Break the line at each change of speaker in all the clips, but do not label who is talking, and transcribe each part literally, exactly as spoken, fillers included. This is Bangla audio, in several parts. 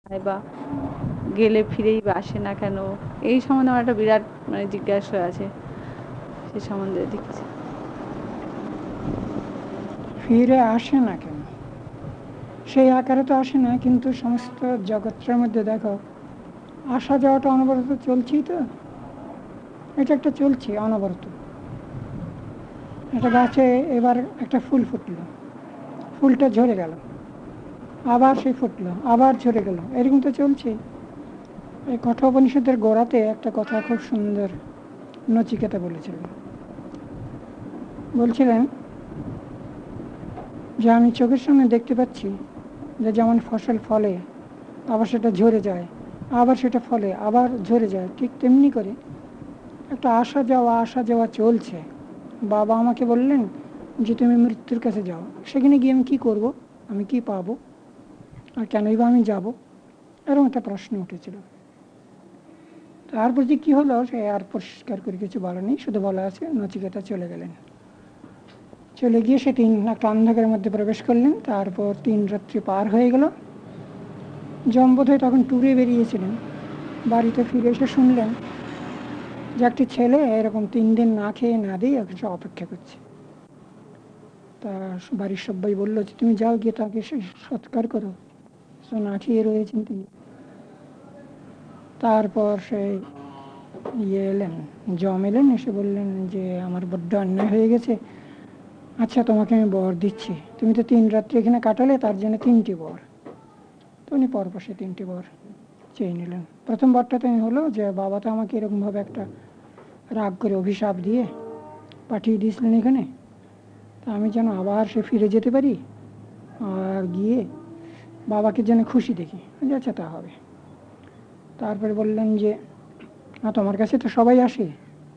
বা গেলে ফিরেই বা আসে না কেন, এই সম্বন্ধে আমার একটা বিরাট মানে জিজ্ঞাসা হয়ে আছে, সে সম্বন্ধে যদি কিছু।
ফিরে আসে না কেন? সেই আকারে তো আসে না, কিন্তু সমস্ত জগৎটার মধ্যে দেখো আসা যাওয়াটা অনবরত চলছেই তো। এটা একটা চলছে অনবরত। একটা গাছে এবার একটা ফুল ফুটলো, ফুলটা ঝরে গেল, আবার সেই ফুটলো, আবার ঝরে গেল, এরকম তো চলছে। এই কঠোপনিষদের গোড়াতে একটা কথা খুব সুন্দর নচিকেতা বলেছিলেন। বলছিলেন যে আমি চোখের সামনে দেখতে পাচ্ছি যে যেমন ফসল ফলে আবার সেটা ঝরে যায়, আবার সেটা ফলে আবার ঝরে যায়, ঠিক তেমনি করে একটা আসা যাওয়া আসা যাওয়া চলছে। বাবা আমাকে বললেন যে তুমি মৃত্যুর কাছে যাও, সেখানে গিয়ে আমি কী করবো, আমি কি পাবো, আর কেনই বা আমি যাব, এরকম একটা প্রশ্ন উঠেছিল। তারপর যে কী হলো সে আর পরিষ্কার করে কিছু বলা নেই, শুধু বলা আছে নচিকেতা চলে গেলেন। চলে গিয়ে সে তিন একটা অন্ধকারের মধ্যে প্রবেশ করলেন। তারপর তিন রাত্রি পার হয়ে গেল। জম্বোধয় তখন ট্যুরে বেরিয়েছিলেন। বাড়িতে ফিরে এসে শুনলেন যে একটি ছেলে এরকম তিন দিন না খেয়ে না দিয়ে কিছু অপেক্ষা করছে। তা বাড়ির সবাই বললো যে তুমি যাও গিয়ে তাকে সৎকার করো, তো না খেয়ে রয়েছেন তিনি। তারপর সে ইয়ে এলেন, জম এলেন, এসে বললেন যে আমার বড্ড অন্যায় হয়ে গেছে, আচ্ছা তোমাকে আমি বর দিচ্ছি, তুমি তো তিন রাত্রি এখানে কাটালে, তার জন্য তিনটি বর। তো উনি পরপর সে তিনটি বর চেয়ে নিলেন। প্রথম বরটাতে হলো যে বাবা তো আমাকে এরকমভাবে একটা রাগ করে অভিশাপ দিয়ে পাঠিয়ে দিয়েছিলেন এখানে, তা আমি যেন আবার সে ফিরে যেতে পারি আর গিয়ে বাবাকে যেন খুশি দেখি। আচ্ছা তা হবে। তারপরে বললেন যে তোমার কাছে তো সবাই আসে,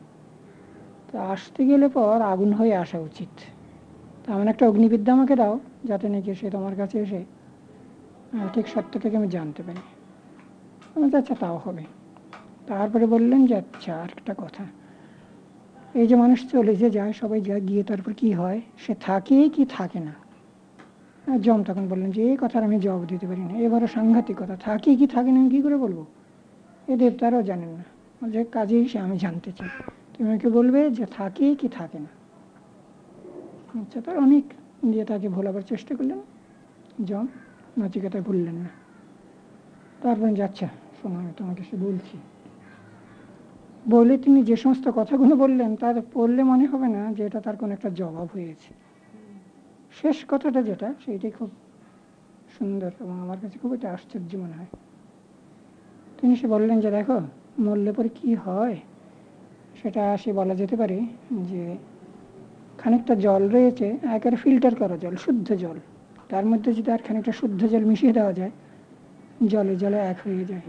তা আসতে গেলে পর আগুন হয়ে আসা উচিত, তা এমন একটা অগ্নিবিদ্যা আমাকে দাও যাতে নাকি সে তোমার কাছে এসে ঠিক সত্যটাকে আমি জানতে পারি। আচ্ছা তাও হবে। তারপরে বললেন যে আচ্ছা আর একটা কথা, এই যে মানুষ চলে যে যায়, সবাই যায়, গিয়ে তারপর কি হয়, সে থাকে কি থাকে না। জম তখন বললেন যে এই কথার আমি জবাব দিতে পারি না, এবারও সাংঘাতিক কথা, থাকে কি থাকে না আমি কী করে বলবো, এ দেবতারাও জানেন না, যে কাজেই সে আমি জানতে চাই, তুমি আমাকে বলবে যে থাকে কি থাকে না। আচ্ছা, তার অনেক দিয়ে তাকে ভোলাবার চেষ্টা করলেন জম, নচিকেতা ভুললেন না। তারপর যাচ্ছা শোনো আমি তোমাকে সে বলছি বলে তিনি যে সমস্ত কথাগুলো বললেন তার পড়লে মনে হবে না যে এটা তার কোনো একটা জবাব হয়েছে। শেষ কথাটা যেটা, সেইটাই খুব সুন্দর এবং আমার কাছে খুব একটা আশ্চর্য মনে হয়। তিনি সে বললেন যে দেখো, মরলে পরে কি হয় সেটা সে বলা যেতে পারে যে খানিকটা জল রয়েছে, একেবারে ফিল্টার করা জল, শুদ্ধ জল, তার মধ্যে যদি আর খানিকটা শুদ্ধ জল মিশিয়ে দেওয়া যায়, জলে জলে এক হয়ে যায়।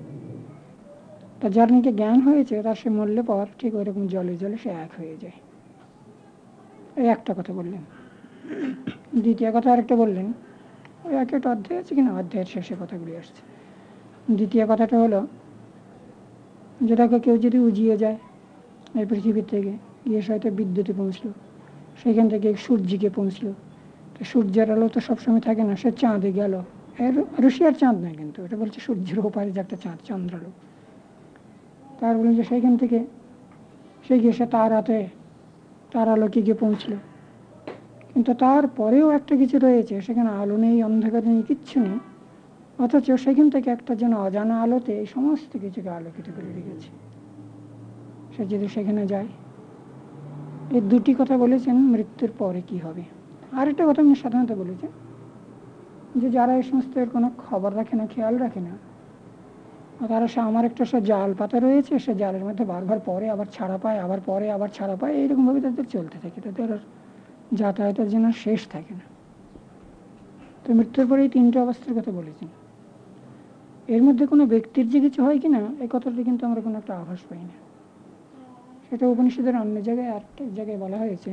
তা যার নাকি জ্ঞান হয়েছে তার সে মরলে পর ঠিক ওইরকম জলে জলে সে এক হয়ে যায়। এই একটা কথা বললেন। দ্বিতীয় কথা আরেকটা বললেন, ওই এক একটা অধ্যায় আছে কিনা, অধ্যায়ের শেষে কথাগুলি আসছে। দ্বিতীয় কথাটা হলো যে দেখো, কেউ যদি উজিয়ে যায় এই পৃথিবীর থেকে, গিয়ে হয়তো বিদ্যুতে পৌঁছলো, সেখান থেকে সূর্যকে পৌঁছলো, তো সূর্যের আলো তো সবসময় থাকে না, সে চাঁদে গেল, এর রুশিয়ার চাঁদ নয় কিন্তু, এটা বলছে সূর্যের ওপারে যে একটা চাঁদ, চন্দ্রালো। তার বলেন যে সেইখান থেকে সে গিয়ে সে তার হাতে তার আলোকে গিয়ে পৌঁছলো, কিন্তু তারপরেও একটা কিছু রয়েছে, সেখানে আলো নেই, অন্ধকার নেই, কিচ্ছু নেই, অথচ সেখান থেকে একটা যেন অজানা আলোতে এই সমস্ত কিছুকে আলোকিত করে রেখেছে। সে যদি সেখানে যায়, এই দুটি কথা বলেছেন মৃত্যুর পরে কি হবে। আরেকটা কথা আপনি সাধারণত বলেছেন যে যারা এই সমস্ত কোনো খবর রাখে না, খেয়াল রাখে না, তারা সে আমার একটা সে জাল পাতা রয়েছে, সে জালের মধ্যে বারবার পরে আবার ছাড়া পায়, আবার পরে আবার ছাড়া পায়, এইরকমভাবে তাদের চলতে থাকে, তাদের আর যাতায়াতের জন্য শেষ থাকে না। তো মৃত্যুর পরে এই তিনটে অবস্থার কথা বলেছেন। এর মধ্যে কোনো ব্যক্তির যে কিছু হয় কিনা, এই কথাটা কিন্তু আমরা কোনো একটা আভাস পাই না। সেটা উপনিষদের অন্য জায়গায় আরেকটা জায়গায় বলা হয়েছে।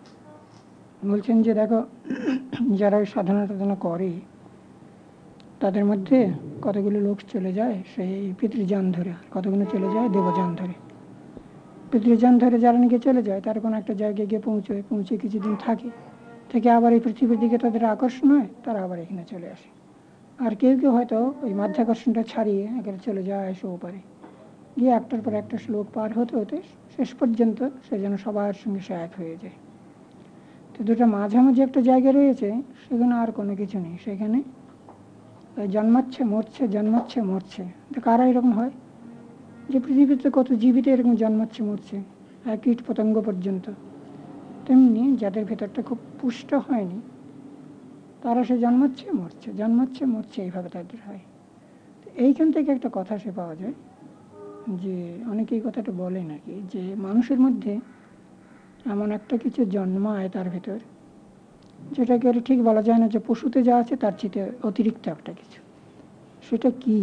বলছেন যে দেখো, যারা সাধনা টাধনা করে তাদের মধ্যে কতগুলো লোক চলে যায় সেই পিতৃযান ধরে, কতগুলো চলে যায় দেবযান ধরে। পিতৃযান ধরে যারা নাকি চলে যায়, তার কোনো একটা জায়গায় গিয়ে পৌঁছয়, পৌঁছে কিছুদিন থাকে, থেকে আবার এই পৃথিবীর দিকে তাদের আকর্ষণ হয়, তারা আবার এখানে চলে আসে, আর কেউ কেউ হয়তো ওই মাধ্যাকর্ষণটা ছাড়িয়ে একেবারে চলে যায় এসে ওপারে গিয়ে একটার পর একটা শ্লোক পার হতে হতে শেষ পর্যন্ত সে যেন সবার সঙ্গে সে এক হয়ে যায়। তো দুটো মাঝামাঝি একটা জায়গা রয়েছে, সেখানে আর কোনো কিছু নেই। সেখানে জন্মাচ্ছে মরছে, জন্মাচ্ছে মরছে। তো কারা এরকম হয়? যে পৃথিবীতে কত জীবিত এরকম জন্মাচ্ছে মরছে, এক কীট পতঙ্গ পর্যন্ত। তেমনি যাদের ভেতরটা খুব পুষ্ট হয়নি, তারা সে জন্মাচ্ছে মরছে, জন্মাচ্ছে মরছে, এইভাবে তাদের হয়। এইখান থেকে একটা কথা সে পাওয়া যায় যে অনেকে এই কথাটা বলে নাকি, যে মানুষের মধ্যে এমন একটা কিছু জন্মায় তার ভেতর, যেটাকে আর ঠিক বলা যায় না যে পশুতে যা আছে তার চেয়ে অতিরিক্ত একটা কিছু। সেটা কি?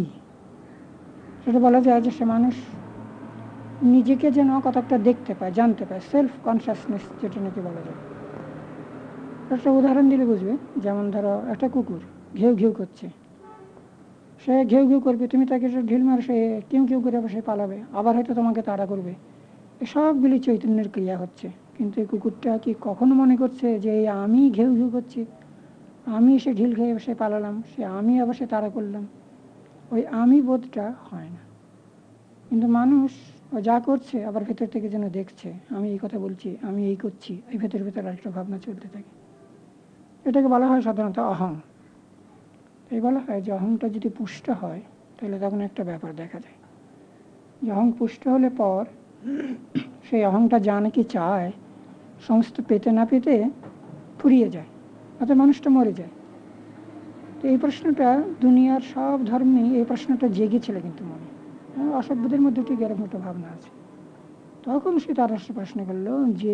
সেটা বলা যায় যে সে মানুষ নিজেকে যেন কত একটা দেখতে পায়, জানতে পায়, সেলফ কনসিয়াসনেস যেটা নাকি বলা যায়। একটা উদাহরণ দিলে বুঝবে। যেমন ধরো একটা কুকুর ঘেউ ঘেউ করছে, সে ঘেউ ঘেউ করবে, তুমি তাকে ঢিল মার, সে কেউ কেউ করে সে পালাবে, আবার হয়তো তোমাকে তাড়া করবে। সবগুলি চৈতন্যের ক্রিয়া হচ্ছে। কিন্তু এই কুকুরটা কি কখনো মনে করছে যে আমি ঘেউ ঘেউ করছি, আমি সে ঢিল খেয়ে সে পালালাম, সে আমি আবার সে তাড়া করলাম? ওই আমি বোধটা হয় না। কিন্তু মানুষ যা করছে আবার ভেতর থেকে যেন দেখছে আমি এই কথা বলছি, আমি এই করছি, এই ভেতর ভেতর আরেকটা ভাবনা চলতে থাকে। এটাকে বলা হয় সাধারণত অহং। এই বলা হয় যে অহংটা যদি পুষ্ট হয় তাহলে তখন একটা ব্যাপার দেখা যায়, যে অহং পুষ্ট হলে পর সেই অহংটা যা নাকি চায় সমস্ত পেতে না পেতে ফুরিয়ে যায়, অর্থাৎ মানুষটা মরে যায়। তো এই প্রশ্নটা দুনিয়ার সব ধর্মেই এই প্রশ্নটা জেগেছিল কিন্তু মনে, অসভ্যদের মধ্যে ঠিক এরকম একটা ভাবনা আছে। তখন সে তার আসলে প্রশ্ন করলো যে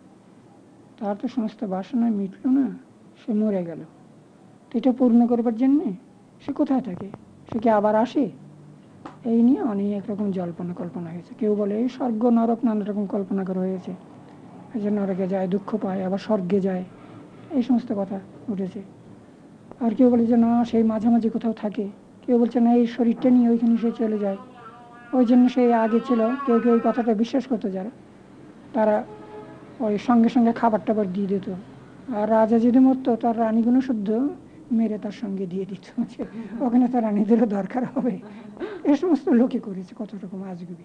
তার তো সমস্ত বাসনা মিটল না, সে মরে গেল, তো এটা পূর্ণ করবার জন্যে সে কোথায় থাকে, সে কি আবার আসে? এই নিয়ে অনেক রকম জল্পনা কল্পনা হয়েছে। কেউ বলে এই স্বর্গ নরক নানা রকম কল্পনা করা হয়েছে, এই যে নরকে যায় দুঃখ পায়, আবার স্বর্গে যায়, এই সমস্ত কথা উঠেছে। আর কেউ বলে যে না, সেই মাঝামাঝি কোথাও থাকে। কেউ বলছে না, এই শরীরটা নিয়ে ওইখানে সে চলে যায়, ওই জন্য সে আগে ছিল। কেউ কেউ ওই কথাটা বিশ্বাস করতে যারা, তারা ওই সঙ্গে সঙ্গে খাবার টাবার দিয়ে দিত। আর রাজা যদি মরতো তার রানীগুলো শুদ্ধ মেরে তার সঙ্গে দিয়ে দিত, ওখানে তার রানীদেরও দরকার হবে। এ সমস্ত লোকে করেছে কত রকম আজগুবি।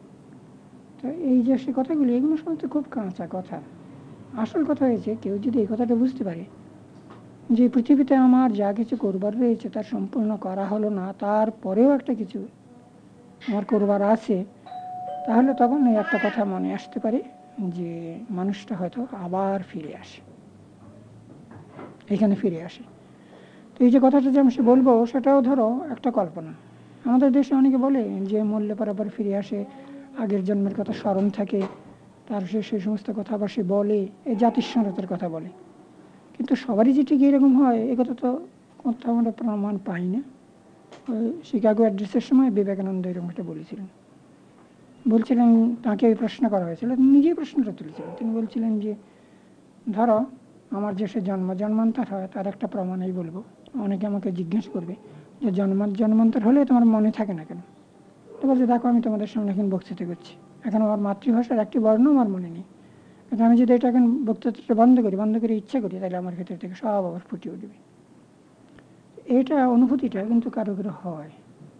তো এই যে সে কথাগুলি, এগুলো সমস্ত খুব কাঁচা কথা। আসল কথা হয়েছে, কেউ যদি এই কথাটা বুঝতে পারে যে পৃথিবীতে আমার যা কিছু করবার রয়েছে তার সম্পূর্ণ করা হলো না, তারপরেও একটা কিছু আমার করবার আছে, তাহলে তখন এই একটা কথা মনে আসতে পারে যে মানুষটা হয়তো আবার ফিরে আসে, এখানে ফিরে আসে। তো এই যে কথাটা যে আমি সে বলবো, সেটাও ধরো একটা কল্পনা। আমাদের দেশে অনেকে বলে যে মরলে পর আবার ফিরে আসে, আগের জন্মের কথা স্মরণ থাকে, তার সে সেই সমস্ত কথা আবার সে বলে, এই জাতিস্বরতার কথা বলে। কিন্তু সবারই যে ঠিক এরকম হয় এ কথা তো কোথাও আমরা প্রমাণ পাই না। ওই শিকাগো অ্যাড্রেসের সময় বিবেকানন্দ এরকম একটা বলেছিলেন। বলছিলেন, তাকে ওই প্রশ্ন করা হয়েছিল, তিনি নিজেই প্রশ্নটা তুলেছিলেন। তিনি বলছিলেন যে ধরো আমার যে সে জন্ম জন্মান্তর হয় তার একটা প্রমাণই বলবো। অনেকে আমাকে জিজ্ঞেস করবে যে জন্ম জন্মান্তর হলে তোমার মনে থাকে না কেন? তো বলছে, দেখো আমি তোমাদের সামনে এখন বক্তৃতা করছি, এখন আমার মাতৃভাষার একটি বর্ণ আমার মনে নেই, কিন্তু আমি যদি এটা এখন বক্তৃতাটা বন্ধ করি, বন্ধ করে ইচ্ছা করি, তাহলে আমার ভেতর থেকে সব আবার ফুটে উঠবে। এটা অনুভূতিটা কিন্তু কারো কারো হয়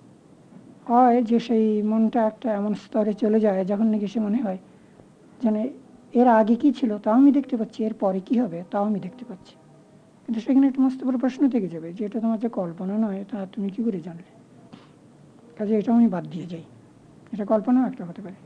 হয় যে সেই মনটা একটা এমন স্তরে চলে যায় যখন নাকি সে মনে হয় যেন এর আগে কি ছিল তাও আমি দেখতে পাচ্ছি, এর পরে কি হবে তাও আমি দেখতে পাচ্ছি। কিন্তু সেখানে একটা মস্ত বড় প্রশ্ন থেকে যাবে যে এটা তোমার যে কল্পনা নয় তা তুমি কি করে জানলে? কাজে এটাও আমি বাদ দিয়ে যাই, এটা কল্পনাও একটা হতে পারে।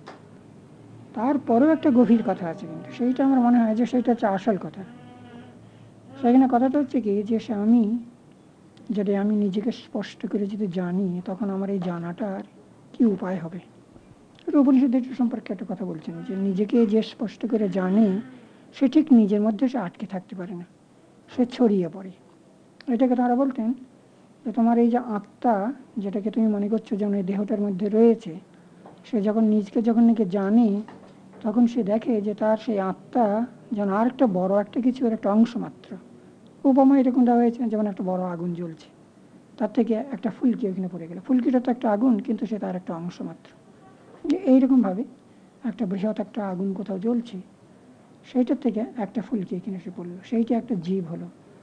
তারপরেও একটা গভীর কথা আছে, কিন্তু সেইটা আমার মনে হয় যে সেইটা হচ্ছে আসল কথা। সেখানে কথাটা হচ্ছে কি, যে সে আমি যদি আমি নিজেকে স্পষ্ট করে যদি জানি, তখন আমার এই জানাটার কি উপায় হবে। উপনিষদের সম্পর্কে একটা কথা বলছেন যে নিজেকে যে স্পষ্ট করে জানে সে ঠিক নিজের মধ্যে সে আটকে থাকতে পারে না, সে ছড়িয়ে পড়ে। এটাকে তারা বলতেন যে তোমার এই যে আত্মা, যেটাকে তুমি মনে করছো যেমন এই দেহটার মধ্যে রয়েছে, সে যখন নিজকে যখন নাকি জানে, তখন সে দেখে যে তার সেই আত্মা যেন আর একটা বড় একটা কিছুর একটা অংশ মাত্র। উপমা এরকম দেওয়া হয়েছে যেমন একটা বড় আগুন জ্বলছে, তার থেকে একটা ফুলকি ওখানে পড়ে গেল, ফুলকিটা তো একটা আগুন কিন্তু সে তার একটা অংশ মাত্র। যে এইরকমভাবে একটা বৃহৎ একটা আগুন কোথাও জ্বলছে, সেইটার থেকে একটা ফুলকি এখানে এসে পড়লো, সেইটা একটা জীব হলো।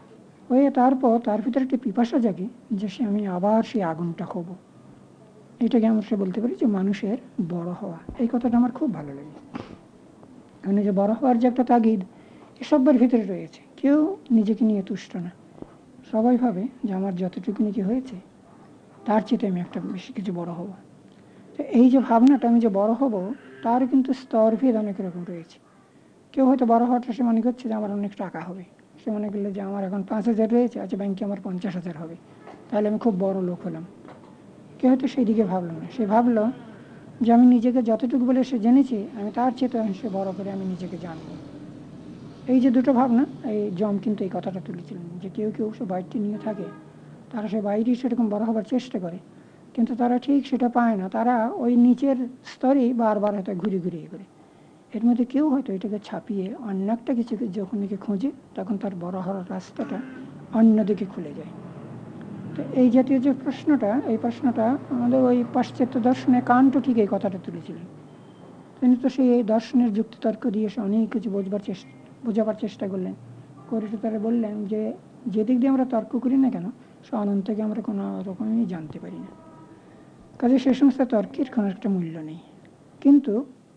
হয়ে তারপর তার ভিতরে একটি পিপাসা জাগে যে সে আমি আবার সেই আগুনটা হব। এটাকে আমরা সে বলতে পারি যে মানুষের বড় হওয়া। এই কথাটা আমার খুব ভালো লাগে। মানে যে বড় হওয়ার যে একটা তাগিদ এসবের ভিতরে রয়েছে। কেউ নিজেকে নিয়ে তুষ্ট না, সবাই ভাবে যে আমার যতটুকু নাকি হয়েছে তার চেয়ে আমি একটা বেশি কিছু বড় হব। তো এই যে ভাবনাটা আমি যে বড় হব, তার কিন্তু স্তরভেদ অনেক রকম রয়েছে। কেউ হয়তো বড় হওয়াটা সে মনে করছে যে আমার অনেক টাকা হবে, সে মনে করলে যে আমার এখন পাঁচ হাজার রয়েছে, আচ্ছা ব্যাংকে আমার পঞ্চাশ হাজার হবে, তাহলে আমি খুব বড় লোক হলাম। কেউ হয়তো সেই দিকে ভাবলো না, সে ভাবলো যে আমি নিজেকে যতটুকু বলে সে জেনেছি, আমি তার চেয়ে সে বড় করে আমি নিজেকে জানবো। এই যে দুটো ভাবনা, এই জম কিন্তু এই কথাটা তুলেছিলেন যে কেউ কেউ সে বাইরটি নিয়ে থাকে, তারা সে বাইরে সেরকম বড় হবার চেষ্টা করে, কিন্তু তারা ঠিক সেটা পায় না। তারা ওই নিচের স্তরেই বারবার হয়তো ঘুরে ঘুরে করে। এর মধ্যে কেউ হয়তো এটাকে ছাপিয়ে অন্য একটা কিছু যখন একে খোঁজে, তখন তার বড় হওয়ার রাস্তাটা অন্যদিকে খুলে যায়। তো এই জাতীয় যে প্রশ্নটা, এই প্রশ্নটা আমাদের ওই পাশ্চাত্য দর্শনে কান্ট ঠিক এই কথাটা তুলেছিলেন। তিনি তো সেই দর্শনের যুক্তিতর্ক দিয়ে সে অনেক কিছু বোঝবার চেষ্টা বোঝাবার চেষ্টা করলেন, করে তারা বললেন যে যেদিক দিয়ে আমরা তর্ক করি না কেন, সে অনন্তকে আমরা কোনো রকমই জানতে পারি না। কাজে সে সমস্ত তর্কের কোনো একটা মূল্য নেই। কিন্তু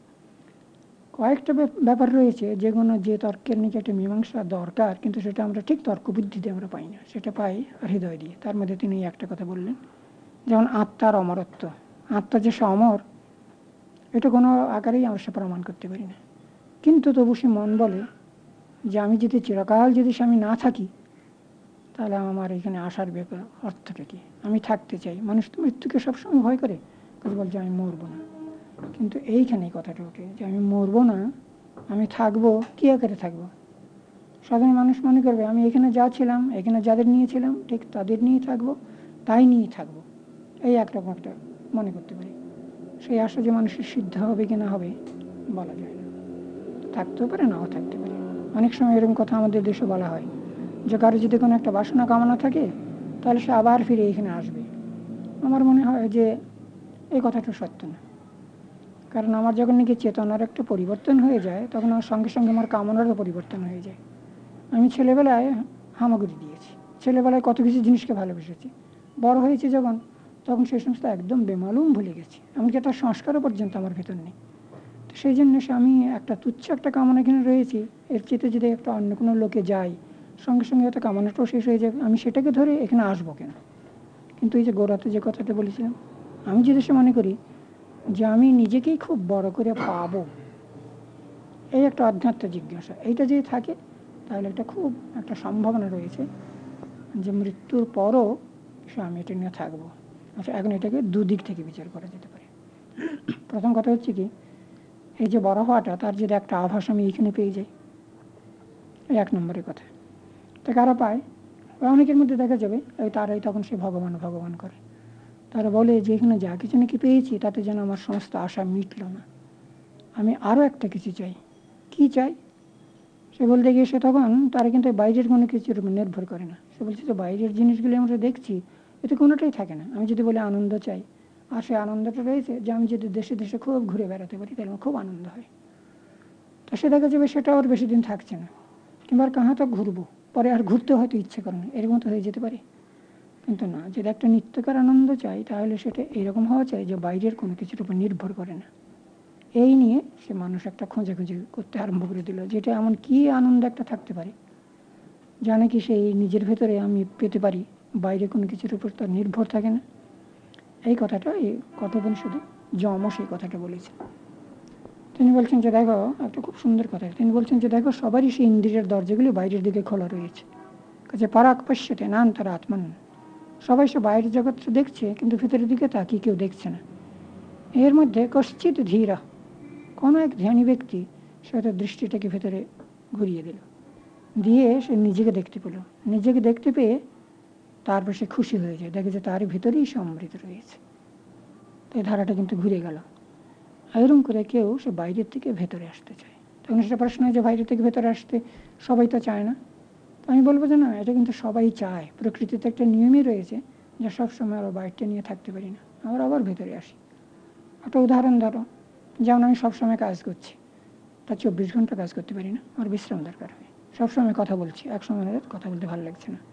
কয়েকটা ব্যাপার রয়েছে যেগুলো যে তর্কের নিচে একটা মীমাংসা দরকার, কিন্তু সেটা আমরা ঠিক তর্ক বুদ্ধিতে আমরা পাই না, সেটা পাই হৃদয় দিয়ে। তার মধ্যে তিনি একটা কথা বললেন, যেমন আত্মার অমরত্ব। আত্মা যে সে অমর, এটা কোনো আকারেই আমরা সে প্রমাণ করতে পারি না। কিন্তু তবু সে মন বলে যে আমি যদি চিরকাল যদি সে আমি না থাকি, তাহলে আমার এখানে আসার ব্যাপার অর্থটা কি? আমি থাকতে চাই। মানুষ তো মৃত্যুকে সবসময় ভয় করে, কাজে বলছে আমি মরবো না। কিন্তু এইখানেই কথাটা ওঠে যে আমি মরবো না, আমি থাকবো। কি আকারে থাকবো? সাধারণ মানুষ মনে করবে আমি এখানে যা ছিলাম, এখানে যাদের নিয়েছিলাম ঠিক তাদের নিয়ে থাকবো, তাই নিয়ে থাকবো। এই একরকম একটা মনে করতে পারি। সেই আশা যে মানুষের সিদ্ধ হবে কি না হবে বলা যায় না, থাকতেও পারে নাও থাকতে পারে। অনেক সময় এরকম কথা আমাদের দেশে বলা হয় যে কারো যদি কোনো একটা বাসনা কামনা থাকে, তাহলে সে আবার ফিরে এখানে আসবে। আমার মনে হয় যে এই কথাটা সত্য না। কারণ আমার যখন নাকি চেতনার একটা পরিবর্তন হয়ে যায়, তখন আমার সঙ্গে সঙ্গে আমার কামনারও পরিবর্তন হয়ে যায়। আমি ছেলেবেলায় হামাগুড়ি দিয়েছি, ছেলেবেলায় কত কিছু জিনিসকে ভালোবেসেছি। বড় হয়েছে যখন, তখন সেই সমস্ত একদম বেমালুম ভুলে গেছি, এমনকি একটা সংস্কারও পর্যন্ত আমার ভেতর নেই। তো সেই জন্য সে আমি একটা তুচ্ছ একটা কামনা কিনে রয়েছি, এর চেয়ে যদি একটা অন্য কোনো লোকে যাই, সঙ্গে সঙ্গে হয়তো কামনাটাও শেষ হয়ে যাবে, আমি সেটাকে ধরে এখানে আসবো কেন? কিন্তু এই যে গোড়াতে যে কথাটা বলেছিলাম, আমি যদি সে মনে করি যে আমি নিজেকেই খুব বড় করে পাবো, এই একটা অধ্যাত্ম জিজ্ঞাসা, এইটা যদি থাকে, তাহলে একটা খুব একটা সম্ভাবনা রয়েছে যে মৃত্যুর পরও সে আমি এটা নিয়ে থাকবো। আচ্ছা, এখন এটাকে দুদিক থেকে বিচার করা যেতে পারে। প্রথম কথা হচ্ছে কি, এই যে বড় হওয়াটা, তার যদি একটা আভাস আমি এখানে পেয়ে যাই, এই এক নম্বরের কথা। তা কারা পায়? অনেকের মধ্যে দেখা যাবে এই তারাই তখন সে ভগবান ভগবান করে। তারা বলে যে এখানে যা কিছু নাকি পেয়েছি, তাতে যেন আমার সমস্ত আশা মিটল না, আমি আরও একটা কিছু চাই। কি চাই সে বলতে গিয়ে সে তখন তারা কিন্তু বাইরের কোনো কিছুর উপর নির্ভর করে না। সে বলছে যে বাইরের জিনিসগুলো আমরা দেখছি, এতে কোনোটাই থাকে না। আমি যদি বলি আনন্দ চাই, আর সে আনন্দটা রয়েছে যে আমি যদি দেশে দেশে খুব ঘুরে বেড়াতে পারি, তাহলে আমার খুব আনন্দ হয়। তো সে দেখা যাবে সেটা আর বেশি দিন থাকছে না, কিংবা কাহা তো ঘুরবো, পরে আর ঘুরতে হয়তো ইচ্ছে করে না, এরকম তো হয়ে যেতে পারে। কিন্তু না, যদি একটা নিত্যকার আনন্দ চাই, তাহলে সেটা এরকম হওয়া চাই যে বাইরের কোনো কিছুর উপর নির্ভর করে না। এই নিয়ে সে মানুষ একটা খোঁজাখুঁজি করতে আরম্ভ করে দিল, যেটা এমন কি আনন্দ একটা থাকতে পারে জানে কি সেই নিজের ভেতরে আমি পেতে পারি, বাইরে কোনো কিছুর উপর তার নির্ভর থাকে না। এই কথাটা এই কথোপনিষদে যমও সেই কথাটা বলেছে। তিনি বলছেন যে দেখো, একটা খুব সুন্দর কথা, তিনি বলছেন যে দেখো সবারই সেই ইন্দ্রিয়ের দরজাগুলি বাইরের দিকে খোলা রয়েছে, কাজে পারাক পশ্যতে না তার আত্মান। সবাই সে বাইরের জগৎটা দেখছে, কিন্তু ভেতরের দিকে তাকিয়ে কেউ দেখছে না। এর মধ্যে কশ্চিৎ ধীরা, কোনো এক ধ্যানী ব্যক্তি সে তার দৃষ্টিটাকে ভেতরে ঘুরিয়ে দিল, দিয়ে সে নিজেকে দেখতে পেল। নিজেকে দেখতে পেয়ে তারপর সে খুশি হয়ে যায়, দেখে যে তার ভিতরেই সে অমৃত রয়েছে। তাই ধারাটা কিন্তু ঘুরে গেল। এরকম করে কেউ সে বাইরের থেকে ভেতরে আসতে চায়। তখন সেটা প্রশ্ন হয় যে বাইরের থেকে ভেতরে আসতে সবাই তো চায় না। তো আমি বলবো যে না, এটা কিন্তু সবাই চায়। প্রকৃতিতে একটা নিয়মই রয়েছে যে সবসময় আবার বাইরটা নিয়ে থাকতে পারি না, আমরা আবার ভেতরে আসি। একটা উদাহরণ ধরো, যেমন আমি সবসময় কাজ করছি, তার চব্বিশ ঘন্টা কাজ করতে পারি না, আমার বিশ্রাম দরকার হয়। সবসময় কথা বলছি, এক সময় কথা বলতে ভালো লাগছে না,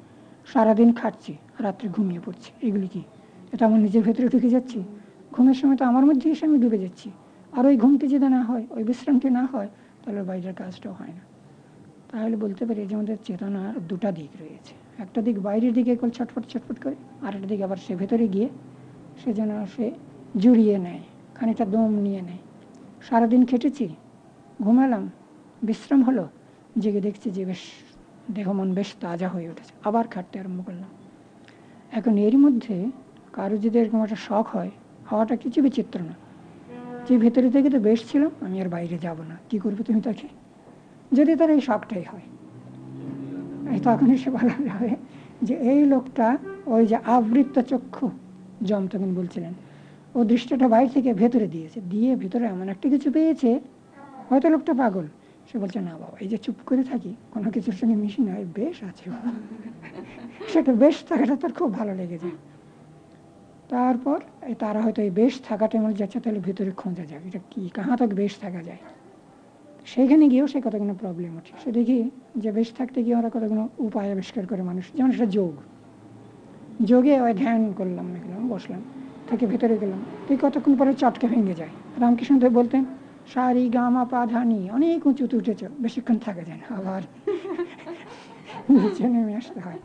সারাদিন খাচ্ছি, রাত্রে ঘুমিয়ে পড়ছি, এগুলি কি? এটা আমার নিজের ভেতরে ঢুকে যাচ্ছি। ঘুমের সময় তো আমার মধ্যে এসে আমি ডুবে যাচ্ছি। আর ওই ঘুমটি যদি না হয়, ওই বিশ্রামটি না হয়, তাহলে বাইরের কাজটাও হয় না। তাহলে বলতে পারি যে আমাদের চেতনার দুটা দিক রয়েছে। একটা দিক বাইরের দিকে একবার ছটফট ছটফট করে, আর একটা দিক আবার সে ভেতরে গিয়ে সে যেন সে জুড়িয়ে নেয়, খানিকটা দম নিয়ে নেয়। সারাদিন খেটেছি, ঘুমালাম, বিশ্রাম হলো, জেগে দেখছি যে বেশ দেহ মন বেশ তাজা হয়ে উঠেছে, আবার খাটতে আরম্ভ করলাম। এখন এর মধ্যে কারো যদি এরকম একটা শখ হয়, হওয়াটা কিছু বিচিত্র না। যে ভেতরে থেকে তো বেশ ছিলাম, আমি আর বাইরে যাব না, কি করবে তুমি তাকে? যদি তার এই শখটাই হয়, তখন সে বলা যাবে যে এই লোকটা ওই যে আবৃত্ত চক্ষু জম তখন বলছিলেন, ও দৃষ্টিটা বাইরে থেকে ভেতরে দিয়েছে, দিয়ে ভেতরে এমন একটা কিছু পেয়েছে, হয়তো লোকটা পাগল। সে বলছে না বাবা, এই যে চুপ করে থাকি, কোনো কিছুর সঙ্গে মিশি না, বেশ আছে সেটা বেশ থাকাটা তার খুব ভালো লেগেছে। তারপর তারা হয়তো এই বেশ থাকাটা মনে যাচ্ছে, তাহলে ভেতরে খোঁজা যায় এটা কি, কাহা তক বেশ থাকা যায়। সেইখানে গিয়েও সে কতগুলো প্রবলেম ওঠে। সে দেখি যে বেশ থাকতে গিয়ে ওরা কতগুলো উপায় আবিষ্কার করে মানুষ, যেমন সেটা যোগ। যোগে ওই ধ্যান করলাম, গেলাম বসলাম, থেকে ভেতরে গেলাম, তুই কতক্ষণ পরে চটকে ভেঙে যায়। রামকৃষ্ণদেব বলতেন সারি গামা পা ধানি, অনেক উঁচুতে উঠেছ, বেশিক্ষণ থাকা যায় না, আবার নিচে নেমে আসতে হয়।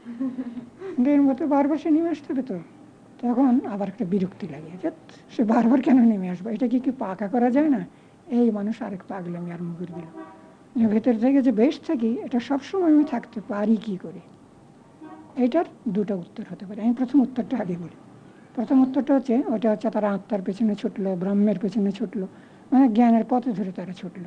এর মতো বারবার সে নেমে আসতে হবে, তো তখন আবার একটা বিরক্তি লাগে, সে বারবার কেন নেমে আসবো, এটা কি কি পাকা করা যায় না? এই মানুষ আরেক পাগলামি আরম্ভ করে দিল। ভেতর থেকে যে বেশ থাকি, এটা সবসময় আমি থাকতে পারি কি করে? এটার দুটো উত্তর হতে পারে। আমি প্রথম উত্তরটা আগে বলি। প্রথম উত্তরটা হচ্ছে, ওটা হচ্ছে তারা আত্মার পেছনে ছুটলো, ব্রহ্মের পেছনে ছুটলো, মানে জ্ঞানের পথে ধরে তারা ছুটলো।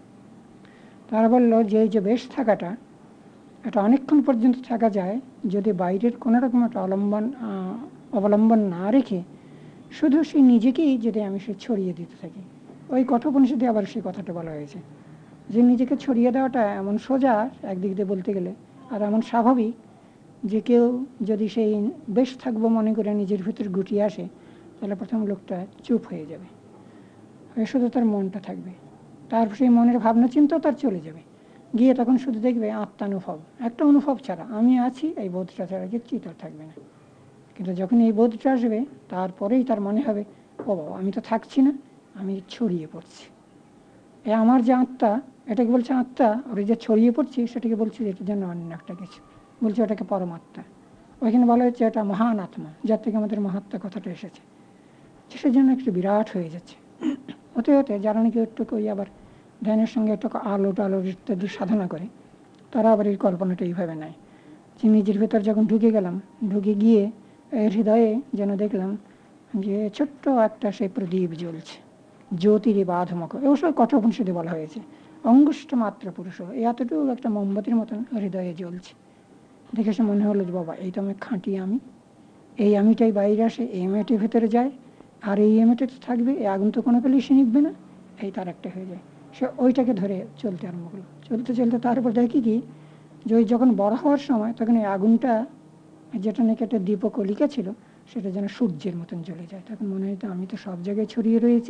তারা বললো যে এই যে বেশ থাকাটা, এটা অনেকক্ষণ পর্যন্ত থাকা যায় যদি বাইরের কোনো রকম একটা অবলম্বন অবলম্বন না রেখে শুধু সেই নিজেকেই যদি আমি সে ছড়িয়ে দিতে থাকি। ওই কঠোপনিষদে আবার সেই কথাটা বলা হয়েছে যে নিজেকে ছড়িয়ে দেওয়াটা এমন সোজা একদিক দিয়ে বলতে গেলে, আর এমন স্বাভাবিক যে কেউ যদি সেই বেশ থাকবো মনে করে নিজের ভিতর গুটিয়ে আসে, তাহলে প্রথম লোকটা চুপ হয়ে যাবে, শুধু তার মনটা থাকবে, তার সেই মনের ভাবনা চিন্তাও তার চলে যাবে, গিয়ে তখন শুধু দেখবে আত্মানুভব, একটা অনুভব ছাড়া, আমি আছি এই বোধটা ছাড়া কিচ্ছুই তার থাকবে না। কিন্তু যখন এই বোধটা আসবে, তারপরেই তার মনে হবে ও বাবা, আমি তো থাকছি না, আমি ছড়িয়ে পড়ছি। এ আমার যে আত্মা, এটাকে বলছে আত্মা, আর এই যে ছড়িয়ে পড়ছি সেটাকে বলছি এটার জন্য অন্য একটা কিছু, বলছে ওটাকে পরমাত্মা। ওইখানে বলা হচ্ছে এটা মহান আত্মা, যার থেকে আমাদের মহাত্মা কথাটা এসেছে। সেই জন্য একটু বিরাট হয়ে যাচ্ছে। হতে হতে যারা নাকি একটু ওই আবার ধ্যানের সঙ্গে একটু আলো টালো ইত্যাদি সাধনা করে, তারা আবার এই কল্পনাটা এইভাবে নেয় যে নিজের ভেতর যখন ঢুকে গেলাম, ঢুকে গিয়ে হৃদয়ে যেন দেখলাম যে ছোট্ট একটা সেই প্রদীপ জ্বলছে, জ্যোতিরে বাধমক, অবশ্য কঠোপনিষদে বলা হয়েছে অঙ্গুষ্ঠ মাত্র পুরুষ, এই এতটুকু একটা মোমবাতির মতন হৃদয়ে জ্বলছে। দেখে সে মনে হলো যে বাবা, এই তো আমি খাঁটি আমি, এই আমিটাই বাইরে আসে, এই আমিটাই ভেতরে যায়, আর এই আমিটা তো থাকবে, এই আগুন তো কোনো কালেই সে নিববে না, এই তার একটা হয়ে যায়। সে ওইটাকে ধরে চলতে আরম্ভ করলো, চলতে চলতে তার উপর দেখি কি যে ওই যখন বড় হওয়ার সময় তখন এই আগুনটা, যেটা নাকি একটা দীপকলিকা ছিল, সেটা যেন সূর্যের মতন জ্বলে যায়। তখন মনে হয়তো আমি তো সব জায়গায় ছড়িয়ে রয়েছি।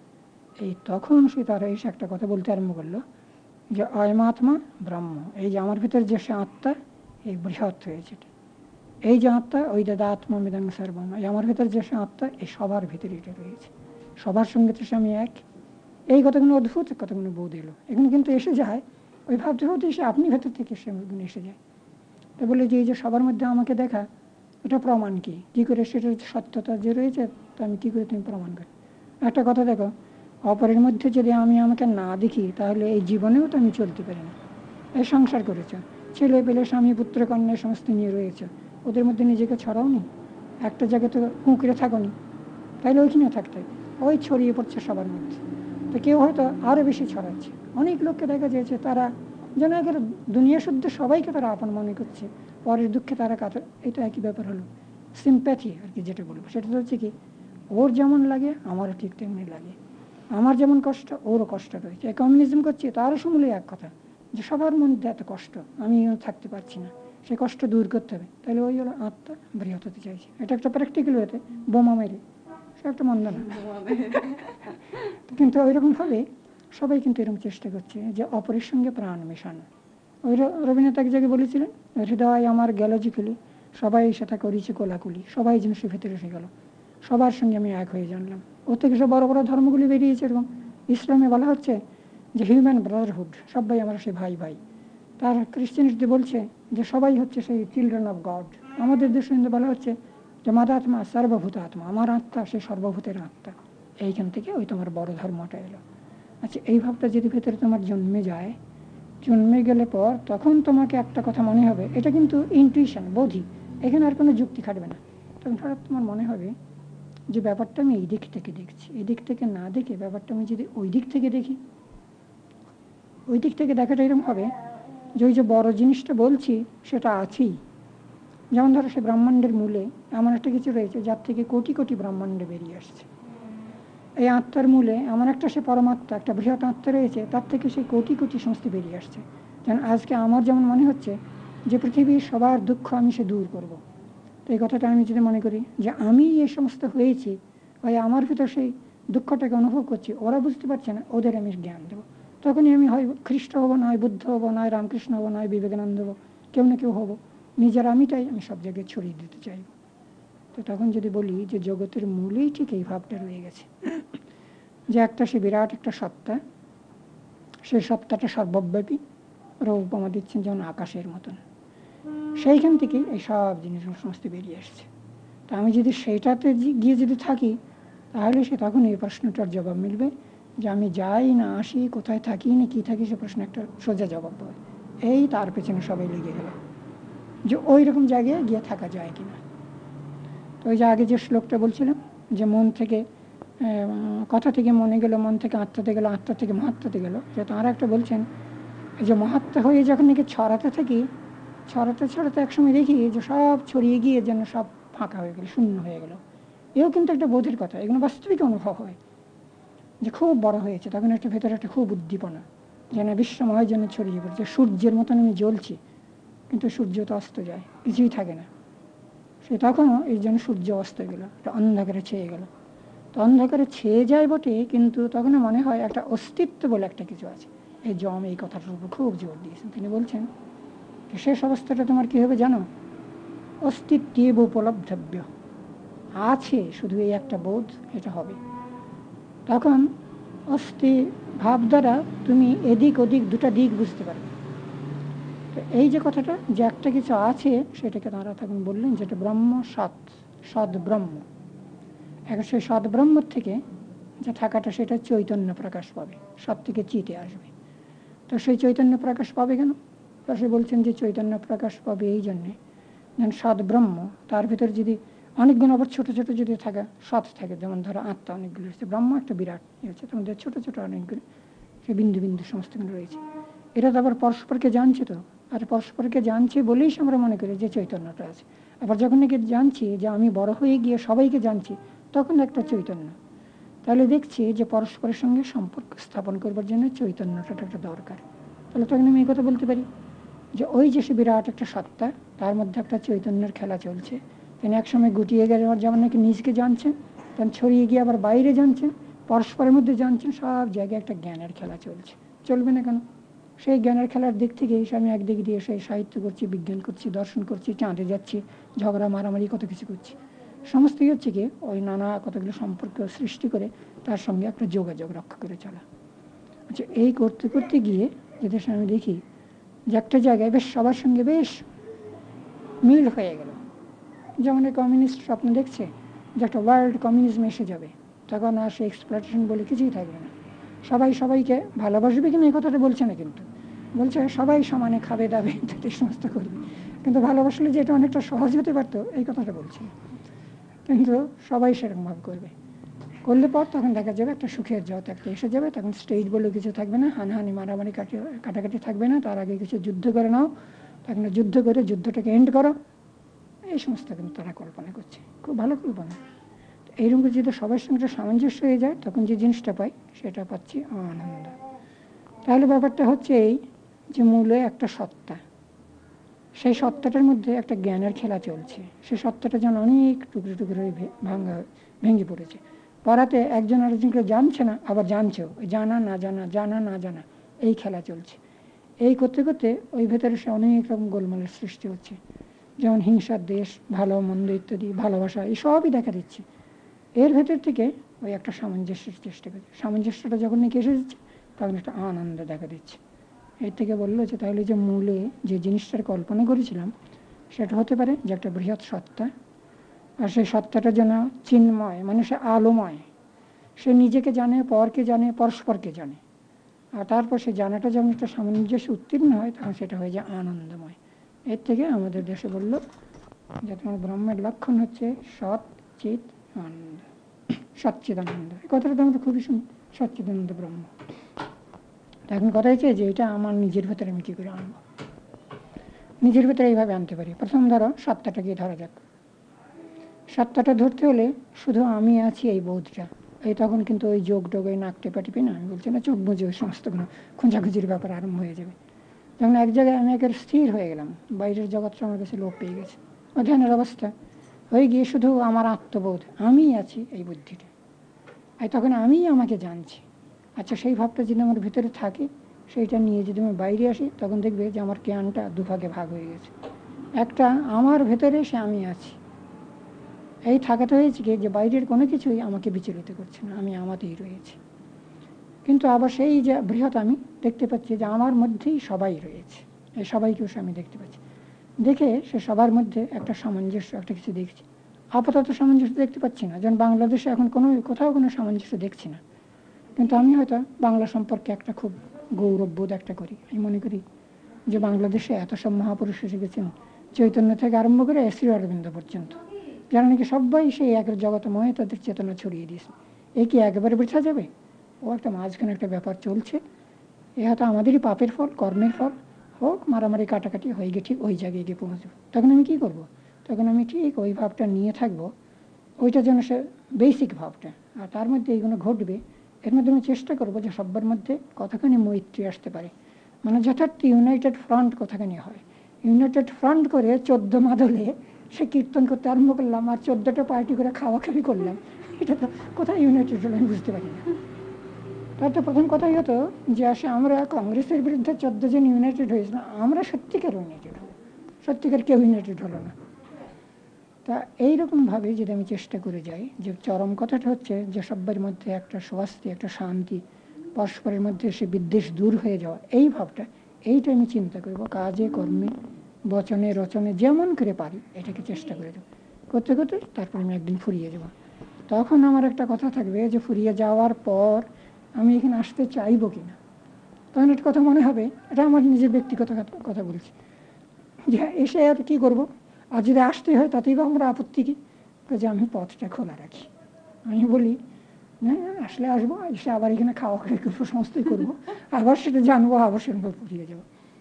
এই তখন সে তারা এসে একটা কথা বলতে আরম্ভ করলো যে অয়মাত্মা ব্রহ্ম, এই যে আমার ভিতরে যে সে আত্মা, এই বৃহৎ হয়েছে, এই যে আত্মা, ওই দাদা আত্মা মিদাং সর্বম, এই আমার ভিতরে যে সে আত্মা, এই সবার ভিতরে এটা রয়েছে, সবার সঙ্গে তো আমি এক। এই কতগুলো অদ্ভুত কতগুলো বোধ এলো এখানে, কিন্তু এসে যায় ওই ভাবতে ভাবতে এসে আপনি ভেতর থেকে সে এসে যায়। তা বলে যে এই যে সবার মধ্যে আমাকে দেখা, এটা প্রমাণ কি, কি করে সেটার সত্যতা যে রয়েছে, তো আমি কি করে তুমি প্রমাণ করি? একটা কথা দেখো, অপরের মধ্যে যদি আমি আমাকে না দেখি, তাহলে এই জীবনেও তো আমি চলতে পারি না। এই সংসার করেছ, ছেলে পেলে স্বামী পুত্র কন্যা সমস্ত নিয়ে রয়েছে, ওদের মধ্যে নিজেকে ছড়াও নি, একটা জায়গায় তো কুঁকড়ে থাকো নি, তাইলে ওইখানে থাকতে ওই ছড়িয়ে পড়ছে সবার মধ্যে। তো কেউ হয়তো আরও বেশি ছড়াচ্ছে, অনেক লোককে দেখা যাচ্ছে তারা যেন একেবারে দুনিয়া শুদ্ধ সবাইকে তারা আপন মনে করছে, পরের দুঃখে তারা কাতর। এটা একই ব্যাপার হলো সিম্প্যাথি আর কি, যেটা বলবো সেটা হচ্ছে কি, ওর যেমন লাগে আমারও ঠিক তেমনি লাগে, আমার যেমন কষ্ট ওরও কষ্ট রয়েছে। কমিউনিজম করছে তারও সমূলে এক কথা, যে সবার মধ্যে এত কষ্ট, আমিও থাকতে পারছি না, সে কষ্ট দূর করতে হবে। তাহলে ওই হলো আত্মা বৃহৎ হতে চাইছে। এটা একটা প্র্যাকটিক্যাল হতে বোমা মেরে, সে একটা মন্দ না, কিন্তু ওইরকম ভাবে সবাই কিন্তু এরকম চেষ্টা করছে যে অপরের সঙ্গে প্রাণ মেশানো। ওই র- রবীন্দ্রনাথ এক জায়গায় বলেছিলেন, হৃদয় আমার গেল যে খুলি, সবাই সেটা করেছে কোলাকুলি, সবাই যেন সে ভেতরে এসে গেল, সবার সঙ্গে আমি এক হয়ে জানলাম। ও থেকে সব বড় বড় ধর্মগুলি বেরিয়েছে, এবং ইসলামে বলা হচ্ছে যে হিউম্যান ব্রাদারহুড, সবাই আমরা সে ভাই ভাই। তার খ্রিস্টানিটি বলছে যে সবাই হচ্ছে সেই চিলড্রেন অফ গড। আমাদের দেশে কিন্তু বলা হচ্ছে যে মাদাত্মা সর্বভূত আত্মা, আমার আত্মা সে সর্বভূতের আত্মা। এইখান থেকে ওই তোমার বড় ধর্মটা এলো। আচ্ছা, এই ভাবটা যদি ভেতরে তোমার জন্মে যায়, জন্মে গেলে পর তখন তোমাকে একটা কথা মনে হবে, এটা কিন্তু ইনটুইশন, বোধি, এখানে আর কোনো যুক্তি খাটবে না। তখন হঠাৎ তোমার মনে হবে যে ব্যাপারটা আমি এই দিক থেকে দেখছি, এই দিক থেকে না দেখে ব্যাপারটা আমি যদি ওই দিক থেকে দেখি, ওই দিক থেকে দেখাটা এরকম হবে যে ওই যে বড় জিনিসটা বলছি সেটা আছেই। যেমন ধরো সে ব্রহ্মাণ্ডের মূলে এমন একটা কিছু রয়েছে যার থেকে কোটি কোটি ব্রহ্মাণ্ডে বেরিয়ে আসছে। এই আত্মার মূলে এমন একটা সে পরমাত্মা, একটা বৃহৎ আত্মা রয়েছে, তার থেকে সেই কোটি কোটি সমস্ত বেরিয়ে আসছে। যেমন আজকে আমার যেমন মনে হচ্ছে যে পৃথিবীর সবার দুঃখ আমি সে দূর করব, তো এই কথাটা আমি যদি মনে করি যে আমি এই সমস্ত হয়েছি, ভাই আমার ভিতর সেই দুঃখটাকে অনুভব করছি, ওরা বুঝতে পারছে না, ওদের আমি জ্ঞান দেবো। তখনই আমি হয় খ্রিস্ট হবো, নয় বুদ্ধ হবো, নয় রামকৃষ্ণ হবো, নয় বিবেকানন্দ হবো, কেউ না কেউ হবো। নিজের আমিটাই আমি সব জায়গায় ছড়িয়ে দিতে চাইব। তো তখন যদি বলি যে জগতের মূলেই ঠিক এই ভাবটা রয়ে গেছে, যে একটা সে বিরাট একটা সত্তা, সেই সত্তাটা সর্বব্যাপী, ওরা উপমা দিচ্ছেন যেমন আকাশের মতন, সেইখান থেকেই এই সব জিনিসগুলো সমস্ত বেরিয়ে আসছে। তা আমি যদি সেইটাতে গিয়ে যদি থাকি, তাহলে সে তখন এই প্রশ্নটার জবাব মিলবে যে আমি যাই না আসি, কোথায় থাকি না কি থাকি, সে প্রশ্ন একটা সোজা জবাব পাবে। এই তার পেছনে সবাই লেগে গেল যে ওই রকম জায়গায় গিয়ে থাকা যায় কিনা। তো ওই যে আগে যে শ্লোকটা বলছিলাম যে মন থেকে কথা থেকে মনে গেল, মন থেকে আত্মাতে গেল, আত্মা থেকে মহাত্মাতে গেল, যে তাঁরা একটা বলছেন যে মহাত্মা হয়ে যখন নাকি ছড়াতে থাকি, ছড়াতে ছড়াতে একসময় দেখি যে সব ছড়িয়ে গিয়ে যেন সব ফাঁকা হয়ে গেল, শূন্য হয়ে গেল। এও কিন্তু একটা বোধের কথা, এগুলো বাস্তবিক অনুভব হয় যে খুব বড় হয়েছে, তখন একটা ভেতরে একটা খুব উদ্দীপনা, যেন বিশ্বময় যেন ছড়িয়ে পড়ছে, সূর্যের মতন আমি জ্বলছি, কিন্তু সূর্য তো অস্ত যায়, কিছুই থাকে না। সে তখনও এই জন্য সূর্য অস্ত গেল, একটা অন্ধকারে ছেয়ে গেল। তো অন্ধকারে ছেয়ে যায় বটে, কিন্তু তখনও মনে হয় একটা অস্তিত্ব বলে একটা কিছু আছে। এই জম এই কথাটার উপর খুব জোর দিয়েছেন। তিনি বলছেন শেষ অবস্থাটা তোমার কী হবে জানো? অস্তিত্বেব উপলব্ধব্য, আছে শুধু এই একটা বোধ, এটা হবে। তখন অস্থি ভাব দ্বারা তুমি এদিক ওদিক দুটা দিক বুঝতে পারবে। তো এই যে কথাটা যে একটা কিছু আছে, সেটাকে তাঁরা তখন বললেন যেটা ব্রহ্ম সৎ, সদ ব্রহ্ম। এখন সেই সদ ব্রহ্মর থেকে যে থাকাটা, সেটা চৈতন্য প্রকাশ পাবে, সব থেকে চিতে আসবে। তো সেই চৈতন্য প্রকাশ পাবে কেন? সে বলছেন যে চৈতন্য প্রকাশ পাবে এই জন্যে, যেন সদ ব্রহ্ম তার ভিতর যদি অনেকগুলো আবার ছোটো ছোটো যদি থাকে, সৎ থাকে, যেমন ধরো আত্মা অনেকগুলো হচ্ছে, ব্রহ্ম একটা বিরাট ইয়ে হচ্ছে, তোমাদের ছোটো ছোটো অনেকগুলো সে বিন্দু বিন্দু সমস্তগুলো রয়েছে। এটা তো আবার পরস্পরকে জানছে, তো আর পরস্পরকে জানছে বলেই আমরা মনে করি যে চৈতন্যটা আছে। আবার যখন নাকি জানছি যে আমি বড় হয়ে গিয়ে সবাইকে জানছি, তখন একটা চৈতন্য। তাহলে দেখছি যে পরস্পরের সঙ্গে সম্পর্ক স্থাপন করবার জন্য চৈতন্যটা একটা দরকার। তাহলে তখন আমি এই কথা বলতে পারি যে ওই যে সে বিরাট একটা সত্তা, তার মধ্যে একটা চৈতন্যের খেলা চলছে। তিনি একসময় গুটিয়ে গেলে যেমন নাকি নিজকে জানছেন, তখন ছড়িয়ে গিয়ে আবার বাইরে জানছেন, পরস্পরের মধ্যে জানছেন, সব জায়গায় একটা জ্ঞানের খেলা চলছে। চলবে না কেন? সেই জ্ঞানের খেলার দিক থেকে আমি একদিক দিয়ে সেই সাহিত্য করছি, বিজ্ঞান করছি, দর্শন করছি, চাঁদে যাচ্ছি, ঝগড়া মারামারি কত কিছু করছি, সমস্তই হচ্ছে কি ওই নানা কতগুলো সম্পর্ক সৃষ্টি করে তার সঙ্গে একটা যোগাযোগ রক্ষা করে চলা। আচ্ছা, এই করতে করতে গিয়ে যদি আমি দেখি যে একটা জায়গায় বেশ সবার সঙ্গে বেশ মিল হয়ে গেল, যেমন এই কমিউনিস্ট স্বপ্ন দেখছে যে একটা ওয়ার্ল্ড কমিউনিজম এসে যাবে, তখন আর সে এক্সপ্লয়টেশন বলে কিছুই থাকবে না। সবাই সবাইকে ভালোবাসবে কিনা এই কথাটা বলছে না, কিন্তু বলছে সবাই সমানে খাবে দাবে ইত্যাদি সমস্ত করবে, কিন্তু ভালোবাসলে যে এটা অনেকটা সহজ হতে পারতো এই কথাটা বলছে। কিন্তু সবাই সেরকম ভাব করবে, করলে পর তখন দেখা যাবে একটা সুখের জগৎ একটা এসে যাবে। তখন স্টেজ বলে কিছু থাকবে না, হানাহানি মারামারি কাটি কাটাকাটি থাকবে না, তার আগে কিছু যুদ্ধ করে নাও, তখন যুদ্ধ করে যুদ্ধটাকে এন্ড করো, এই সমস্ত কিন্তু তারা কল্পনা করছে, খুব ভালো কল্পনা। এইরকম যদি সবার সঙ্গে সামঞ্জস্য হয়ে যায়, তখন যে জিনিসটা পাই সেটা পাচ্ছি আনন্দ। তাহলে ব্যাপারটা হচ্ছে এই যে মূলে একটা সত্তা, সেই সত্তাটার মধ্যে একটা জ্ঞানের খেলা চলছে। সেই সত্তাটা যেন অনেক টুকরো টুকরো ভাঙা ভেঙে পড়েছে, পড়াতে একজন আরেকজনকে জানছে না, আবার জানছেও, জানা না জানা, জানা না জানা, এই খেলা চলছে। এই করতে করতে ওই ভেতরে সে অনেক রকম গোলমালের সৃষ্টি হচ্ছে, যেমন হিংসার দেশ, ভালো মন্দ ইত্যাদি, ভালোবাসা, এই সবই দেখা দিচ্ছে। এর ভেতর থেকে ওই একটা সামঞ্জস্যের চেষ্টা করছে। সামঞ্জস্যটা যখন নাকি এসে যাচ্ছে তখন একটা আনন্দ দেখা দিচ্ছে। এর থেকে বললো যে তাহলে যে মূলে যে জিনিসটার কল্পনা করেছিলাম সেটা হতে পারে যে একটা বৃহৎ সত্তা, আর সেই সত্তাটা যেন চিন্ময়, মানে সে আলোময়, সে নিজেকে জানে, পরকে জানে, পরস্পরকে জানে, আর তারপর সে জানাটা যখন একটা সামঞ্জস্য উত্তীর্ণ হয় তখন সেটা হয়ে যায় আনন্দময়। এর থেকে আমাদের দেশে বলল যে তোমার ব্রহ্মের লক্ষণ হচ্ছে সৎ চিত আনন্দ, সচ্চিদানন্দ। এই কথাটা তো আমরা খুবই শুনি, সচ্চিদানন্দ ব্রহ্ম। এখন কথা হচ্ছে যে এটা আমার নিজের ভেতরে আমি কী করে আনবো, নিজের ভেতরে এইভাবে আনতে পারি। প্রথম ধরো সত্তাটাকে ধরা যাক। সত্তাটা ধরতে হলে শুধু আমি আছি এই বোধটা, এই তখন কিন্তু ওই যোগ টোগ, ওই নাক টেপা টিপি না, আমি বলছি না, চোখ বুঝে ওই সমস্ত কোনো খোঁজাখুঁজির ব্যাপার আরম্ভ হয়ে যাবে। যখন এক জায়গায় আমি একের স্থির হয়ে গেলাম, বাইরের জগৎটা আমার কাছে লোপ পেয়ে গেছে, অধ্যয়নের অবস্থা হয়ে গিয়ে শুধু আমার আত্মবোধ, আমি আছি এই বুদ্ধিটা, আর তখন আমি আমাকে জানছি। আচ্ছা, সেই ভাবটা যদি আমার ভিতরে থাকে, সেইটা নিয়ে যদি আমি বাইরে আসি, তখন দেখবে যে আমার জ্ঞানটা দুভাগে ভাগ হয়ে গেছে। একটা আমার ভেতরে সে আমি আছি, এই থাকাটা হয়েছে কি যে বাইরের কোনো কিছুই আমাকে বিচলিত করছে না, আমি আমাতেই রয়েছি। কিন্তু আবার সেই যে বৃহৎ আমি দেখতে পাচ্ছি যে আমার মধ্যেই সবাই রয়েছে, এই সবাইকেও সে আমি দেখতে পাচ্ছি। দেখে সে সবার মধ্যে একটা সামঞ্জস্য, একটা কিছু দেখছি। আপাতত সামঞ্জস্য দেখতে পাচ্ছি না, যেমন বাংলাদেশে এখন কোনো কোথাও কোনো সামঞ্জস্য দেখছি না, কিন্তু আমি হয়তো বাংলা সম্পর্কে একটা খুব গৌরববোধ একটা করি। আমি মনে করি যে বাংলাদেশে এত সব মহাপুরুষ এসে গেছেন, চৈতন্য থেকে আরম্ভ করে শ্রী অরবিন্দ পর্যন্ত, যারা নাকি সবাই সেই একের জগতময় তাদের চেতনা ছড়িয়ে দিয়েছে। এ কি একবারে বোঝা যাবে? ও একটা মাঝখানে একটা ব্যাপার চলছে, এ হয়তো আমাদেরই পাপের ফল, কর্মের ফল হোক, মারামারি কাটাকাটি হয়ে গিয়ে ঠিক ওই জায়গায় গিয়ে পৌঁছবো। তখন আমি কি করব? তখন আমি ঠিক ওই ভাবটা নিয়ে থাকবো, ওইটা যেন সে বেসিক ভাবটা, আর তার মধ্যে এইগুলো ঘটবে। এর মধ্যে আমি চেষ্টা করবো যে সবার মধ্যে কতখানি মৈত্রী আসতে পারে, মানে যথার্থ ইউনাইটেড ফ্রন্ট কতখানি হয়। ইউনাইটেড ফ্রন্ট করে চোদ্দ মাদলে সে কীর্তন করতে আরম্ভ করলাম, আর চোদ্দটা পার্টি করে খাওয়া খাওয়ি করলাম, এটা তো কোথায় ইউনাইটেড হলো আমি বুঝতে পারি না। তার তো প্রথম কথাই হতো যে আসে আমরা কংগ্রেসের বিরুদ্ধে চোদ্দ জন ইউনাইটেড হয়েছিলাম, আমরা সত্যিকার ইউনাইটেড হলো, সত্যিকার কেউ ইউনাইটেড হলো না। তা এইরকমভাবে যদি আমি চেষ্টা করে যাই, যে চরম কথাটা হচ্ছে যে সবার মধ্যে একটা স্বস্তি, একটা শান্তি, পরস্পরের মধ্যে সে বিদ্বেষ দূর হয়ে যাওয়া, এই ভাবটা, এইটা আমি চিন্তা করবো কাজে কর্মে বচনে রচনে যেমন করে পারি এটাকে চেষ্টা করে যাবো, করতে করতে তারপর আমি একদিন ফুরিয়ে যাব। তখন আমার একটা কথা থাকবে যে ফুরিয়ে যাওয়ার পর আমি এখানে আসতে চাইবো কিনা। তখন একটা কথা মনে হবে, এটা আমার নিজের ব্যক্তিগত কথা বলছি, যে এসে আর কি করবো, আর যদি আসতে হয় তাতেই বা আমরা আপত্তি কি, যে আমি পথটা খোলা রাখি। আমি বলি হ্যাঁ আসলে আসবো, এসে আবার এখানে খাওয়া খাওয়া করবো, সমস্তই করবো, আবার সেটা জানবো, আবার সেরকম ফুরিয়ে যাবো।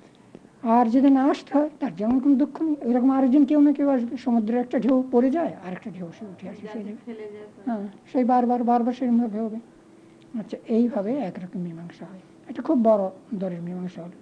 আর যদি না আসতে হয় তার যেমন কোনো দুঃখ নেই, এরকম আরেকজন কেউ না কেউ আসবে, সমুদ্রের একটা ঢেউ পড়ে যায় আর একটা ঢেউ সে উঠে আসে, সেই হ্যাঁ সেই বারবার বারবার সেরকমভাবে হবে। আচ্ছা, এইভাবে একরকম মীমাংসা হয়, এটা খুব বড় দরের মীমাংসা হল।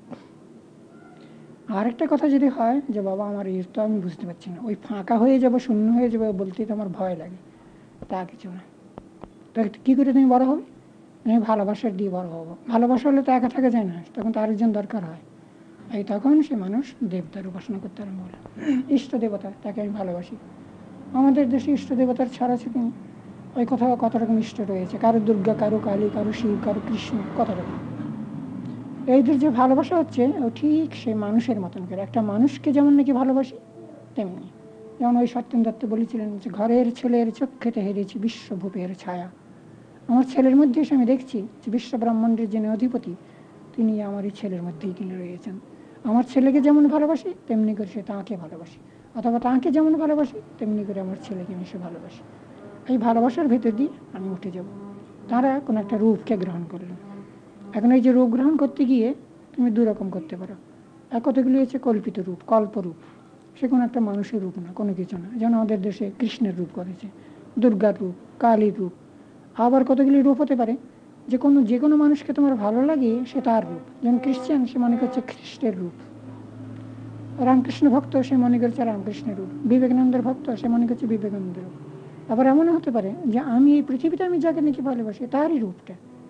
আরেকটা কথা যদি হয় যে বাবা আমার এই তো আমি বুঝতে পারছি না, ওই ফাঁকা হয়ে যাবো, শূন্য হয়ে যাবে বলতেই তো আমার ভয় লাগে, তা কিছু না। তো কী করে তুমি বড় হবে? আমি ভালোবাসার দিয়ে বড় হবো। ভালোবাসা হলে তো একা থাকা যায় না, তখন তো আরেকজন দরকার হয়। এই তখন সে মানুষ দেবতার উপাসনা করতে আরম্ভ হলো, ইষ্ট দেবতা, তাকে আমি ভালোবাসি। আমাদের দেশে ইষ্ট দেবতার ছাড়া আছে তিনি, ওই কোথাও কত রকম ইষ্ট রয়েছে, কারো দুর্গা, কারো কালী, কারো শিব, কারো কৃষ্ণ, কত রকম। এইদের যে ভালোবাসা হচ্ছে ও ঠিক সে মানুষের মতন করে, একটা মানুষকে যেমন নাকি ভালোবাসি তেমনি, যেমন ওই সত্যেন দত্ত বলেছিলেন যে ঘরের ছেলের চক্ষেতে হেরেছি বিশ্বভূপের ছায়া। আমার ছেলের মধ্যে এসে আমি দেখছি যে বিশ্ব ব্রহ্মাণ্ডের যিনি অধিপতি তিনি আমার এই ছেলের মধ্যেই তিনি রয়েছেন। আমার ছেলেকে যেমন ভালোবাসি তেমনি করে সে তাঁকে ভালোবাসি, অথবা তাঁকে যেমন ভালোবাসি তেমনি করে আমার ছেলেকে আমি সে ভালোবাসি। এই ভালোবাসার ভেতর দিয়ে আমি উঠে যাব। তারা কোনো একটা রূপকে গ্রহণ করলেন। এখন এই যে রূপ গ্রহণ করতে গিয়ে তুমি দু রকম করতে পারো। এক কতগুলি হচ্ছে কল্পিত রূপ, কল্পরূপ, সে কোনো একটা মানুষের রূপ না, কোনো কিছু না। যেমন আমাদের দেশে কৃষ্ণের রূপ করেছে, দুর্গার রূপ, কালীর রূপ। আবার কতগুলি রূপ হতে পারে যে কোনো যে কোনো মানুষকে তোমার ভালো লাগে সে তার রূপ। যেমন খ্রিস্টান, সে মনে করছে খ্রিস্টের রূপ। রামকৃষ্ণ ভক্ত, সে মনে করছে রামকৃষ্ণের রূপ। বিবেকানন্দের ভক্ত, সে মনে করছে বিবেকানন্দের রূপ। আবার এমনও হতে পারে যে আমি এই পৃথিবীতে আমি যাকে নাকি ভালোবাসি তারই রূপটা।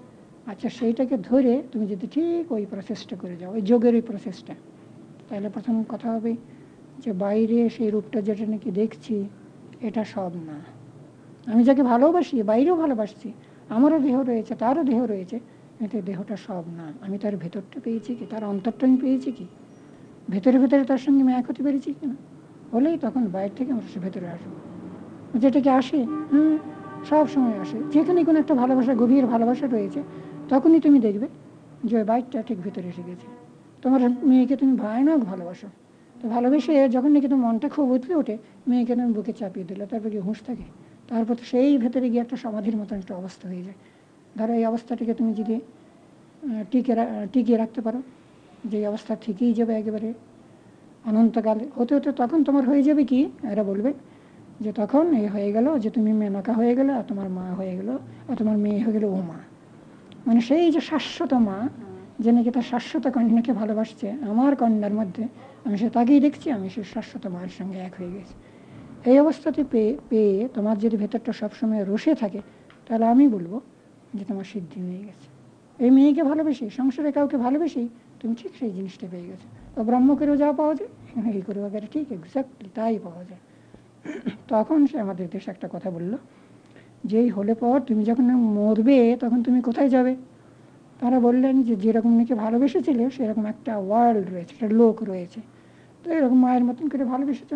আচ্ছা সেইটাকে ধরে তুমি যদি ঠিক ওই প্রসেসটা করে যাও, ওই যোগের ওই প্রসেসটা, তাহলে প্রথম কথা হবে যে বাইরে সেই রূপটা যেটা নাকি দেখছি এটা সব না। আমি যাকে ভালোবাসি বাইরেও ভালোবাসছি, আমারও দেহ রয়েছে তারও দেহ রয়েছে, কিন্তু দেহটা সব না। আমি তার ভেতরটা পেয়েছি কি, তার অন্তরটা আমি পেয়েছি কি, ভেতরে ভেতরে তার সঙ্গে আমি এক হতে পেরেছি কিনা, হলেই তখন বাইরে থেকে আমরা সে ভেতরে আসবো। যেটাকে আসে হুম সব সময় আসে, যেখানে কোনো একটা ভালোবাসা গভীর ভালোবাসা রয়েছে তখনই তুমি দেখবে যে ওই বাইকটা ঠিক ভেতরে এসে গেছে। তোমার মেয়েকে তুমি ভয়ানক ভালোবাসো, তো ভালোবেসে যখন নাকি তোমার মনটা খুব উতলে ওঠে, মেয়েকে তুমি বুকে চাপিয়ে দিলে, তারপর কি হুঁশ থাকে? তারপর তো সেই ভেতরে গিয়ে একটা সমাধির মতন একটা অবস্থা হয়ে যায়। ধরো এই অবস্থাটিকে তুমি যদি টিকে টিকিয়ে রাখতে পারো, যে অবস্থা থেকেই যাবে একেবারে অনন্তকালে, হতে হতে তখন তোমার হয়ে যাবে কি, এরা বলবে যে তখন এই হয়ে গেল যে তুমি মেনকা হয়ে গেলে, আর তোমার মা হয়ে গেল, আর তোমার মেয়ে হয়ে গেল ও মা। মানে সেই যে শাশ্বত মা, যে নাকি তার শাশ্বত কন্যাকে ভালোবাসছে, আমার কন্যার মধ্যে আমি সে তাকেই দেখছি, আমি সে শাশ্বত মায়ের সঙ্গে এক হয়ে গেছি। এই অবস্থাতে পেয়ে পেয়ে তোমার যদি ভেতরটা সবসময় রসে থাকে, তাহলে আমি বলবো যে তোমার সিদ্ধি হয়ে গেছে। এই মেয়েকে ভালোবেসে, সংসারে কাউকে ভালোবেসে তুমি ঠিক সেই জিনিসটা পেয়ে গেছে। তো ব্রহ্ম করেও যা পাওয়া যায়, এই করে বাগেরে ঠিক এক্স্যাক্টলি তাই পাওয়া যায়। তখন সে আমাদের দেশে একটা কথা বললো, যেই হলে পর তুমি যখন মরবে তখন তুমি কোথায় যাবে? তারা বললেন যে যেরকম নাকি ভালোবেসেছিলে সেরকম একটা ওয়ার্ল্ড রয়েছে, একটা লোক রয়েছে, তো এরকম মায়ের মতন করে ভালোবেসেছ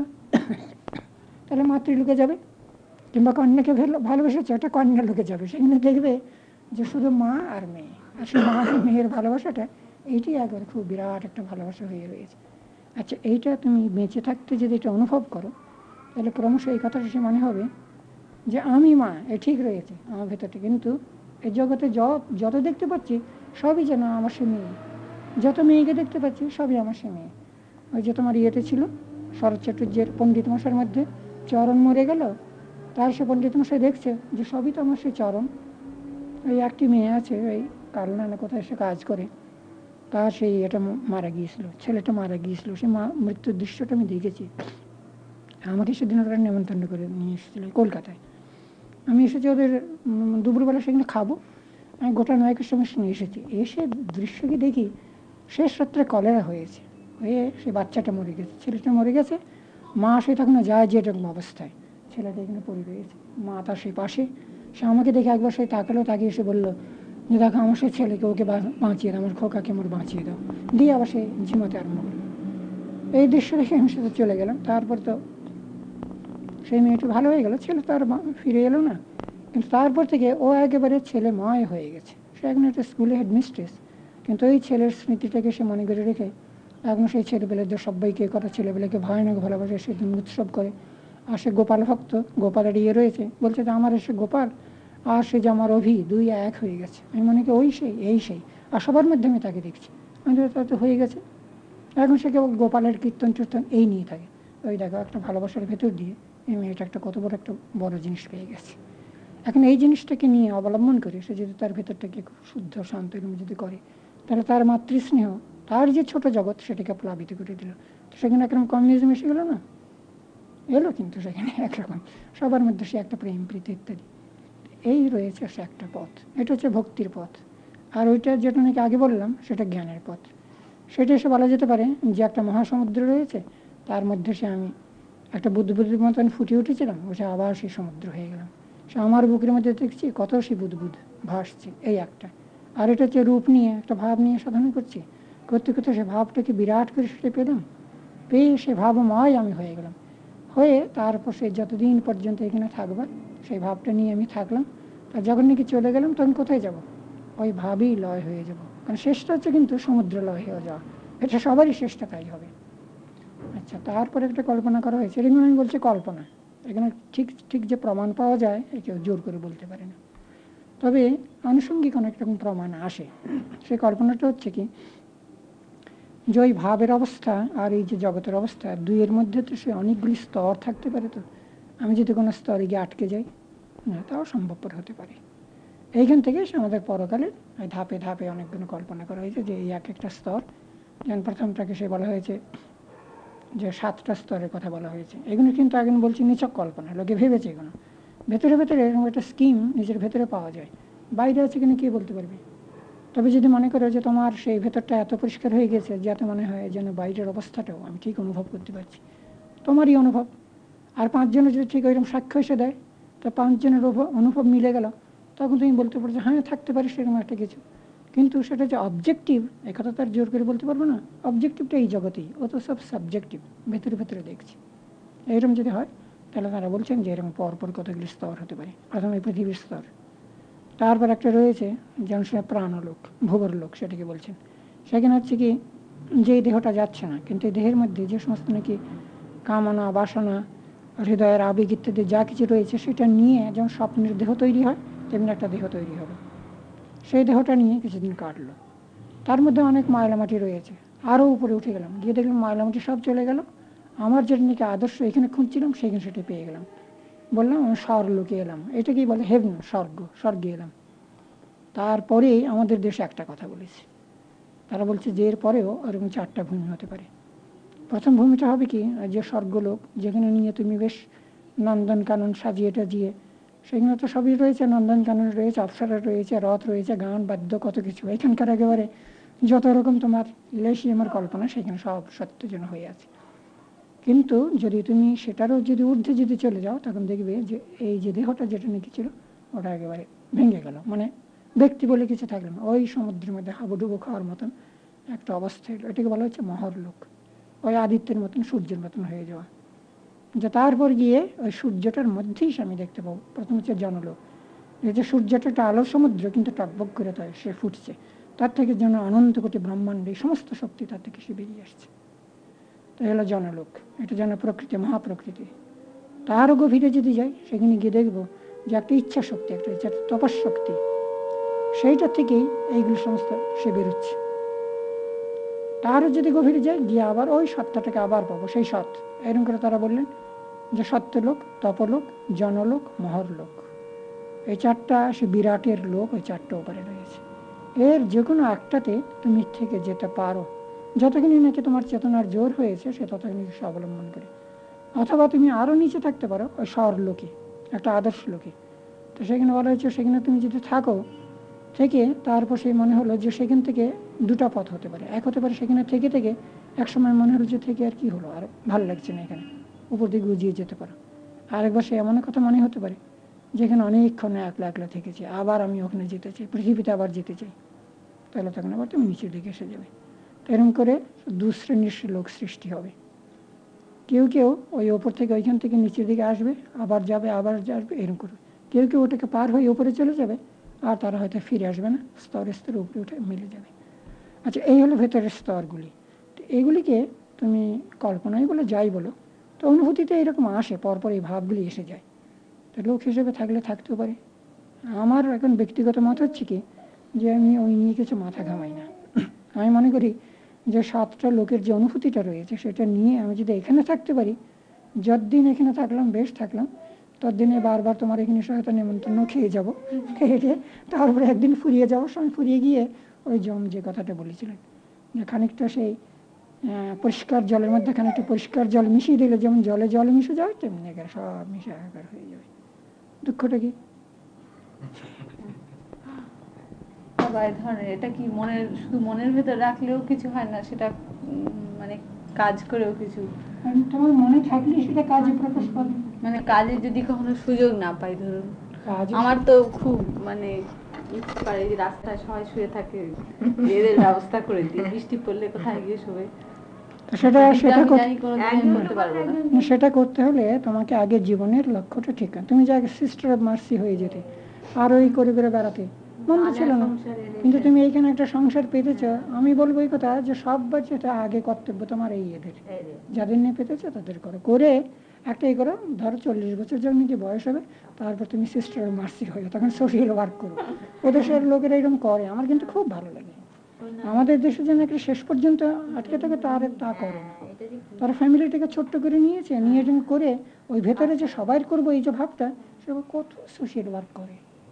তাহলে মাতৃলোকে যাবে, কিংবা কন্যাকে ভালোবেসেছে একটা কন্যা লোকে যাবে, সেখানে দেখবে যে শুধু মা আর মেয়ে, আর সেই মা আর মেয়ের ভালোবাসাটা এইটি একবার খুব বিরাট একটা ভালোবাসা হয়ে রয়েছে। আচ্ছা এইটা তুমি বেঁচে থাকতে যদি এটা অনুভব করো, তাহলে ক্রমশ এই কথাটা সে মনে হবে যে আমি মা, এ ঠিক রয়েছে আমার ভেতরটা, কিন্তু এই জগতে যত যত দেখতে পাচ্ছি সবই যেন আমার সে মেয়ে, যত মেয়েকে দেখতে পাচ্ছি সবই আমার সে মেয়ে। ওই যে তোমার ইয়েতে ছিল শরৎ চাটুর্যের পণ্ডিত মশাইয়ের মধ্যে, চরণ মরে গেল, তার সে পণ্ডিত মশাই দেখছে যে সবই তো আমার সেই চরণ। ওই একটি মেয়ে আছে ওই কালনা না কোথায় সে কাজ করে, তার সেই এটা মারা গিয়েছিল, ছেলেটা মারা গিয়েছিল, সে মা মৃত্যুর দৃশ্যটা আমি দেখেছি। আমাকে সেদিন ওরা নেমন্তন্ন করে নিয়ে এসেছিল কলকাতায়, আমি এসেছি ওদের দুপুরবেলা সেখানে খাবো, আমি গোটা নয়কের সঙ্গে সঙ্গে এসেছি, এসে দৃশ্যকে দেখি শেষ রাত্রে কলেরা হয়েছে, হয়ে সে বাচ্চাটা মরে গেছে, ছেলেটা মরে গেছে, মা সে তখন যায় যে এরকম অবস্থায়, ছেলেটা এখানে পড়ে রয়েছে, মা তার সেই পাশে, সে আমাকে দেখে একবার সে তাকালো, তাকে এসে বললো যে দেখো আমার সেই ছেলেকে, ওকে বাঁচিয়ে দাও, আমার খোকাকে আমার বাঁচিয়ে দাও, দিয়ে আবার সে ঝিমাতে আরম্ভ করলো। এই দৃশ্য দেখে আমি সাথে চলে গেলাম। তারপর তো সেই মেয়েটা ভালো হয়ে গেল, ছেলে তো আর ফিরে এলো না, কিন্তু তারপর থেকে ও একেবারে ছেলে মায় হয়ে গেছে। সে এখন একটা স্কুলে হেডমিস্ট্রেস, কিন্তু ওই ছেলের স্মৃতিটাকে সে মনে করে রেখে এখন সেই ছেলেবেলাদের সবাইকে কথা, ছেলেবেলাকে ভয়ানক ভালোবাসে, সেদিন উৎসব করে। আর সে গোপাল ভক্ত, গোপালের ইয়ে রয়েছে, বলছে যে আমার এসে গোপাল আর সে যে আমার অভি দুই এক হয়ে গেছে। আমি মনে করি ওই সেই এই সেই, আর সবার মধ্যে আমি তাকে দেখছি, আমি তো হয়ে গেছে। এখন সে কেবল গোপালের কীর্তন টীর্তন এই নিয়ে থাকে। ওই দেখো একটা ভালোবাসার ভেতর দিয়ে এই মেয়েটা একটা কত বড় একটা বড় জিনিস পেয়ে গেছে। এখন এই জিনিসটাকে নিয়ে অবলম্বন করে সে যদি তার ভেতরটাকে খুব শুদ্ধ শান্ত যদি করে, তাহলে তার মাতৃস্নেহ, তার যে ছোট জগৎ সেটাকে প্লাবিত করে দিল। তো সেখানে একরকম কমিউনিজম এসে গেল না, এলো কিন্তু সেখানে একরকম সবার মধ্যে সে একটা প্রেম প্রীতি ইত্যাদি। এই রয়েছে সে একটা পথ, এটা হচ্ছে ভক্তির পথ। আর ওইটা যেটা নাকি আগে বললাম সেটা জ্ঞানের পথ। সেটা এসে বলা যেতে পারে যে একটা মহাসমুদ্র রয়েছে, তার মধ্যে সে আমি একটা বুদ্বুদের মতন ফুটে উঠেছিলাম, সে আবার সেই সমুদ্র হয়ে গেলাম। সে আমার বুকের মধ্যে দেখছি কত সে বুদবুদ ভাসছে, এই একটা। আর এটা হচ্ছে রূপ নিয়ে একটা ভাব নিয়ে সাধনা করছি, করতে করতে সে ভাবটাকে বিরাট করে সেটা পেলাম, পেয়ে সে ভাবময় আমি হয়ে গেলাম। হয়ে তারপর সে যতদিন পর্যন্ত এখানে থাকবে সেই ভাবটা নিয়ে আমি থাকলাম। আর যখন নাকি চলে গেলাম তখন কোথায় যাব? ওই ভাবেই লয় হয়ে যাব, কারণ শেষটা হচ্ছে কিন্তু সমুদ্র লয় হয়ে যাওয়া, এটা সবারই শেষটা তাই হবে। আচ্ছা, তারপরে একটা কল্পনা করা হয়েছে, এরকম আমি বলছি কল্পনা, এখানে ঠিক ঠিক যে প্রমাণ পাওয়া যায় এ কেউ জোর করে বলতে পারে না, তবে আনুষঙ্গিক অনেক রকম প্রমাণ আসে। সেই কল্পনাটা হচ্ছে কি, যে ওই ভাবের অবস্থা আর এই যে জগতের অবস্থা, দুইয়ের মধ্যে তো সে অনেকগুলি স্তর থাকতে পারে। তো আমি যদি কোনো স্তরে গিয়ে আটকে যাই, না তাও সম্ভবপর হতে পারে। এইখান থেকে সে আমাদের পরকালে ধাপে ধাপে অনেকগুলো কল্পনা করা হয়েছে, যে এই এক একটা স্তর, যেমন প্রথমটাকে সে বলা হয়েছে যে সাতটা স্তরের কথা বলা হয়েছে। এগুলো কিন্তু আগে বলছি নিছক কল্পনা, লোকে ভেবেছে এগুলো। ভেতরে ভেতরে এরকম একটা স্কিম নিজের ভেতরে পাওয়া যায়, বাইরে আছে কিনা কে বলতে পারবে। তবে যদি মনে করো যে তোমার সেই ভেতরটা এত পরিষ্কার হয়ে গেছে যাতে মনে হয় যেন বাইরের অবস্থাটাও আমি ঠিক অনুভব করতে পারছি, তোমারই অনুভব, আর পাঁচজনের যদি ঠিক ওইরকম সাক্ষ্য এসে দেয়, তো পাঁচজনের অনুভব মিলে গেল, তখন তুমি বলতে পারো যে হ্যাঁ থাকতে পারি সেরকম একটা কিছু। কিন্তু সেটা যে অবজেক্টিভ, একথা তো আর জোর করে বলতে পারবো না। অবজেক্টিভটা এই জগতেই, ও তো সব সাবজেক্টিভ, ভেতরে ভেতরে দেখছি। এরকম যদি হয় তাহলে তারা বলছেন যে এরকম পরপর কতগুলি স্তর হতে পারে। প্রথমে পৃথিবীর স্তর, তারপর একটা রয়েছে যেমন সে প্রাণলোক, ভূবর লোক সেটাকে বলছেন। সেখানে হচ্ছে কি যে দেহটা যাচ্ছে না, কিন্তু এই দেহের মধ্যে যে সমস্ত নাকি কামনা, বাসনা, হৃদয়ের আবেগ ইত্যাদি যা কিছু রয়েছে সেটা নিয়ে যেমন স্বপ্নের দেহ তৈরি হয়, তেমনি একটা দেহ তৈরি হবে। সেই দেহটা নিয়ে কিছুদিন কাটলো, তার মধ্যে অনেক ময়লামাটি রয়েছে। আরও উপরে উঠে গেলাম, গিয়ে দেখলাম ময়লামাটি সব চলে গেল। আমার যেটা নাকি আদর্শ এখানে খুঁজছিলাম সেখানে সেটা পেয়ে গেলাম। বললাম আমি স্বর্গলোকে এলাম, এটাকেই বলে হেভেন, স্বর্গ, স্বর্গে এলাম। তারপরেই আমাদের দেশে একটা কথা বলেছে, তারা বলছে যে এর পরেও ওরকম চারটা ভূমি হতে পারে। প্রথম ভূমিটা হবে কি, যে স্বর্গলোক, যেখানে নিয়ে তুমি বেশ নন্দন কানন সাজিয়ে টাজিয়ে, সেখানে তো সবই রয়েছে, নন্দন কানন রয়েছে, অপসরা রয়েছে, রথ রয়েছে, গান বাদ্য কত কিছু। এখানকার একেবারে যত রকম তোমার ইলেশিয়ামের কল্পনা সেখানে সব সত্য যেন হয়ে আছে। কিন্তু যদি তুমি সেটারও যদি ঊর্ধ্বে যদি চলে যাও, তখন দেখবে যে এই যে দেহটা যেটা নাকি ছিল ওটা একেবারে ভেঙে গেল, মানে ব্যক্তি বলে কিছু থাকলো না, ওই সমুদ্রের মধ্যে হাবুডুবু খাওয়ার মতন একটা অবস্থা এলো। এটাকে বলা হচ্ছে মহরলোক, ওই আদিত্যের মতন, সূর্যের মতন হয়ে যাওয়া। যে তারপর গিয়ে ওই সূর্যটার মধ্যেই আমি দেখতে পাবো, প্রথম হচ্ছে জনলোক, এই যে সূর্যটা একটা আলোর সমুদ্র, কিন্তু টকবক করে তাই সে ফুটছে, তার থেকে যেন অনন্ত কোটি ব্রহ্মাণ্ড, এই সমস্ত শক্তি তার থেকে সে বেরিয়ে আসছে। তো হলো জনলোক, এটা যেন প্রকৃতি, মহাপ্রকৃতি। তারও গভীরে যদি যাই, সেখানে গিয়ে দেখবো যে একটা ইচ্ছা শক্তি, একটা ইচ্ছা তপশক্তি, সেইটা থেকেই এইগুলো সমস্ত সে বেরোচ্ছে। তারও যদি গভীরে যায়, গিয়ে আবার ওই সত্তাটাকে আবার পাবো, সেই সৎ। এরকম করে তারা বললেন যে সত্যলোক, তপলোক, জনলোক, মহরলোক, এই চারটা সে বিরাটের লোক, ওই চারটা উপরে রয়েছে। এর যে কোনো একটাতে তুমি থেকে যেতে পারো, যতখানি নাকি তোমার চেতনার জোর হয়েছে সে ততখানি সে অবলম্বন করে। অথবা তুমি আরও নিচে থাকতে পারো ওই স্বরলোকে, একটা আদর্শ লোকে। তো সেখানে বলা হয়েছে সেখানে তুমি যদি থাকো, থেকে তারপর সেই মনে হলো যে সেখান থেকে দুটা পথ হতে পারে। এক হতে পারে সেখানে থেকে থেকে এক সময় মনে হলো যে থেকে আর কি হলো, আর ভালো লাগছে না, এখানে উপর দিকে উজিয়ে যেতে পারো। আরেকবার সে এমন কথা মনে হতে পারে যেখানে অনেকক্ষণ একলা একলা থেকেছি, আবার আমি ওখানে যেতে চাই, পৃথিবীতে আবার যেতে চাই, তাহলে তখন আবার তুমি নিচের দিকে এসে যাবে। তো এরকম করে দু শ্রেণীর লোক সৃষ্টি হবে। কেউ কেউ ওই ওপর থেকে ওইখান থেকে নিচের দিকে আসবে, আবার যাবে, আবার আসবে, এরকম করবে। কেউ কেউ ওটাকে পার হয়ে উপরে চলে যাবে, আর তারা হয়তো ফিরে আসবে না, স্তরে স্তরে উপরে উঠে মিলে যাবে। আচ্ছা, এই হলো ভেতরের স্তরগুলি। তো এগুলিকে তুমি কল্পনাই বলে যাই বলো, তো অনুভূতিতে এরকম আসে, পরপর এই ভাবগুলি এসে যায়। তো লোক হিসেবে থাকলে থাকতেও পারে। আমার এখন ব্যক্তিগত মত হচ্ছে কি, যে আমি ওই নিয়ে কিছু মাথা ঘামাই না। আমি মনে করি যে সাতটা লোকের যে অনুভূতিটা রয়েছে সেটা নিয়ে আমি যদি এখানে থাকতে পারি, যতদিন এখানে থাকলাম বেশ থাকলাম, ততদিনে বারবার তোমার এখানে হয়তো নেমন্তন্ন খেয়ে যাবো, খেয়ে তারপরে একদিন ফুরিয়ে যাবো, সময় ফুরিয়ে গিয়ে ওই জম যে কথাটা বলেছিলেন যে খানিকটা সেই পরিষ্কার জলের মধ্যে খানিকটা পরিষ্কার জল মিশিয়ে দিলে যেমন জলে জল মিশে যাবে, তেমনি এখানে সব মিশে একাকার হয়ে যাবে। দুঃখটা কি?
আবার ধরনের এটা কি মনের, শুধু মনের ভেতর রাখলেও কিছু হয় না, সেটা মানে কাজ করেও কিছু,
তোমার মনে থাকলে সেটা কাজে প্রকাশ পাবে।
মানে কাজে যদি কখনো সুযোগ না পাই, ধরুন আমার তো খুব মানে ইচ্ছে করে যে রাস্তায় সবাই শুয়ে থাকে, এদের ব্যবস্থা করে দিই, বৃষ্টি পড়লে কোথায় গিয়ে শোবে,
সেটা সেটা
করতে পারবো না।
সেটা করতে হলে তোমাকে আগে জীবনের লক্ষ্যটা ঠিক, তুমি যে আগে সিস্টার অফ মার্সি হয়ে যেতে, আর ওই করে করে বেড়াতে মন্দ ছিল না, কিন্তু তুমি এইখানে একটা সংসার পেতেছ। আমি বলবো এই কথা যে সব বাচ্চাটা আগে কর্তব্য তোমার এই এদের, যাদের নিয়ে পেতেছ তাদের করো, করে একটাই করো, ধরো চল্লিশ বছর যখন কি বয়স হবে, তারপর তুমি সিস্টার অফ মার্সি হয়ে তখন সোশ্যাল ওয়ার্ক করো। ও দেশের লোকেরা এরকম করে, আমার কিন্তু খুব ভালো লাগে। আমাদের দেশে যেন একটা শেষ পর্যন্ত আটকে থাকে, তার তা করে না। তারা ফ্যামিলিটাকে ছোট্ট করে নিয়েছে, নিয়ে যখন করে ওই ভেতরে যে সবাই করবো এই যে ভাবটা, সে কত সোশ্যাল ওয়ার্ক করে।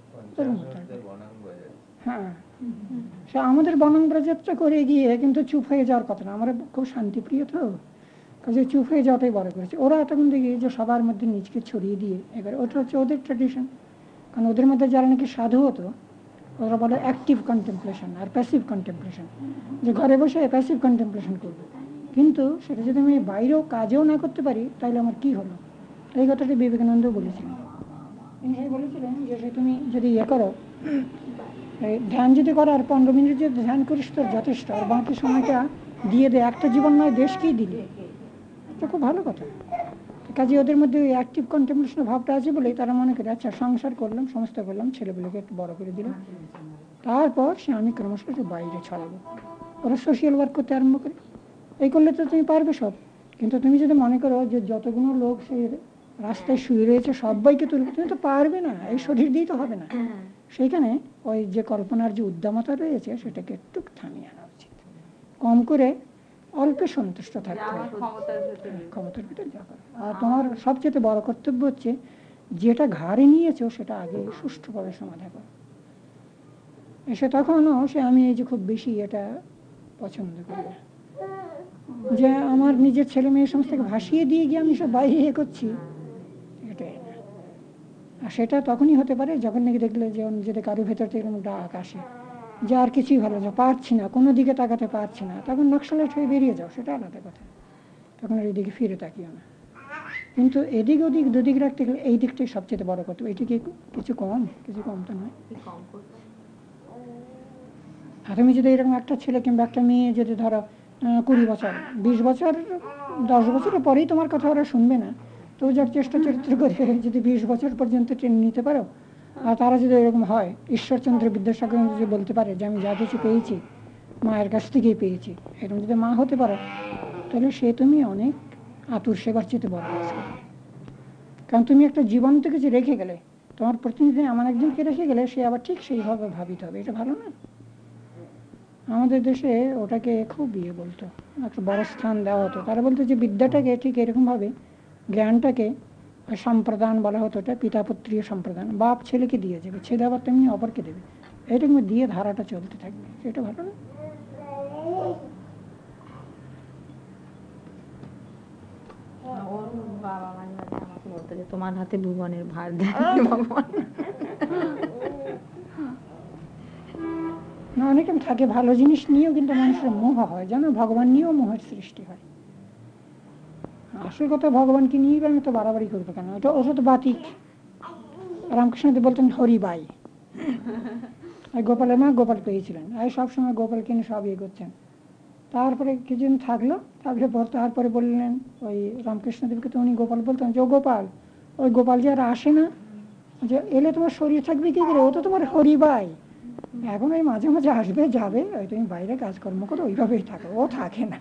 হ্যাঁ, সে আমাদের বনাঙ্গরা যাত্রা করে গিয়ে কিন্তু চুপ হয়ে যাওয়ার কথা না। আমরা খুব শান্তিপ্রিয়, তো কাজে চুপ হয়ে যাওয়াটাই বড় করেছে। ওরা তখন দেখি যে সবার মধ্যে নিজকে ছড়িয়ে দিয়ে এবারে, ওটা হচ্ছে ওদের ট্র্যাডিশন। কারণ ওদের মধ্যে যারা নাকি সাধু হতো, ওরা বলে অ্যাক্টিভ কন্টেম্পলেশন আর প্যাসিভ কন্টেম্পলেশন, যে ঘরে বসে প্যাসিভ কন্টেম্পলেশন করবে, কিন্তু সেটা যদি আমি বাইরেও কাজেও না করতে পারি তাহলে আমার কি হলো। এই কথাটি বিবেকানন্দও বলেছিলেন। তিনি বলেছিলেন যে তুমি যদি ইয়ে করো, ধ্যান যদি করো আর পনেরো মিনিট যদি ধ্যান করিস তোর যথেষ্ট, আর বাকি সময়টা দিয়ে দে, একটা জীবন নয় দেশকেই দিলি, এটা খুব ভালো কথা। কাজে ওদের মধ্যে ওই অ্যাক্টিভ কন্টেম্পলেশন ভাবটা আছে বলেই তারা মনে করে আচ্ছা সংসার করলাম, সমস্ত করলাম, ছেলেগুলোকে একটু বড় করে দিলাম, তারপর সে আমি ক্রমশ একটু বাইরে ছড়াবো। ওরা সোশ্যাল ওয়ার্ক করতে আরম্ভ করে। এই করলে তো তুমি পারবে সব, কিন্তু তুমি যদি মনে করো যে যতগুলো লোক সেই রাস্তায় শুয়ে রয়েছে সবাইকে তুলবে, তুমি তো পারবে না, এই শরীর দিয়েই তো হবে না। সেইখানে ওই যে কল্পনার যে উদ্দামতা রয়েছে সেটাকে একটু থামিয়ে আনা উচিত, কম করে অল্পে সন্তুষ্ট থাকতে হবে, ক্ষমতার ভিতরে যা করে। আর তোমার সবচেয়ে বড় কর্তব্য হচ্ছে যেটা ঘাড়ে নিয়েছো সেটা আগে সুষ্ঠুভাবে সমাধান করো। এসে তখনও সে আমি এই যে খুব বেশি এটা পছন্দ করি না, যে আমার নিজের ছেলে মেয়ে সমস্তকে ভাসিয়ে দিয়ে গিয়ে আমি সব বাইরে ইয়ে করছি, এটাই না। আর সেটা তখনই হতে পারে যখন নাকি দেখলে যে নিজেদের কারো ভেতর থেকে ডাক আসে যে আর কিছুই ভালো না, পারছি না, কোনো দিকে তাকাতে পারছি না, তখন নকশালেট হয়ে বেরিয়ে যাও, সেটা আলাদা কথা, তখন আর এদিকে ফিরে তাকিও না। কিন্তু এদিক ওদিক দুদিক রাখতে গেলে এই দিকটাই সবচেয়ে বড় কথা। এটিকে কিছু কম, কিছু কম তো নয়। আর তুমি যদি এরকম একটা ছেলে কিংবা একটা মেয়ে যদি ধরো কুড়ি বছর বিশ বছর দশ বছরের পরেই তোমার কথা ওরা শুনবে না, তো যার চেষ্টা চরিত্র করে যদি বিশ বছর পর্যন্ত ট্রেন নিতে পারো, আর তারা যদি এরকম হয়, ঈশ্বরচন্দ্র বিদ্যাসাগর যদি বলতে পারে যে আমি যা কিছু পেয়েছি মায়ের কাছ থেকেই পেয়েছি, এরকম যদি মা হতে পারো, তাহলে সে তুমি অনেক আতুর সেবার চেয়ে বড় কাজ করবে। কারণ তুমি একটা জীবন্ত কিছু রেখে গেলে, তোমার প্রতিনিধি আমার একজনকে রেখে গেলে সে আবার ঠিক সেইভাবে ভাবিতে হবে, এটা ভালো না? আমাদের দেশে ওটাকে খুব ইয়ে বলতো, একটা বড় স্থান দেওয়া হতো। তারা বলতো যে বিদ্যাটাকে ঠিক এরকমভাবে জ্ঞানটাকে সম্প্রদান বলা হতো, এটা পিতাপুত্রীয় সম্প্রদান, বাপ ছেলেকে দিয়ে যাবে, ছেলে আবার তেমনি অপরকে দেবে, এরকম দিয়ে ধারাটা চলতে থাকবে, সেটা ভালো না?
বাবা মাঝে মাঝে আমাকে বলতো যে তোমার হাতে ভুবনের ভার দেয় ভগবান।
না, অনেকে থাকে ভালো জিনিস নিয়েও কিন্তু মানুষের মোহ হয়, জানো, ভগবান নিয়েও মোহের সৃষ্টি হয়। আসল কথা ভগবানকে নিয়েই আমি তো বাড়াবাড়ি করবো কেন, এটা ওটা তো বাতিক। রামকৃষ্ণদেব বলতেন হরিবাই, গোপালের মা গোপাল পেয়েছিলেন, আর সবসময় গোপালকে নিয়ে সব ইয়ে করছেন। তারপরে কিছুদিন থাকলো, তারপরে তারপরে বললেন ওই রামকৃষ্ণদেবকে, তো উনি গোপাল বলতেন যে ও গোপাল, ওই গোপাল যে আর আসে না, যে এলে তোমার শরীর থাকবে কি করে, ও তো তোমার হরিবাই, এখন ওই মাঝে মাঝে আসবে যাবে, ওই তুমি বাইরে কাজকর্ম করো, ওইভাবেই থাকো, ও থাকে না।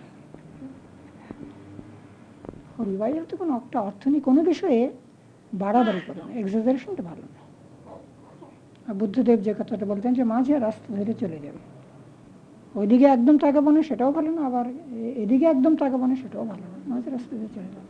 হরিবাইয়ের তো কোনো একটা অর্থ নেই, কোনো বিষয়ে বাড়াবাড়ি করো না, এক্সাজারেশনটা ভালো না। আর বুদ্ধদেব যে কথাটা বলতেন যে মাঝে রাস্তা ধরে চলে যাবে, ওইদিকে একদম তাকাবো না সেটাও ভালো না, আবার এদিকে একদম তাকাবো না সেটাও ভালো না, মাঝে রাস্তা ধরে চলে যাবে।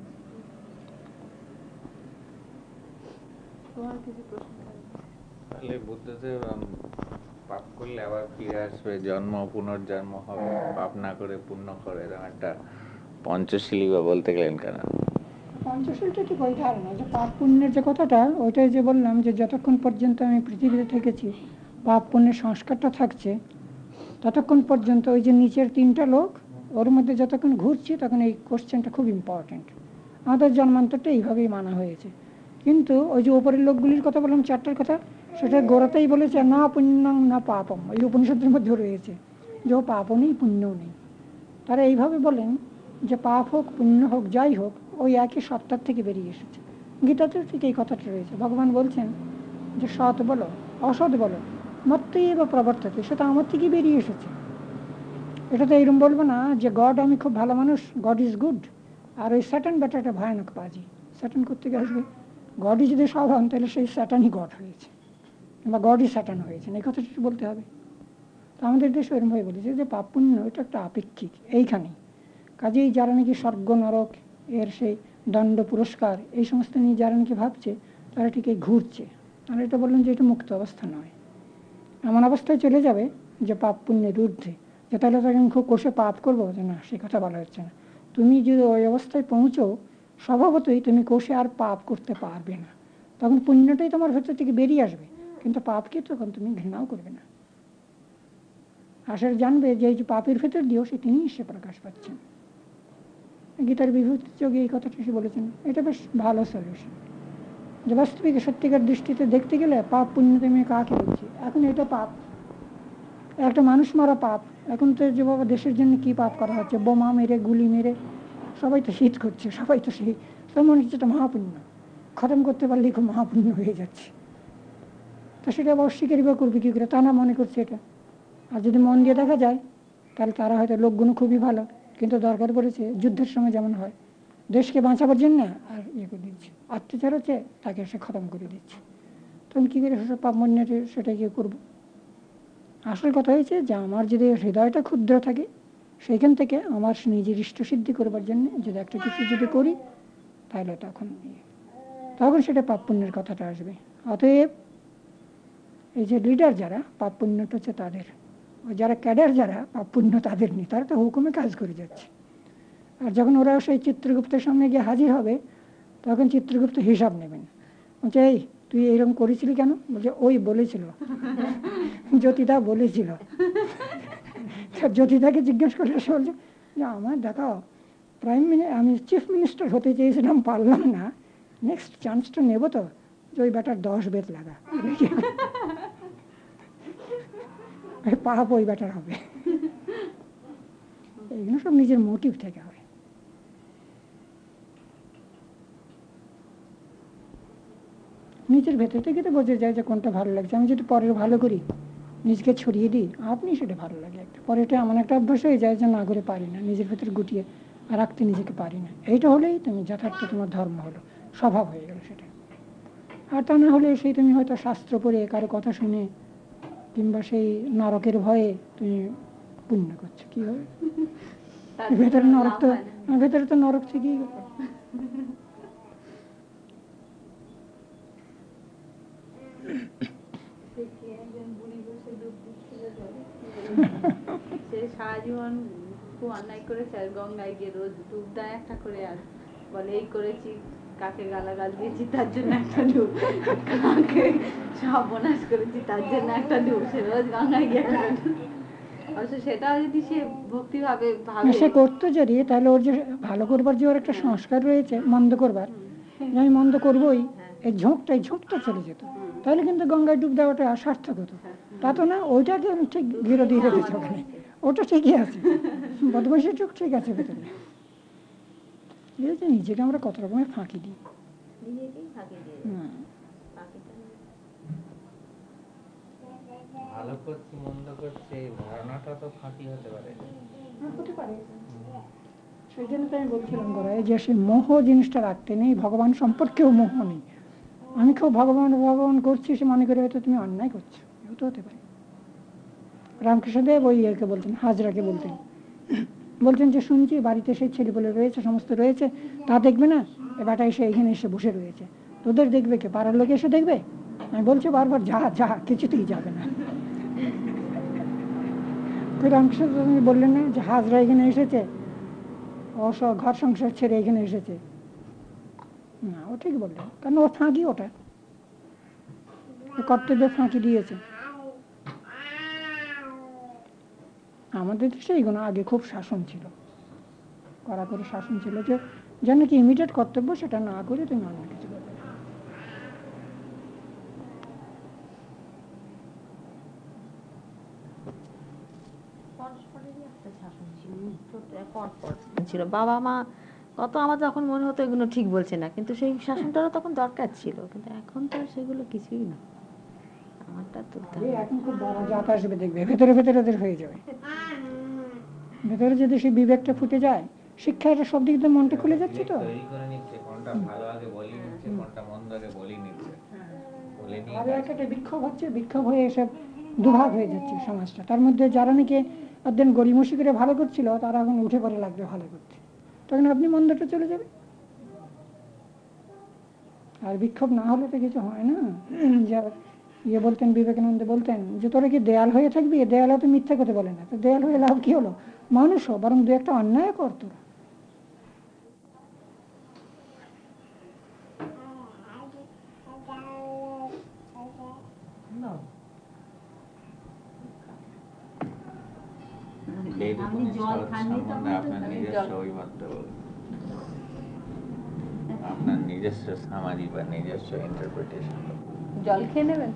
তাহলে বুদ্ধদেব পাপ করলে আবার ফিরে আসবে, জন্ম পুনর্জন্ম হবে, পাপ না করে পুণ্য করে, এরকম একটা পঞ্চশীলী বা বলতে গেলেন কেন?
পঞ্চশীলটা ঠিক ওই ধারণা যে পাপ পুণ্যের যে কথাটা, ওইটাই যে বললাম যে যতক্ষণ পর্যন্ত আমি পৃথিবীতে থেকেছি পাপ পুণ্যের সংস্কারটা থাকছে, ততক্ষণ পর্যন্ত ওই যে নিচের তিনটা লোক ওর মধ্যে যতক্ষণ ঘুরছি তখন এই কোশ্চেনটা খুব ইম্পর্টেন্ট। আমাদের জন্মান্তরটা এইভাবেই মানা হয়েছে, কিন্তু ওই যে ওপরের লোকগুলির কথা বললাম চারটার কথা, সেটা গোড়াতেই বলেছে না পুণ্যং না পাপম, এই উপনিষদের মধ্যে রয়েছে যে ও পাপও নেই পুণ্যও নেই। তারা এইভাবে বলেন যে পাপ হোক পুণ্য হোক যাই হোক ওই একই সত্তার থেকে বেরিয়ে এসেছে। গীতাতেও ঠিক এই কথাটা রয়েছে, ভগবান বলছেন যে সৎ বলো অসৎ বলো মত্তই বা প্রবর্ততে, সেটা আমার থেকেই বেরিয়ে এসেছে। এটা তো এইরকম বলবো না যে গড আমি খুব ভালো মানুষ, গড ইজ গুড, আর ওই স্যাটান ব্যাটাটা ভয়ানক বাজি। স্যাটান করতে গিয়ে আসবে, গডই যদি সব হন তাহলে সেই স্যাটানই গড হয়েছে, কিংবা গডই স্যাটান হয়েছে, এই কথাটা বলতে হবে। তো আমাদের দেশে এরকমভাবে বলেছে যে পাপ পুণ্য এটা একটা আপেক্ষিক এইখানেই। কাজেই যারা নাকি স্বর্গ নরক এর সেই দণ্ড পুরস্কার এই সমস্ত নিয়ে যারা নাকি ভাবছে, তারা ঠিক এই ঘুরছে। আর এটা বললেন যে এটা মুক্ত অবস্থা নয়, এমন অবস্থায় চলে যাবে যে পাপ পুণ্যের ঊর্ধ্বে, যে তাহলে তাকে আমি খুব কষে পাপ করবো, যে না, সে কথা বলা হচ্ছে না। তুমি যদি ওই অবস্থায় পৌঁছো, স্বভাবতই তুমি কষে আর পাপ করতে পারবে না, তখন পুণ্যটাই তোমার ভেতর থেকে বেরিয়ে আসবে, কিন্তু পাপকে তখন তুমি ঘৃণাও করবে না। আসলে জানবে যে এই যে পাপের ভেতর দিয়েও সে তিনি সে প্রকাশ পাচ্ছেন। গীতার বিভূতি যোগে এই কথাটা সে বলেছেন। এটা বেশ ভালো সলিউশন, যে বাস্তবিক সত্যিকার দৃষ্টিতে দেখতে গেলে পাপ পুণ্য তুমি কাকে বলছি। এখন এটা পাপ, একটা মানুষ মারা পাপ। এখন তো যে বাবা দেশের জন্য কি পাপ করা হচ্ছে, বোমা মেরে গুলি মেরে সবাই তো শহীদ করছে, সবাই তো সেই সব মনে হচ্ছে এটা মহাপুণ্য, খতম করতে পারলেই খুব মহাপুণ্য হয়ে যাচ্ছে। তো সেটা অস্বীকারই বা করবে কী করে, তা না মনে করছে এটা। আর যদি মন দিয়ে দেখা যায় তাহলে তারা হয়তো লোকগুলো খুবই ভালো, কিন্তু দরকার পড়েছে যুদ্ধের সময় যেমন হয়, দেশকে বাঁচাবার জন্য আর ইয়ে করে দিচ্ছে, অত্যাচার হচ্ছে তাকে সে খতম করে দিচ্ছে। তখন কী করে সেসব পাপ মন্যের সেটা গিয়ে করবো। আসল কথা হয়েছে যে আমার যদি হৃদয়টা ক্ষুদ্র থাকে, সেইখান থেকে আমার নিজের ইষ্টসিদ্ধি করবার জন্য যদি একটা কিছু যদি করি, তাহলে তখন তখন সেটা পাপ পুণ্যের কথাটা আসবে। অতএব এই যে লিডার যারা, পাপ পুণ্যটা হচ্ছে তাদের, যারা ক্যাডার যারা, পাপ পুণ্য তাদের নেই, তারা তো হুকুমে কাজ করে যাচ্ছে। আর যখন ওরা সেই চিত্রগুপ্তের সামনে গিয়ে হাজির হবে, তখন চিত্রগুপ্ত হিসাব নেবেন, বলছে এই তুই এইরকম করেছিলি কেন, বলছে ওই বলেছিল, জ্যোতিদা বলেছিল। জ্যোতিদাকে জিজ্ঞেস করলে সে বলছে যে আমার দেখাও প্রাইম মিনিস্টার, আমি চিফ মিনিস্টার হতে চেয়েছিলাম, পারলাম না, নেক্সট চান্সটা নেবো তো, যে ওই ব্যাটার দশ বেত লাগা, পাপ ওই ব্যাটার হবে। এইগুলো সব নিজের মোটিভ থেকে হয়। নিজের ভেতর থেকে তো বোঝা যায় যে কোনটা ভালো লাগছে। আমি যদি পরের ভালো করি, নিজকে ছড়িয়ে দিই, আপনি সেটা ভালো লাগে একটা, পরে এটা এমন একটা অভ্যাস হয়ে যায় যে না করে পারি না, নিজের ভেতরে গুটিয়ে রাখতে নিজেকে পারি না। এইটা হলেই তুমি যথার্থ তোমার ধর্ম হলো, স্বভাব হয়ে গেল সেটা। আর তা না হলে সেই তুমি হয়তো শাস্ত্র পড়ে কারো কথা শুনে কিংবা সেই নরকের ভয়ে তুমি পুণ্য করছো, কি হবে ভেতরে নরক, তো ভেতরে তো নরক থেকেই গেল।
সে সারা জীবন খুব অন্যায় করেছে, আর গঙ্গায় গিয়ে রোজ ডুব দেয় একটা করে, আর বলে এই করেছি, কাকে গালাগাল দিয়েছি তার জন্য একটা ডুব, কাকে সর্বনাশ করেছি তার জন্য একটা ডুব, সে রোজ গঙ্গায় গিয়ে একটা ডুব। অবশ্য সেটাও যদি সে ভক্তি ভাবে ভাবে
সে করতো যদি, তাহলে ওর যে ভালো করবার যে ওর একটা সংস্কার রয়েছে মন্দ করবার, যে আমি মন্দ করবোই, এই ঝোঁকটা এই ঝোঁকটা চলে যেত, তাহলে কিন্তু গঙ্গায় ডুব দেওয়াটা সার্থক হতো। তা তো না, ওইটাকে আমি ঠিক বিরোধী রেখেছি ওখানে, ওটা ঠিকই আছে, বদমাইশের চোখ ঠিক আছে ভেতরে। নিজেকে আমরা কত রকমের ফাঁকি দিই।
ভালো করছি মন্দ করছি এই ধারণাটা তো ফাঁকি হতে পারে।
সেই জন্য তো আমি বলছিলাম গোড়ায় যে সে মোহ জিনিসটা রাখতে নেই, ভগবান সম্পর্কেও মোহ নেই। আমি খুব ভগবান ভগবান করছি, সে মনে করে হয়তো তুমি অন্যায় করছো, এও তো হতে পারে। রামকৃষ্ণদেব ওই ইয়েকে বলতেন, হাজরাকে বলতেন, বলতেন যে শুনছি বাড়িতে সেই ছেলেপুলে রয়েছে, সমস্ত রয়েছে, তা দেখবে না, এবারটা এসে এখানে এসে বসে রয়েছে, তোদের দেখবে কে, পাড়ার লোক এসে দেখবে? আমি বলছি বারবার যা যা, কিছুতেই যাবে না। রামকৃষ্ণ বললেন না যে হাজরা এখানে এসেছে, ও ঘর সংসার ছেড়ে এখানে এসেছে, না ও ঠিক বললেন, কারণ ও ফাঁকি, ওটা কর্তব্যে ফাঁকি দিয়েছে। আমাদের দেশে এইগুলো আগে খুব শাসন ছিল, কড়া করে শাসন ছিল, যে যেন কি ইমিডিয়েট কর্তব্য সেটা না করে তুমি অন্য কিছু করবে।
ছিল বাবা মা কত, আমার যখন মনে হতো এগুলো ঠিক বলছে না, কিন্তু সেই শাসনটারও তখন দরকার ছিল, কিন্তু এখন তো আর সেগুলো কিছুই না। আমারটা তো
এখন খুব বড় জাত আসবে দেখবে, ভেতরে ভেতরে ওদের হয়ে যাবে। ভেতরে যদি সেই বিবেকটা ফুটে যায়, শিক্ষাটা সব দিক দিয়ে মনটা খুলে যাচ্ছে, তো একটা বিক্ষোভ হচ্ছে, বিক্ষোভ হয়ে এসব দুভাগ হয়ে যাচ্ছে সমাজটা। তার মধ্যে যারা নাকি একদিন গড়িমসি করে ভালো করছিল, তারা এখন উঠে পড়ে লাগবে ভালো করতে, তখন আপনি মন্দটা চলে যাবে। আর বিক্ষোভ না হলে তো কিছু হয় না। যা ইয়ে বলতেন, বিবেকানন্দ বলতেন যে তোরা কি দেয়াল হয়ে থাকবি, দেয়াল হয়তো মিথ্যা কথা বলে না, তো দেয়াল হয়ে লাভ কি হলো, মানুষও বরং দু একটা অন্যায় কর তোরা।
বেদ
আপনি জল
উপনিষদ
খাননি
সম্বন্ধে
তখন তো
আপনার
আমি
নিজস্ব
জল-
অভিমত বলুন। আপনার নিজস্ব সামাজিক বা নিজস্ব ইন্টারপ্রিটেশন।
জল খেয়ে নেবেন।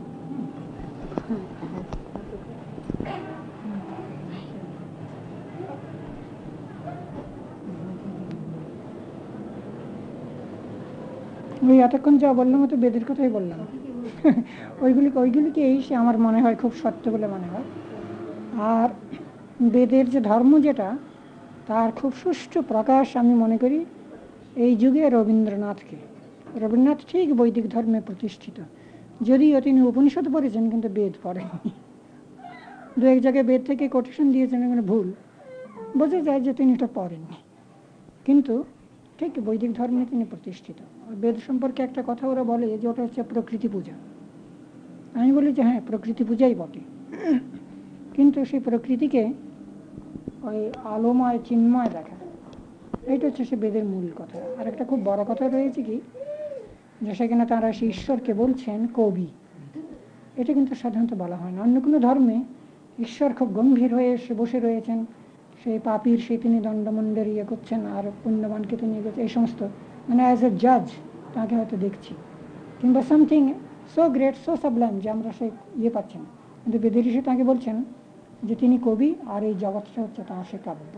ওই এতক্ষণ যা বললাম তো বেদের কথাই বললাম। ওইগুলি ওইগুলিকে এই সে আমার মনে হয় খুব সত্য বলে মনে হয়। আর বেদের যে ধর্ম যেটা, তার খুব সুষ্ঠু প্রকাশ আমি মনে করি এই যুগে রবীন্দ্রনাথকে। রবীন্দ্রনাথ ঠিক বৈদিক ধর্মে প্রতিষ্ঠিত, যদিও তিনি উপনিষদ পড়েছেন কিন্তু বেদ পড়েননি। দু এক জায়গায় বেদ থেকে কোটেশন দিয়েছেন, এখানে ভুল, বোঝা যায় যে তিনি এটা পড়েননি, কিন্তু ঠিক বৈদিক ধর্মে তিনি প্রতিষ্ঠিত। বেদ সম্পর্কে একটা কথা ওরা বলে যে ওটা হচ্ছে প্রকৃতি পূজা। আমি বলি যে হ্যাঁ, প্রকৃতি পূজাই বটে, কিন্তু সেই প্রকৃতিকে ওই আলোময় চিন্ময় দেখা, এইটা হচ্ছে সে বেদের মূল কথা। আর একটা খুব বড় কথা রয়েছে কি, যে সেখানে তারা সে ঈশ্বরকে বলছেন কবি। এটা কিন্তু সাধারণত বলা হয় না। অন্য কোনো ধর্মে ঈশ্বর খুব গম্ভীর হয়ে এসে বসে রয়েছেন, সেই পাপীর সে তিনি দণ্ডমণ্ডের ইয়ে করছেন, আর পুণ্যবানকে তিনি ইয়ে করছেন, এই সমস্ত মানে অ্যাজ এ জাজ তাকে হয়তো দেখছি, কিংবা something so great so sublime যে আমরা সে ইয়ে পাচ্ছি না। কিন্তু বেদের ঋষি তাকে বলছেন যে তিনি কবি, আর এই জগৎটা হচ্ছে তাঁর সে কাব্য।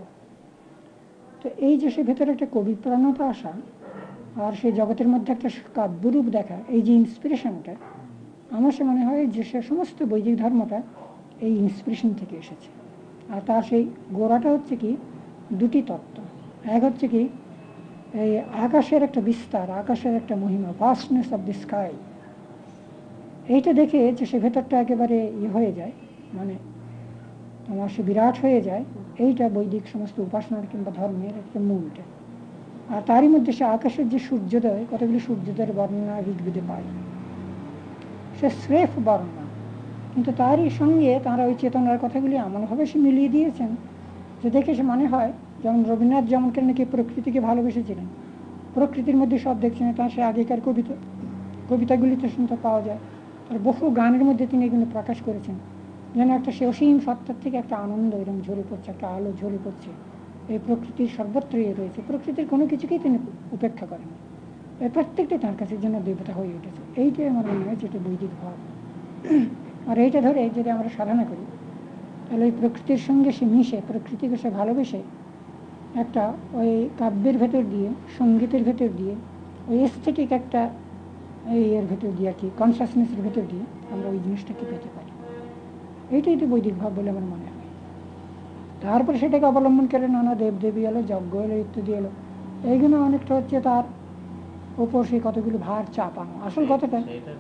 তো এই যে সে ভেতরে একটা কবি প্রাণতা আসা, আর সেই জগতের মধ্যে একটা কাব্যরূপ দেখা, এই যে ইন্সপিরেশনটা, আমার সে মনে হয় যে সে সমস্ত বৈদিক ধর্মটা এই ইন্সপিরেশন থেকে এসেছে। আর তার সেই গোড়াটা হচ্ছে কি দুটি তত্ত্ব। এক হচ্ছে কি এই আকাশের একটা বিস্তার, আকাশের একটা মহিমা, ভাস্টনেস অফ দি স্কাই। এইটা দেখে যে সে ভেতরটা একেবারে ইয়ে হয়ে যায়, মানে তোমার সে বিরাট হয়ে যায়। এইটা বৈদিক সমস্ত উপাসনার কিংবা ধর্মের একটা মূলটা। আর তারই মধ্যে সে আকাশের যে সূর্যোদয়, কতগুলি সূর্যোদয়ের বর্ণনা ঋগ্বেদে পাই, সে স্রেফ বর্ণনা, কিন্তু তারই সঙ্গে তারা ওই চেতনার কথাগুলি এমনভাবে সে মিলিয়ে দিয়েছেন যে দেখে সে মনে হয়, যেমন রবীন্দ্রনাথ যেমন কেন নাকি প্রকৃতিকে ভালোবেসেছিলেন, প্রকৃতির মধ্যে সব দেখছেন, তার সে আগেকার কবিতা কবিতাগুলিতে শুনতে পাওয়া যায়। তার বহু গানের মধ্যে তিনি এগুলো প্রকাশ করেছেন, যেন একটা সে অসীম সত্তার থেকে একটা আনন্দ এরকম ঝরে পড়ছে, একটা আলো ঝরে পড়ছে। এই প্রকৃতির সর্বত্রই রয়েছে, প্রকৃতির কোনো কিছুকেই তিনি উপেক্ষা করেন, এই প্রত্যেকটি তার কাছে যেন দেবতা হয়ে উঠেছে। এইটাই আমার মনে হয় যেটা বৈদিক ভাব। আর এইটা ধরে যদি আমরা সাধনা করি, তাহলে ওই প্রকৃতির সঙ্গে সে মিশে, প্রকৃতিকে সে ভালোবেসে একটা ওই কাব্যের ভেতর দিয়ে, সঙ্গীতের ভেতর দিয়ে, ওই এস্থেটিক একটা এই এর ভেতর দিয়ে আর কি কনসাসনেসের ভেতর দিয়ে আমরা ওই জিনিসটাকে পেতে পারি। এইটাই তো বৈদিক ভাব বলে আমার মনে হয়। তারপরে সেটাকে অবলম্বন করে নানা দেবদেবী এলো, যজ্ঞ এলো, ইত্যাদি এলো। এইগুলো অনেকটা হচ্ছে তার ওপর সেই কতগুলো ভার চাপানো। আসল কথাটা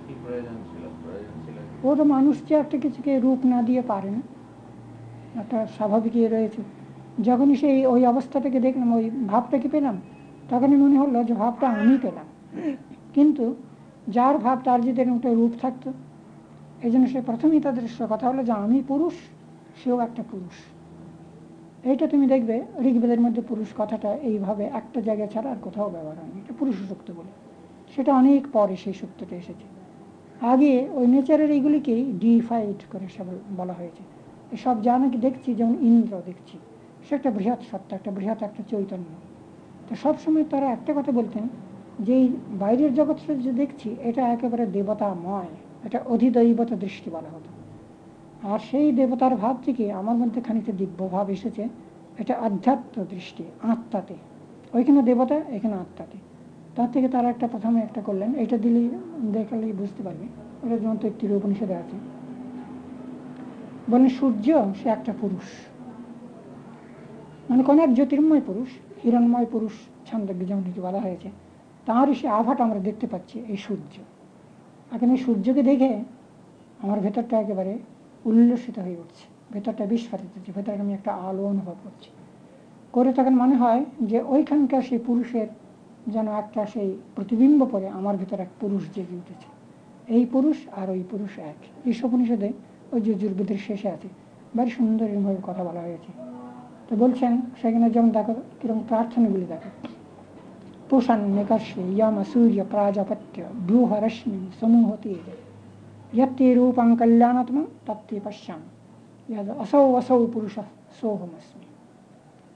ও তো মানুষ যে একটা কিছুকে রূপ না দিয়ে পারে না, একটা স্বাভাবিক ইয়ে রয়েছে। যখনই সেই ওই অবস্থাটাকে দেখলাম, ওই ভাবটাকে পেলাম, তখনই মনে হলো যে ভাবটা আমি পেলাম। কিন্তু যার ভাব তার যদি এরকম একটা রূপ থাকতো, এই জন্য সে প্রথমেই তাদের কথা হলো যে আমি পুরুষ, সেও একটা পুরুষ। এইটা তুমি দেখবে ঋগ্বেদের মধ্যে পুরুষ কথাটা এইভাবে একটা জায়গায় ছাড়া আর কোথাও ব্যবহার হয়নি, এটা পুরুষ সূক্ত বলে। সেটা অনেক পরে সেই সূক্তটা এসেছে। আগে ওই নেচারের এইগুলিকেই ডিফাইড করে সব বলা হয়েছে। সব যা নাকি দেখছি, যেমন ইন্দ্র দেখছি, সে একটা বৃহৎ সত্তা, একটা বৃহৎ একটা চৈতন্য। তো সবসময় তারা একটা কথা বলতেন যে এই বাইরের জগৎটা যে দেখছি, এটা একেবারে দেবতাময়, এটা অধিদৈবত দৃষ্টি বলা হতো। আর সেই দেবতার ভাব থেকে আমার মধ্যে খানিকটা দিব্য ভাব এসেছে, এটা আধ্যাত্ম দৃষ্টি, আত্মাতে। ওইখানে দেবতা, এখানে আত্মাতে। তার থেকে তারা একটা প্রথমে একটা করলেন, এটা দিলেই দেখালেই বুঝতে পারবে। ওটা যেমন তৈত্তিরীয় উপনিষদে আছে, বলেন সূর্য সে একটা পুরুষ, মানে কোন এক জ্যোতির্ময় পুরুষ, হিরণময় পুরুষ ছান্দোগ্যে যেমন বলা হয়েছে, তাঁরই সে আভাটা আমরা দেখতে পাচ্ছি এই সূর্য। এখন এই সূর্যকে দেখে আমার ভেতরটা একেবারে উল্লসিত হয়ে উঠছে, ভেতরটা বিস্ফারিত হচ্ছে, ভেতরে আমি একটা আলো অনুভব করছি। করে তখন মনে হয় যে ওইখানকার সেই পুরুষের যেন একটা সেই প্রতিবিম্ব পরে আমার ভেতর এক পুরুষ জেগে উঠেছে। এই পুরুষ আর ওই পুরুষ এক। এই উপনিষদে ওই যজুর্বেদের শেষে আছে, ভারি সুন্দর এরকমভাবে কথা বলা হয়েছে। তো বলছেন সেখানে যেমন দেখো কিরকম প্রার্থনাগুলি দেখো, পুষান্নে কর্ষে ইয়ম সূর্য প্রাজাপত্য ব্রূহ রশ্মি সমূহতে यत्ते रूपं कल्याणात्मं तत्ते पश्यामि यद् असौ असौ पुरुषः सोऽहमस्मि।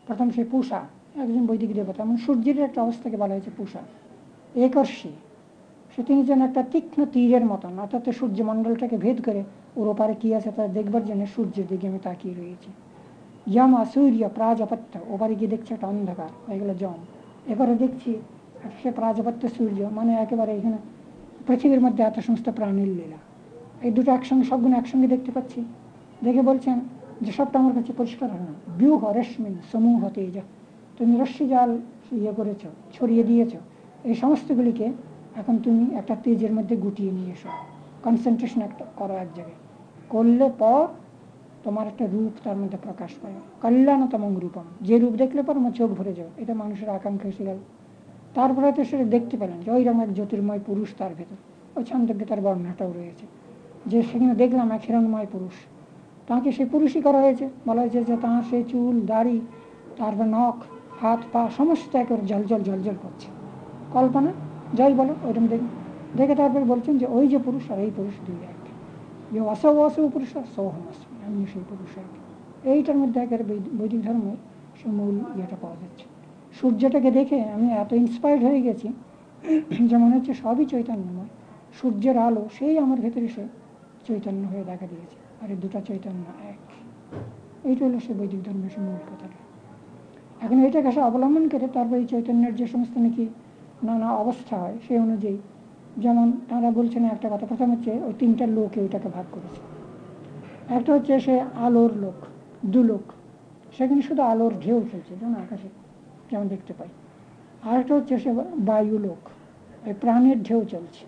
প্রথম সে পূষা, একজন বৈদিক দেবতা, এমন সূর্যের একটা অবস্থাকে বলা হয়েছে পূষা। একর্ষি, সে তিনি যেন একটা তীক্ষ্ণ তীরের মতন, অর্থাৎ সূর্যমণ্ডলটাকে ভেদ করে ওর ওপারে কি আছে তা দেখবার জন্য সূর্যের দিকে আমি তাকিয়ে রয়েছি। যম সূর্য প্রাজাপত্য, ওপারে গিয়ে দেখছি একটা অন্ধকার, এগুলো যম। এবারে দেখছি সে প্রাজাপত্য সূর্য, মানে একেবারে এখানে পৃথিবীর মধ্যে এত সমস্ত প্রাণীর লীলা, এই দুটো একসঙ্গে সবগুলো একসঙ্গে দেখতে পাচ্ছি। দেখে বলছেন যে সবটা আমার কাছে পরিষ্কার হয় না। ব্যূহ রশ্মি সমূহ তেজ, তুমি রশ্মি জাল ইয়ে করেছ, ছড়িয়ে দিয়েছ, এই সমস্তগুলিকে এখন তুমি একটা তেজের মধ্যে গুটিয়ে নিয়ে এসো, কনসেন্ট্রেশন একটা করো এক জায়গায়, করলে পর তোমার একটা রূপ তার মধ্যে প্রকাশ পায়, কল্যাণতম রূপম, যে রূপ দেখলে পর আমার চোখ ভরে যাবে, এটা মানুষের আকাঙ্ক্ষা এসে গেল। তারপরে তো সেটা দেখতে পেলেন যে ওইরকম এক জ্যোতির্ময় পুরুষ তার ভেতর, ওই ছন্দকে তার বর্ণনাটাও রয়েছে যে সেখানে দেখলাম এক হিরণময় পুরুষ, তাকে সে পুরুষই করা হয়েছে, বলা হয়েছে যে তাঁর সেই চুল দাড়ি তারপর নখ হাত পা সমস্ত একেবারে জলজল জলজল করছে। কল্পনা যাই বলো ওইরকম দেখে দেখে তারপরে বলছেন যে ওই যে পুরুষ আর এই পুরুষ দুই এক, যে অসৌ অসৌ পুরুষ সৌহম আসবে, আমি সেই পুরুষ এক। এইটার মধ্যে একেবারে বৈদিক ধর্মের সে মূল ইয়েটা পাওয়া যাচ্ছে। সূর্যটাকে দেখে আমি এত ইন্সপায়ার্ড হয়ে গেছি যে মনে হচ্ছে সবই চৈতন্যময়, সূর্যের আলো সেই আমার ভেতরে সে চৈতন্য হয়ে দেখা দিয়েছে, আর এই দুটা চৈতন্য এক। এইটা হলো সে বৈদিক ধর্মের সে মূল কথাটা। এখন এইটাকে সে অবলম্বন করে তারপর এই চৈতন্যের যে সমস্ত নাকি নানা অবস্থা হয় সেই অনুযায়ী, যেমন তারা বলছেন একটা কথা, প্রথম হচ্ছে ওই তিনটা লোকে ওইটাকে ভাগ করেছে। একটা হচ্ছে সে আলোর লোক, দুলোক, সেখানে শুধু আলোর ঢেউ খেলছে যেমন আকাশে যেমন দেখতে পাই। আরেকটা হচ্ছে সে বায়ু লোক, ওই প্রাণের ঢেউ চলছে।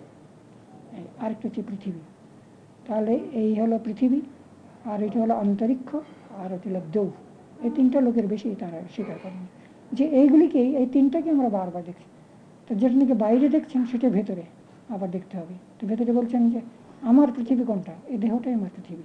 আরেকটা হচ্ছে পৃথিবী। তাহলে এই হলো পৃথিবী, আর এটা হলো অন্তরিক্ষ, আর এটা হলো দেউ। এই তিনটা লোকের বেশি তারা স্বীকার করেন যে এইগুলিকেই, এই তিনটাকে আমরা বারবার দেখছি। তো যেটা নাকি বাইরে দেখছেন সেটা ভেতরে আবার দেখতে হবে। তো ভেতরে বলছেন যে আমার পৃথিবী কোনটা, এই দেহটাই আমার পৃথিবী।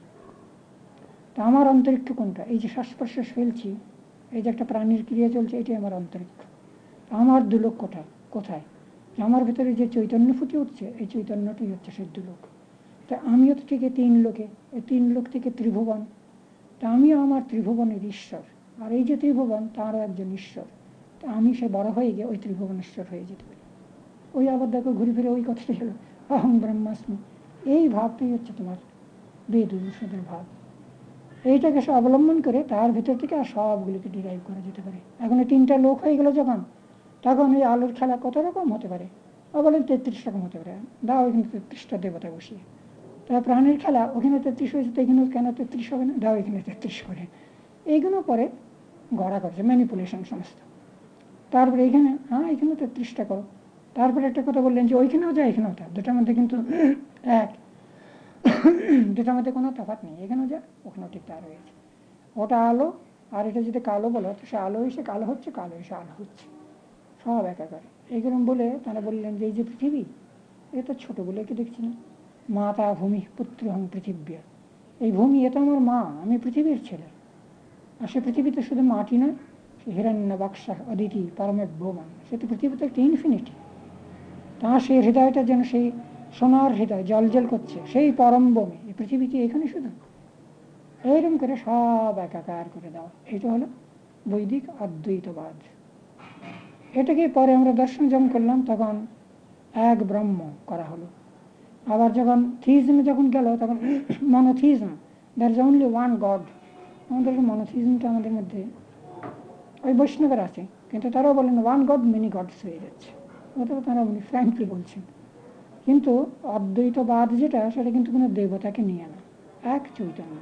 তো আমার অন্তরিক্ষ কোনটা, এই যে শ্বাস প্রশ্বাস ফেলছি, এই যে একটা প্রাণীর ক্রিয়া চলছে, এটাই আমার অন্তরিক্ষ। আমার দুলোক কোথায় কোথায় আমার ভেতরে যে চৈতন্য ফুটে উঠছে, এই চৈতন্যটাই হচ্ছে সে দুলোক। তা আমিও তো ঠিক এই তিন লোকে, এই তিন লোক থেকে ত্রিভুবন, তা আমিও আমার ত্রিভুবনের ঈশ্বর, আর এই যে ত্রিভুবন তারও একজন ঈশ্বর। তা আমি সে বড় হয়ে গিয়ে ওই ত্রিভুবনেশ্বর হয়ে যেতে পারি। ওই আবার দেখো ঘুরে ফিরে ওই কথাটাই হলো অহং ব্রহ্মাস্মি, এই ভাবটাই হচ্ছে তোমার বেদ উপনিষদের ভাব। এইটাকে সে অবলম্বন করে তার ভেতর থেকে আর সবগুলিকে ডিরাইভ করা যেতে পারে। এখন তিনটা লোক হয়ে গেল যখন, তখন এই আলোর খেলা কত রকম হতে পারে, বলেন তেত্রিশ রকম হতে পারে, দাও এখানে তেত্রিশটা দেবতা বসিয়ে। তার প্রাণের খেলা, ওখানে তেত্রিশ হয়েছে তো এখানে কেন তেত্রিশ হবে না, দাও এখানে তেত্রিশ করে। এইগুলো পরে গড়া করছে ম্যানিপুলেশন সমস্ত। তারপরে এখানে হ্যাঁ এখানে তেত্রিশটা করো। তারপরে একটা কথা বললেন যে ওইখানেও যায় এখানেও তা, দুটার মধ্যে কিন্তু এক, দুটার মধ্যে কোনো তফাৎ নেই, এখানেও যা ওখানেও ঠিক তা রয়েছে। ওটা আলো, আর এটা যদি কালো বলো তো সে আলো এসে কালো হচ্ছে, কালো এসে আলো হচ্ছে, সব একাকার। এইরকম বলে তারা বললেন যে এই যে পৃথিবী, এটা ছোট বলে কি দেখছি না, মাতা ভূমি পুত্র হং পৃথিবী, এই ভূমি এটা আমার মা, আমি পৃথিবীর ছেলে। আর সে পৃথিবীতে শুধু মাটি নয়, সে হিরণ্য বাক্সা অদিতি পরমে ভৌমান, সে তো পৃথিবীতে একটা ইনফিনিটি। তার সেই হৃদয়টা যেন সেই সোনার হৃদয় জল জল করছে, সেই পরম ভূমি, এই পৃথিবী কি এখানে শুধু, এইরকম করে সব একাকার করে দাও। এটা হলো বৈদিক অদ্বৈতবাদ। এটাকে পরে আমরা দর্শন যখন করলাম তখন এক ব্রহ্ম করা হলো। আবার যখন থিইজমে যখন গেল তখন monotheism, there is only one God. আমাদের মনোথিইজমটা আমাদের মধ্যে ওই বৈষ্ণবের আছে, কিন্তু তারাও বলেন ওয়ান গড মেনি গডস হয়ে যাচ্ছে, ওটা তারা উনি ফ্র্যাঙ্কলি বলছেন। কিন্তু অদ্বৈতবাদ যেটা, সেটা কিন্তু কোনো দেবতাকে নিয়ে না, এক চৈতন্য।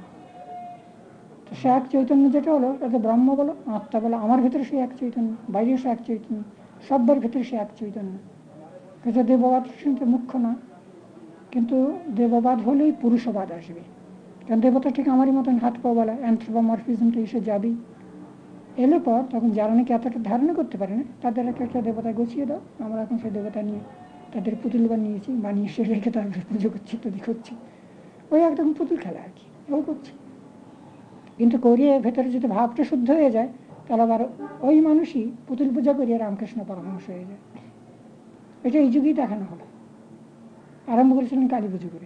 তো সে এক চৈতন্য যেটা হলো, তাতে ব্রহ্ম বলো আত্মা বলো, আমার ভেতরে সে এক চৈতন্য, বাইরে সে এক চৈতন্য, সব্বার ভেতরে সে এক চৈতন্য। কিন্তু দেববাদ শুনতে মুখ্য না, কিন্তু দেববাদ হলেই পুরুষবাদ আসবে, কারণ দেবতা ঠিক আমারই মতন হাত পা বলা, অ্যান্থ্রোপমরফিজমটা এসে যাবেই। এলে পর তখন যারা নাকি এতটা ধারণা করতে পারে না, তাদের একটা একটা দেবতা গুছিয়ে দাও, আমরা এখন সেই দেবতা নিয়ে তাদের পুতুল বানিয়েছি, বানিয়ে সে রেখে তারপরে পুজো করছি ইত্যাদি করছি, ওই একদম পুতুল খেলা আর কি, ও করছে। কিন্তু করিয়ে ভেতরে যদি ভাবটা শুদ্ধ হয়ে যায়, তাহলে আবার ওই মানুষই পুতুল পূজা করিয়ে রামকৃষ্ণ পরমহংস হয়ে যায়। এটা এই যুগেই দেখানো হলো, আরম্ভ করেছিলেন কালী পুজো করে,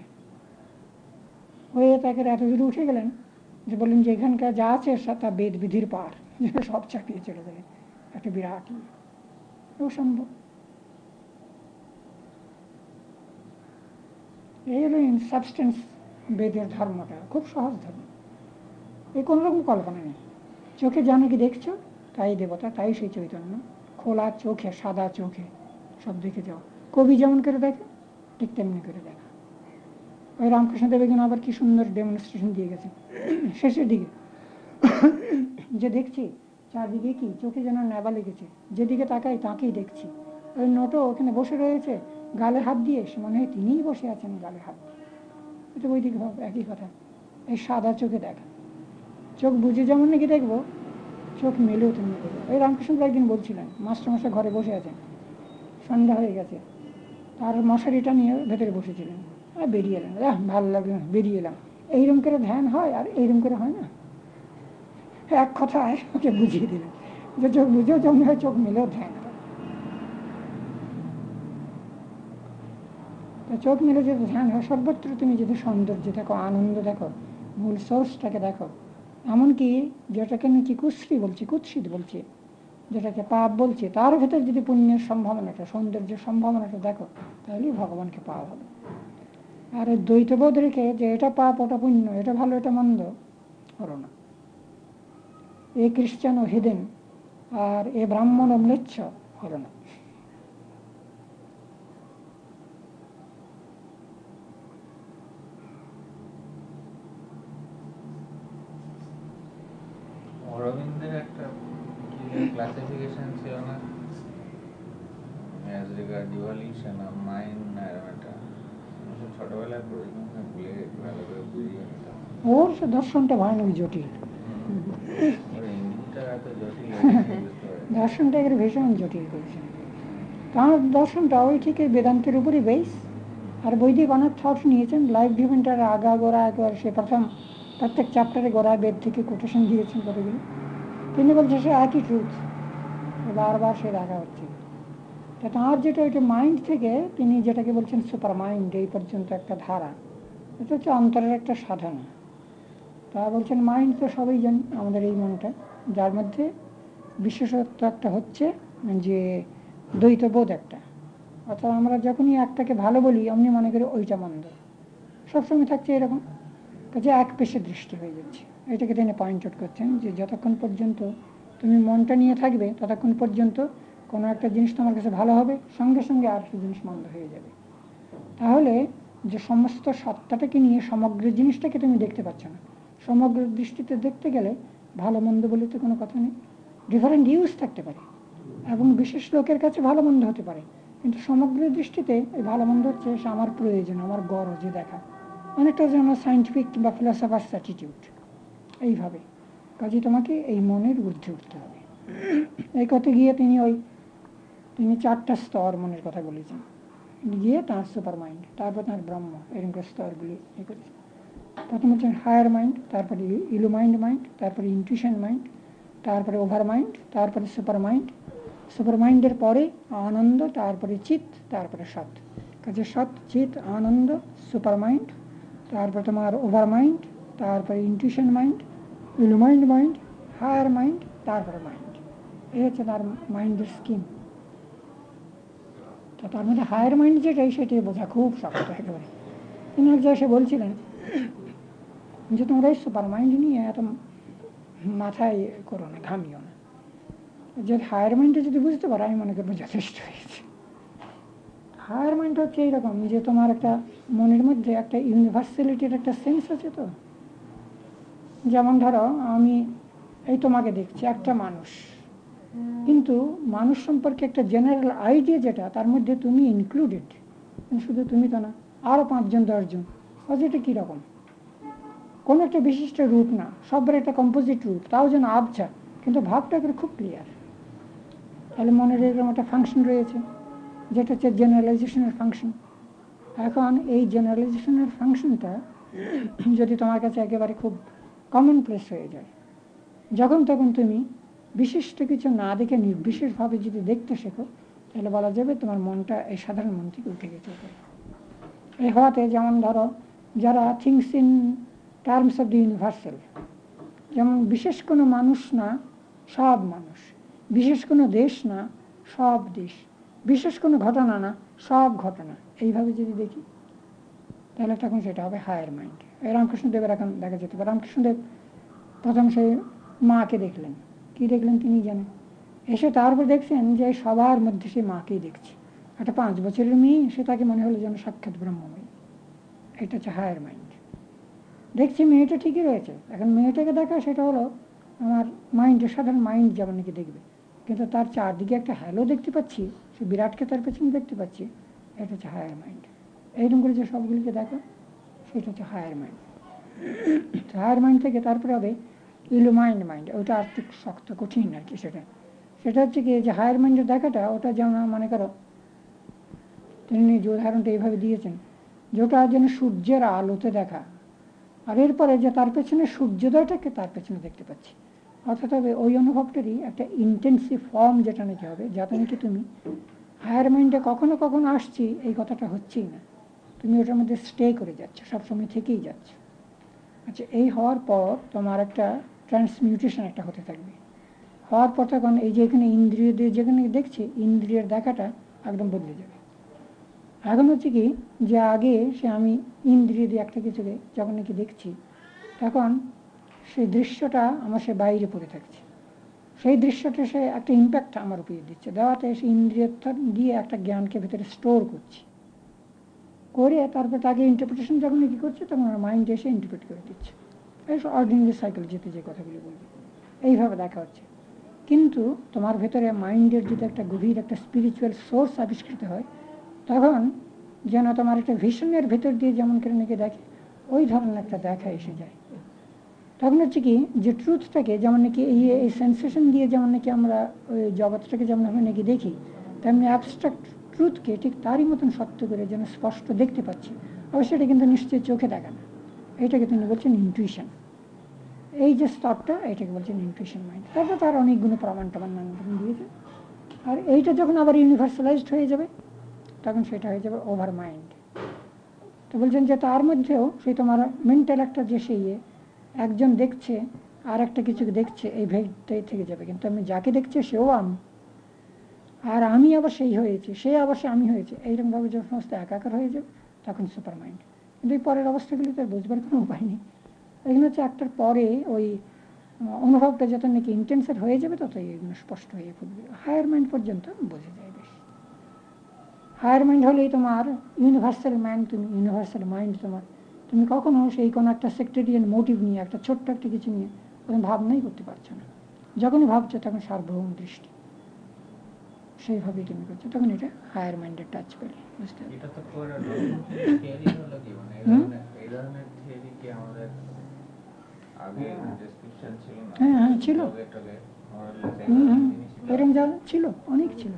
হয়ে তাকে এত দূরে উঠে গেলেন যে বললেন যে এখানকার যা আছে তা বেদ বিধির পার, যে সব চাপিয়ে চলে যাবে, একটা বিরাট ইয়ে। অসম্ভব। এই হলো সাবস্টেন্স বেদের ধর্মটা, খুব সহজ ধর্ম, এই কোনো রকম কল্পনা নেই। চোখে জানো কি দেখছো, তাই দেবতা, তাই সেই চৈতন্য। খোলা চোখে, সাদা চোখে সব দেখে যাও। কবি যেমন করে দেখে ঠিক তেমনি করে দেখা। ওই রামকৃষ্ণদেব এখানে আবার কি সুন্দর ডেমনস্ট্রেশন দিয়ে গেছে শেষের দিকে, যে দেখছি চারদিকে কি চোখে যেন নেবা লেগেছে, যেদিকে তাকাই তাকেই দেখছি। ওই নোটও ওখানে বসে রয়েছে গালে হাত দিয়ে, সে মনে হয় তিনিই বসে আছেন গালে হাত দিয়ে। এটা ওই দিকে একই কথা, এই সাদা চোখে দেখা। চোখ বুঝে যেমন নাকি দেখবো, চোখ মেলেও তেমনি দেখবো। ওই রামকৃষ্ণ একদিন বলছিলেন, মাস্টারমশাই ঘরে বসে আছেন, সন্ধ্যা হয়ে গেছে, তার মশারিটা নিয়ে ভেতরে বসেছিলেন, আর বেরিয়ে এলেন, আহ ভালো লাগলো বেরিয়ে এলাম। এইরকম করে ধ্যান হয় আর এইরকম করে হয় না। এক কথায় ওকে বুঝিয়ে দিলেন যে চোখ বুঝেও যেমন হয়, চোখ মেলেও ধ্যান হয়। তো চোখ মেলে যদি ধ্যান হয়, সর্বত্র তুমি যদি সৌন্দর্য দেখো, আনন্দ দেখো, মূল সোর্সটাকে দেখো, এমনকি যেটাকে নাকি কুশ্রী বলছি, কুৎসিত বলছি, যেটাকে পাপ বলছে, তার ভেতর যদি পুণ্যের সম্ভাবনাটা, সৌন্দর্যের সম্ভাবনাটা দেখো, তাহলেই ভগবানকে পাওয়া হবে। আর এই দ্বৈতবোধ রেখে যে এটা পাপ ওটা পুণ্য, এটা ভালো এটা মন্দ হলো না, এ খ্রিস্টান ও হিদেন আর এ ব্রাহ্মণ ও ম্লেচ্ছ হলো না।
অরবিন্দের একটা ক্লাসিফিকেশন ছিল না, as regard evolution of mind, আর একটা ছোটবেলায় পড়ি, ভুলে গেছি, ভালো করে বুঝিয়ে নিতাম।
ওর সে দর্শনটা ভয়ানক জটিল,
ওর ইংরেজিটা এত জটিল,
দর্শনটা একেবারে ভীষণ জটিল করেছে। তার দর্শনটা ওই ঠিক বেদান্তের উপরই বেস, আর বৈদিক অনেক থট নিয়েছেন। লাইফ ডিভেন্টার আগা গোড়া একবার সে প্রথম প্রত্যেক চ্যাপ্টারে গোড়ায় বেদ থেকে কোটেশন দিয়েছেন কতগুলো। তিনি বলছে সে একই ট্রুথ, বারবার সে দেখা হচ্ছে। তা তাঁর যেটা ওইটা মাইন্ড থেকে তিনি যেটাকে বলছেন সুপার মাইন্ড, এই পর্যন্ত একটা ধারা, এটা হচ্ছে অন্তরের একটা সাধনা। তা বলছেন মাইন্ড তো সবাই জানি, আমাদের এই মনটা, যার মধ্যে বিশেষত্ব একটা হচ্ছে যে দ্বৈতবোধ একটা, অর্থাৎ আমরা যখনই একটাকে ভালো বলি অমনি মনে করি ওইটা মন্দ, সবসময় থাকছে এরকম, কাজে এক পেশে দৃষ্টি হয়ে যাচ্ছে। এটাকে তিনি পয়েন্ট আউট করছেন যে যতক্ষণ পর্যন্ত তুমি মনটা নিয়ে থাকবে, ততক্ষণ পর্যন্ত কোনো একটা জিনিস তোমার কাছে ভালো হবে, সঙ্গে সঙ্গে আর একটা জিনিস মন্দ হয়ে যাবে। তাহলে যে সমস্ত সত্তাটাকে নিয়ে সমগ্র জিনিসটাকে তুমি দেখতে পাচ্ছ না। সমগ্র দৃষ্টিতে দেখতে গেলে ভালো মন্দ বলে তো কোনো কথা নেই, ডিফারেন্ট ইউজ থাকতে পারে এবং বিশেষ লোকের কাছে ভালো মন্দ হতে পারে, কিন্তু সমগ্র দৃষ্টিতে এই ভালো মন্দ হচ্ছে সে আমার প্রয়োজন, আমার গরজে দেখা, অনেকটা যেন সায়েন্টিফিক বা ফিলসফার্স অ্যাটিটিউড। এইভাবে কাজে তোমাকে এই মনের ঊর্ধ্বে উঠতে হবে। এই কথা গিয়ে তিনি ওই তিনি চারটা স্তর মনের কথা বলেছেন, গিয়ে তাঁর সুপার মাইন্ড, তারপর তাঁর ব্রহ্ম, এরকম স্তরগুলি এ করেছেন। প্রথম হচ্ছেন হায়ার মাইন্ড, তারপরে ইলুমাইন্ড মাইন্ড, তারপরে ইনটিউশন মাইন্ড, তারপরে ওভার মাইন্ড, তারপরে সুপার মাইন্ড, সুপার মাইন্ডের পরে আনন্দ, তারপরে চিত, তারপরে সৎ। কাজে সৎ, চিত, আনন্দ, সুপার মাইন্ড, তারপরে তোমার ওভার মাইন্ড, তারপরে intuition mind, illumined mind, higher mind, তারপরে মাইন্ড। এই হচ্ছে তার মাইন্ডের স্কিম। তো তার মধ্যে হায়ার মাইন্ড যেটাই সেটাই বোঝা খুব শক্ত একেবারে। তিনি এক জায়গায় বলছিলেন যে তোমরা এই সুপার মাইন্ড নিয়ে এত মাথায় করো না, ঘামিও না। যে হায়ার মাইন্ডে যদি বুঝতে পারো, আমি মনে করবো যথেষ্ট হয়েছে। হায়ার মাইন্ড হচ্ছে এইরকম যে তোমার একটা মনের মধ্যে একটা ইউনিভার্সালিটির একটা সেন্স আছে। তো যেমন ধরো আমি এই তোমাকে দেখছি একটা মানুষ, কিন্তু মানুষ সম্পর্কে একটা জেনারেল আইডিয়া যেটা, তার মধ্যে তুমি ইনক্লুডেড, শুধু তুমি তো না, আরও পাঁচজন দশজন। অথচ এটা কীরকম, কোনো একটা বিশিষ্ট রূপ না, সবার একটা কম্পোজিট রূপ, তাও যেন আবছা, কিন্তু ভাবটা করে খুব ক্লিয়ার। তাহলে মনের এরকম একটা ফাংশন রয়েছে যেটা হচ্ছে জেনারেলাইজেশনের ফাংশন। এখন এই জেনারেলাইজেশনের ফাংশনটা যদি তোমার কাছে একেবারে খুব কমন প্লেস হয়ে যায়, যখন তখন তুমি বিশিষ্ট কিছু না দেখে নির্বিশেষভাবে যদি দেখতে শেখো, তাহলে বলা যাবে তোমার মনটা এই সাধারণ মন থেকে উঠে গেছে। এই হওয়াতে যেমন ধরো যারা things in terms of the universal, যেমন বিশেষ কোনো মানুষ না, সব মানুষ, বিশেষ কোনো দেশ না, সব দেশ, বিশেষ কোনো ঘটনা না, সব ঘটনা, এইভাবে যদি দেখি তাহলে তখন সেটা হবে হায়ার মাইন্ড। এই রামকৃষ্ণদেবের এখন দেখা যেতে পারে, রামকৃষ্ণদেব প্রথম সেই মাকে দেখলেন, কি দেখলেন তিনি জানেন, এসে তারপর দেখছেন যে সবার মধ্যে সেই মাকেই দেখছে, একটা পাঁচ বছরের মেয়ে, সে তাকে মনে হলো যেন সাক্ষাৎ ব্রহ্মময়ী। এটা হচ্ছে হায়ার মাইন্ড। দেখছি মেয়েটা ঠিকই রয়েছে, এখন মেয়েটাকে দেখা সেটা হলো আমার মাইন্ডের সাধারণ মাইন্ড যেমন নাকি দেখবে, কিন্তু তার চারদিকে একটা হ্যালো দেখতে পাচ্ছি, সে বিরাটকে তার পেছনে দেখতে পাচ্ছি, এটা হচ্ছে হায়ার মাইন্ড। এইরকম করে যে সবগুলিকে দেখো সেটা হচ্ছে হায়ার মাইন্ড। হায়ার মাইন্ড থেকে তারপরে হবে ইলুমাইন্ড মাইন্ড, ওটা আর্থিক শক্ত কঠিন আর কি। সেটা সেটা হচ্ছে কি যে হায়ার মাইন্ডের দেখাটা, ওটা যেমন মনে করো তিনি যে উদাহরণটা এইভাবে দিয়েছেন যে ওটা যেন সূর্যের আলোতে দেখা, আর এরপরে যে তার পেছনে সূর্যোদয়টাকে তার পেছনে দেখতে পাচ্ছি, অর্থাৎ হবে ওই অনুভবটারই একটা ইন্টেন্সিভ ফর্ম যেটা নাকি হবে, যাতে নাকি তুমি হায়ার মাইন্ডে কখনো কখনো আসছি এই কথাটা হচ্ছেই না, তুমি ওটার মধ্যে স্টে করে যাচ্ছ, সবসময় থেকেই যাচ্ছ। আচ্ছা, এই হওয়ার পর তোমার একটা ট্রান্সমিউটেশন একটা হতে থাকবে, হওয়ার পর তখন এই যে এখানে ইন্দ্রিয় দিয়ে যেখানে দেখছি, ইন্দ্রিয়ের দেখাটা একদম বদলে যাবে। এখন হচ্ছে কি যে আগে সে আমি ইন্দ্রিয় দিয়ে একটা কিছুকে যখন নাকি দেখছি, তখন সেই দৃশ্যটা আমার সে বাইরে পড়ে থাকছে, সেই দৃশ্যটা সে একটা ইম্প্যাক্ট আমার উপরে দিচ্ছে, দেওয়াতে সে ইন্দ্রিয় দিয়ে একটা জ্ঞানকে ভিতরে স্টোর করছি, করে তারপর তাকে ইন্টারপ্রিটেশন যখন কি করছে তখন আমার মাইন্ড এসে ইন্টারপ্রিট করে দিচ্ছে। এই অর্ডিনারি সাইকোলজিতে যে কথাগুলি বলবি এইভাবে দেখা হচ্ছে। কিন্তু তোমার ভেতরে মাইন্ডের যদি একটা গভীর একটা স্পিরিচুয়াল সোর্স আবিষ্কৃত হয়, তখন যেন তোমার একটা ভিশনের ভেতর দিয়ে যেমন করে নাকি দেখে, ওই ধরনের একটা দেখা এসে যায়। তখন হচ্ছে কি যে ট্রুথটাকে যেমন নাকি এই এই সেন্সেশন দিয়ে যেমন নাকি আমরা ওই জগৎটাকে যেমন আমরা নাকি দেখি, তেমনি অ্যাবস্ট্রাক্ট ট্রুথকে ঠিক তারই মতন সত্য করে যেন স্পষ্ট দেখতে পাচ্ছি। অবশ্যই এটা কিন্তু নিশ্চয়ই চোখে দেখা না, এইটাকে তিনি বলছেন ইনটুইশন। এই যে স্তরটা এটাকে বলছেন ইনটুইশন মাইন্ড। তারপর তার অনেকগুলো প্রমাণ টমান নানান দিয়েছে। আর এইটা যখন আবার ইউনিভার্সালাইজড হয়ে যাবে তখন সেটা হয়ে যাবে ওভার মাইন্ড। তো বলছেন যে তার মধ্যেও সেই তোমার মেন্টাল একটা যে সেই একজন দেখছে আর একটা কিছু দেখছে, এই ভেদটাই থেকে যাবে, কিন্তু আমি যাকে দেখছি সেও আমি, আর আমি আবার সেই হয়েছে, সে আবার সে আমি হয়েছে, এইরকমভাবে যখন সমস্ত একাকার হয়ে যাবে তখন সুপার মাইন্ড। কিন্তু এই পরের অবস্থাগুলি তো বুঝবার কোনো উপায় নেই। এগুলো হচ্ছে একটার পরে ওই অনুভবটা যত নাকি ইন্টেন্সের হয়ে যাবে তত এগুলো স্পষ্ট হয়ে ফুটবে। হায়ার মাইন্ড পর্যন্ত বোঝা যায় বেশ। হায়ার মাইন্ড হলেই তোমার ইউনিভার্সাল মাইন্ড, তুমি ইউনিভার্সাল মাইন্ড তোমার, তুমি কখনো সেই কোনো একটা সেক্টেরিয়ান মোটিভ নিয়ে একটা ছোট্ট একটা কিছু নিয়ে কোনো ভাবনাই করতে পারছো না। যখনই ভাবছো তখন সার্বভৌম দৃষ্টি, সেইভাবেই তুমি করছো, তখন এটা হায়ার মাইন্ডের টাচ পেলে বুঝতে হবে।
এটা তো পুরো থিওরি হলো কি, মানে এই ধরনের এই ধরনের থিওরি কি আমাদের আগে ডেসক্রিপশন ছিল না?
হ্যাঁ হ্যাঁ ছিল,
যোগে টোগে মোরালেস
হুম হুম
জিনিস
এরকম যা ছিল অনেক ছিল।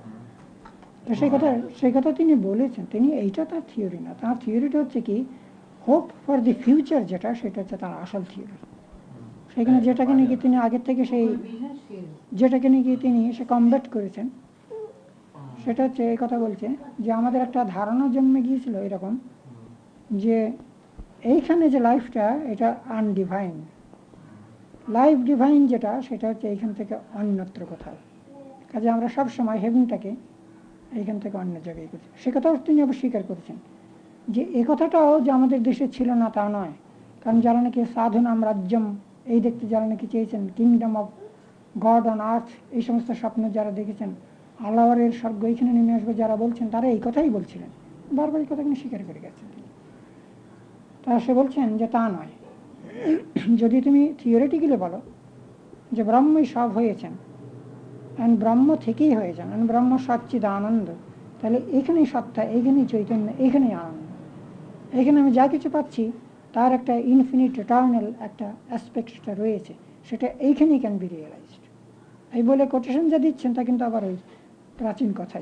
তো সেই কথা সেই কথা তিনি বলেছেন, তিনি এইটা তার থিওরি না, তার থিওরিটা হচ্ছে কি হোপ ফর দি ফিউচার, যেটা সেটা হচ্ছে তার আসল থিওরি। সেখানে যেটাকে নাকি তিনি আগের থেকে সেই যেটাকে নাকি তিনি সে কমব্যাট করেছেন, সেটা হচ্ছে এই কথা বলছে যে আমাদের একটা ধারণা জন্মে গিয়েছিল এরকম যে এইখানে যে লাইফটা এটা আনডিভাইন, লাইফ ডিভাইন যেটা সেটা হচ্ছে এইখান থেকে অন্যত্র কোথাও, কাজে আমরা সব সময় হেভেনটাকে এইখান থেকে অন্য জায়গায় করছি। সে কথাও তিনি আবার স্বীকার করেছেন যে এ কথাটাও যে আমাদের দেশে ছিল না তা নয়, কারণ যারা নাকি সাধনাম রাজ্যম এই দেখতে যারা নাকি চেয়েছেন, kingdom of God on earth, এই সমস্ত স্বপ্ন যারা দেখেছেন, আল্লাহরের স্বর্গ এইখানে নেমে আসবে যারা বলছেন, তারা এই কথাই বলছিলেন, বারবার এই কথা কিন্তু স্বীকার করে গেছেন তিনি। তা সে বলছেন যে তা নয়, যদি তুমি থিওরিটিক্যালি বলো যে ব্রহ্মই সব হয়েছেন অ্যান্ড ব্রহ্ম থেকেই হয়েছেন অ্যান্ড ব্রহ্ম সচ্চিদ আনন্দ, তাহলে এখানেই সত্তা, এইখানেই চৈতন্য, এইখানেই আনন্দ, এখানে আমি যা কিছু পাচ্ছি তার একটা ইনফিনিট ইটারনাল একটা অ্যাসপেক্টটা রয়েছে, সেটা এইখানেই ক্যান বি রিয়েলাইজড। এই বলে কোটেশন যা দিচ্ছেন তা কিন্তু আবার ওই প্রাচীন কথাই।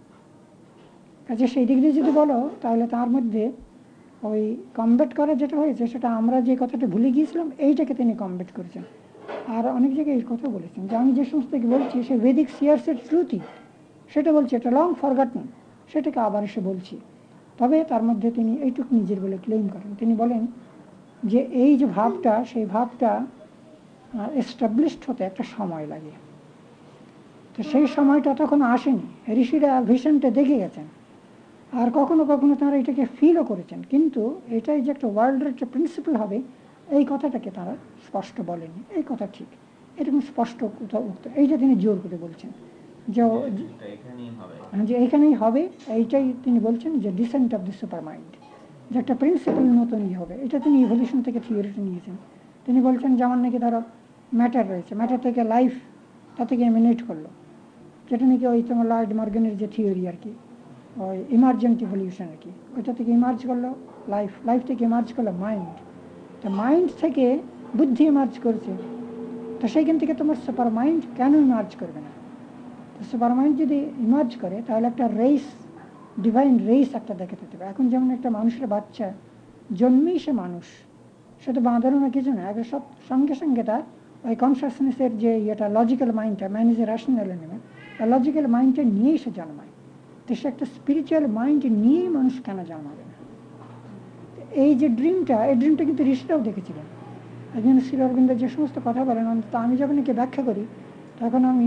কাজে সেই দিক দিয়ে যদি বলো তাহলে তার মধ্যে ওই কমব্যাট করা যেটা হয়েছে সেটা আমরা যে কথাটা ভুলে গিয়েছিলাম এইটাকে তিনি কমব্যাট করেছেন। আর অনেক জায়গায় এই কথা বলেছেন যে আমি যে সমস্ত বলছি সে বেদিক সিয়ার্সের শ্রুতি, সেটা বলছি এটা লং ফরগটন, সেটাকে আবার এসে বলছি। তবে তার মধ্যে তিনি এইটুকু নিজের বলে ক্লেম করেন, তিনি বলেন যে এই যে ভাবটা সেই ভাবটা এস্টাবলিশড হতে একটা সময় লাগে। তো সেই সময়টা তখন আসেনি। ঋষিরা ভিশনটা দেখে গেছেন, আর কখনো কখনো তারা এটাকে ফিলও করেছেন, কিন্তু এটাই যে একটা ওয়ার্ল্ডের একটা প্রিন্সিপাল হবে এই কথাটাকে তারা স্পষ্ট বলেনি। এই কথা ঠিক, এরকম স্পষ্ট কোথাও উঠতে, এইটা তিনি জোর করে বলছেন যে যে এইখানেই হবে। এইটাই তিনি বলছেন যে descent of the super mind, যে একটা প্রিন্সিপাল মতনই হবে। এটা তিনি ইভলিউশন থেকে থিওরিটা নিয়েছেন। তিনি বলছেন যেমন নাকি ধরো ম্যাটার রয়েছে, ম্যাটার থেকে লাইফ তা থেকে এমিনেট করলো, যেটা নাকি ওই তোমার লয়েড মর্গানের যে থিওরি আর কি, ওই ইমার্জেন্ট ইভলিউশন আর কি, ওইটা থেকে ইমার্জ করলো লাইফ, লাইফ থেকে ইমার্জ করলো মাইন্ড, তো মাইন্ড থেকে বুদ্ধি ইমার্জ করছে। তো সেইখান থেকে তোমার সুপার মাইন্ড কেন ইমার্জ করবে না? তো সুপার মাইন্ড যদি ইমার্জ করে তাহলে একটা রেস, ডিভাইন রেস একটা দেখাতে হবে। এখন যেমন একটা মানুষের বাচ্চা জন্মেই সে মানুষ, সে তো বাঁধানো না কিছু না, আগে সব সঙ্গে সঙ্গে তার ওই কনসাসনেসের যে ইয়েটা, লজিক্যাল মাইন্ডটা, man is a rational animal, logical মাইন্ডটা নিয়েই সে জন্মায়। তো সে একটা স্পিরিচুয়াল মাইন্ড নিয়েই মানুষ কেন জন্মাবে না? এই যে ড্রিমটা, এই ড্রিমটা কিন্তু ঋষিরাও দেখেছিলেন। একজন শ্রী অরবিন্দ যে সমস্ত কথা বলেন, অন্তত আমি যখন একে ব্যাখ্যা করি তখন আমি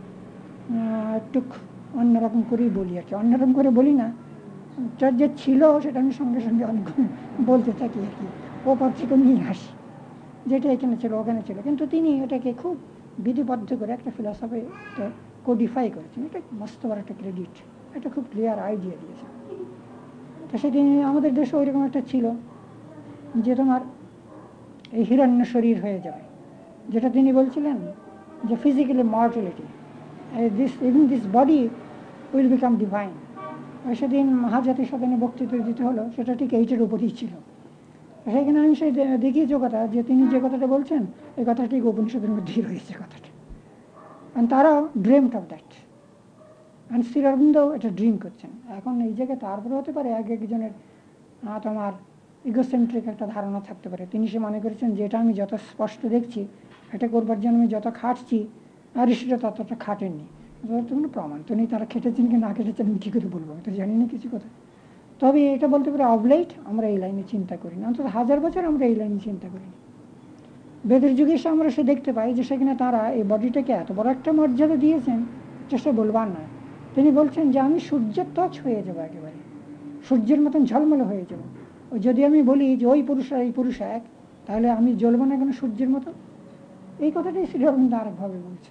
একটু অন্যরকম করেই বলি আর কি। অন্যরকম করে বলি না, যার যে ছিল সেটা আমি সঙ্গে সঙ্গে অনেক বলতে থাকি আর কি, ও পর থেকে নিয়ে আসি, যেটা এখানে ছিল ওখানে ছিল। কিন্তু তিনি এটাকে খুব বিধিবদ্ধ করে একটা ফিলসফি কোডিফাই করেছেন। এটা মস্ত বড় একটা ক্রেডিট, এটা খুব ক্লিয়ার আইডিয়া দিয়েছেন। তো সেটি আমাদের দেশে ওইরকম একটা ছিল যে তোমার এই হিরণ্য শরীর হয়ে যাবে, যেটা তিনি বলছিলেন যে physically mortality, this even this body will become divine. সেদিন মহাজাতি সদনে বক্তৃতা দিতে হলো, সেটা ঠিক এইটার উপরেই ছিল। সেখানে আমি সেই দেখিয়েছি কথা, যে তিনি যে কথাটা বলছেন এই কথাটা ঠিক উপনিষদের মধ্যেই রয়েছে কথাটা। অ্যান্ড তারাও dreamed of that, and Shri অরবিন্দও এটা ড্রিম করছেন। এখন এই জায়গায় তারপরে হতে পারে এক একজনের তোমার ইগোসেন্ট্রিক একটা ধারণা থাকতে পারে। তিনি সে মনে করেছেন যে এটা আমি যত স্পষ্ট দেখছি, এটা করবার জন্য আমি যত খাটছি, আর সেটা ততটা খাটেননি, তো কোনো প্রমাণ তো নেই তারা খেটেছেন কি না খেটেছেন আমি কী করে বলবো, আমি তো জানি না কিছু কথা। তবে এটা বলতে পারি অবলাইট আমরা এই লাইনে চিন্তা করি না, অন্তত হাজার বছর আমরা এই লাইনে চিন্তা করিনি। বেদের যুগে এসে আমরা সে দেখতে পাই যে সেখানে তারা এই বডিটাকে এত বড় একটা মর্যাদা দিয়েছেন যে সে বলবার নয়। তিনি বলছেন যে আমি সূর্যের ত্বচ হয়ে যাবো, একেবারে সূর্যের মতন ঝলমলে হয়ে যাবো। ওই যদি আমি বলি যে ওই পুরুষ আর এই পুরুষ এক, তাহলে আমি জ্বলবো না কেন সূর্যের মতো? এই কথাটাই শ্রী অরবিন্দ আরেকভাবে বলছেন।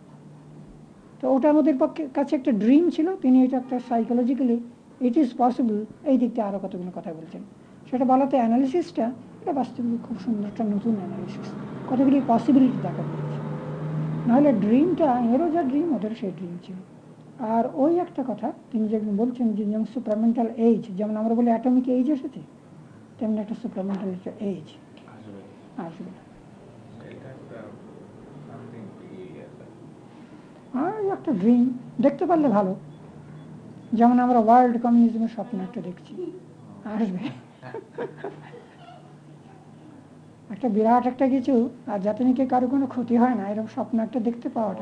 তো ওটা আমাদের পক্ষে কাছে একটা ড্রিম ছিল, তিনি এটা একটা সাইকোলজিক্যালি ইট ইজ পসিবল এই দিক দিয়ে আরও কতগুলো কথা বলছেন। সেটা বলাতে অ্যানালিসিসটা এটা বাস্তবিক খুব সুন্দর একটা নতুন অ্যানালিসিস, কতগুলি পসিবিলিটি দেখা দিয়েছে। নাহলে ড্রিমটা এরও যা ড্রিম ওদের সেই ড্রিম ছিল। আর ওই একটা কথা তিনি যেমন বলছেন যে যেমন সুপ্রামেন্টাল এজ, যেমন আমরা বলি অ্যাটমিক এজ এসেছে, তেমনি একটা সুপ্রামেন্টাল একটা এজ আসবে। আর একটা ড্রিম দেখতে পারলে ভালো, যেমন আমরা ওয়ার্ল্ড কমিউনিজমের স্বপ্ন একটা দেখছি, আসবে একটা বিরাট একটা কিছু, আর যাতে নাকি কারো কোনো ক্ষতি হয় না এরকম স্বপ্ন একটা দেখতে পাওয়াটা।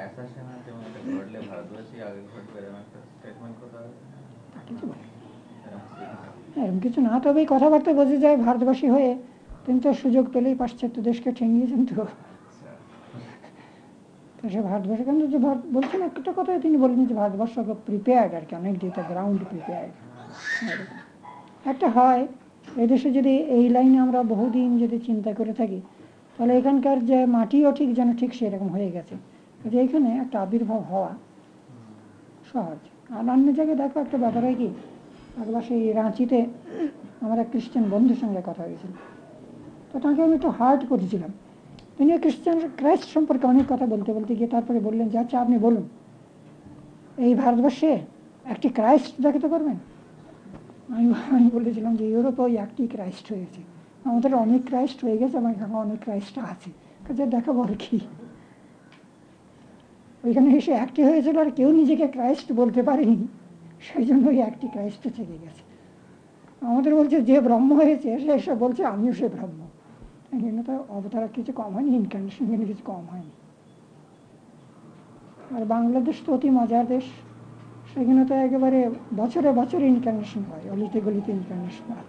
এরকম কিছু না, তবে এই কথাবার্তা বোঝা যায় ভারতবাসী হয়ে তিনি তো সুযোগ পেলেই পাশ্চাত্য দেশকে ঠেঙিয়েছেন। তো তো সে ভারতবর্ষ কেন যে ভারত বলছেন একটা কথাই তিনি বলেন যে ভারতবর্ষ প্রিপেয়ার্ড আর কি, অনেক দিতে গ্রাউন্ড প্রিপেয়ার্ড একটা হয়। এদেশে যদি এই লাইনে আমরা বহুদিন যদি চিন্তা করে থাকি, তাহলে এখানকার যে মাটিও ঠিক যেন ঠিক সেরকম হয়ে গেছে, যে এখানে একটা আবির্ভাব হওয়া সহজ। আর অন্য জায়গায় দেখো একটা ব্যাপার হয় কি, একবার সেই রাঁচিতে আমার এক খ্রিস্টান বন্ধুর সঙ্গে কথা হয়েছিল, তো তাকে আমি একটু হার্ট করেছিলাম। তিনি খ্রিস্টান ক্রাইস্ট সম্পর্কে অনেক কথা বলতে বলতে গিয়ে তারপরে বললেন যে আচ্ছা আপনি বলুন, এই ভারতবর্ষে একটি ক্রাইস্ট দেখাতে পারবেন? আমি আমি বলেছিলাম যে ইউরোপে ওই একটি ক্রাইস্ট হয়েছে, আমাদের অনেক ক্রাইস্ট হয়ে গেছে, আমার এখানে অনেক ক্রাইস্ট আছে, কাজে দেখাবো আর কি। ওইখানে এসে একটি হয়েছিল আর কেউ নিজেকে ক্রাইস্ট বলতে পারেনি, সেই জন্য ওই একটি ক্রাইস্ট থেকে গেছে। আমাদের বলছে যে ব্রহ্ম হয়েছে সে এসে বলছে আমিও সে ব্রহ্ম, এখানে তো অবতার কিছু কম হয়নি, ইনকার্নেশন এখানে কিছু কম হয়নি। আর বাংলাদেশ তো অতি মজার দেশ, সেখানে তো একেবারে বছরে বছরে ইনকার্নেশন হয়, অলিতে গলিতে ইনকার্নেশন হয়।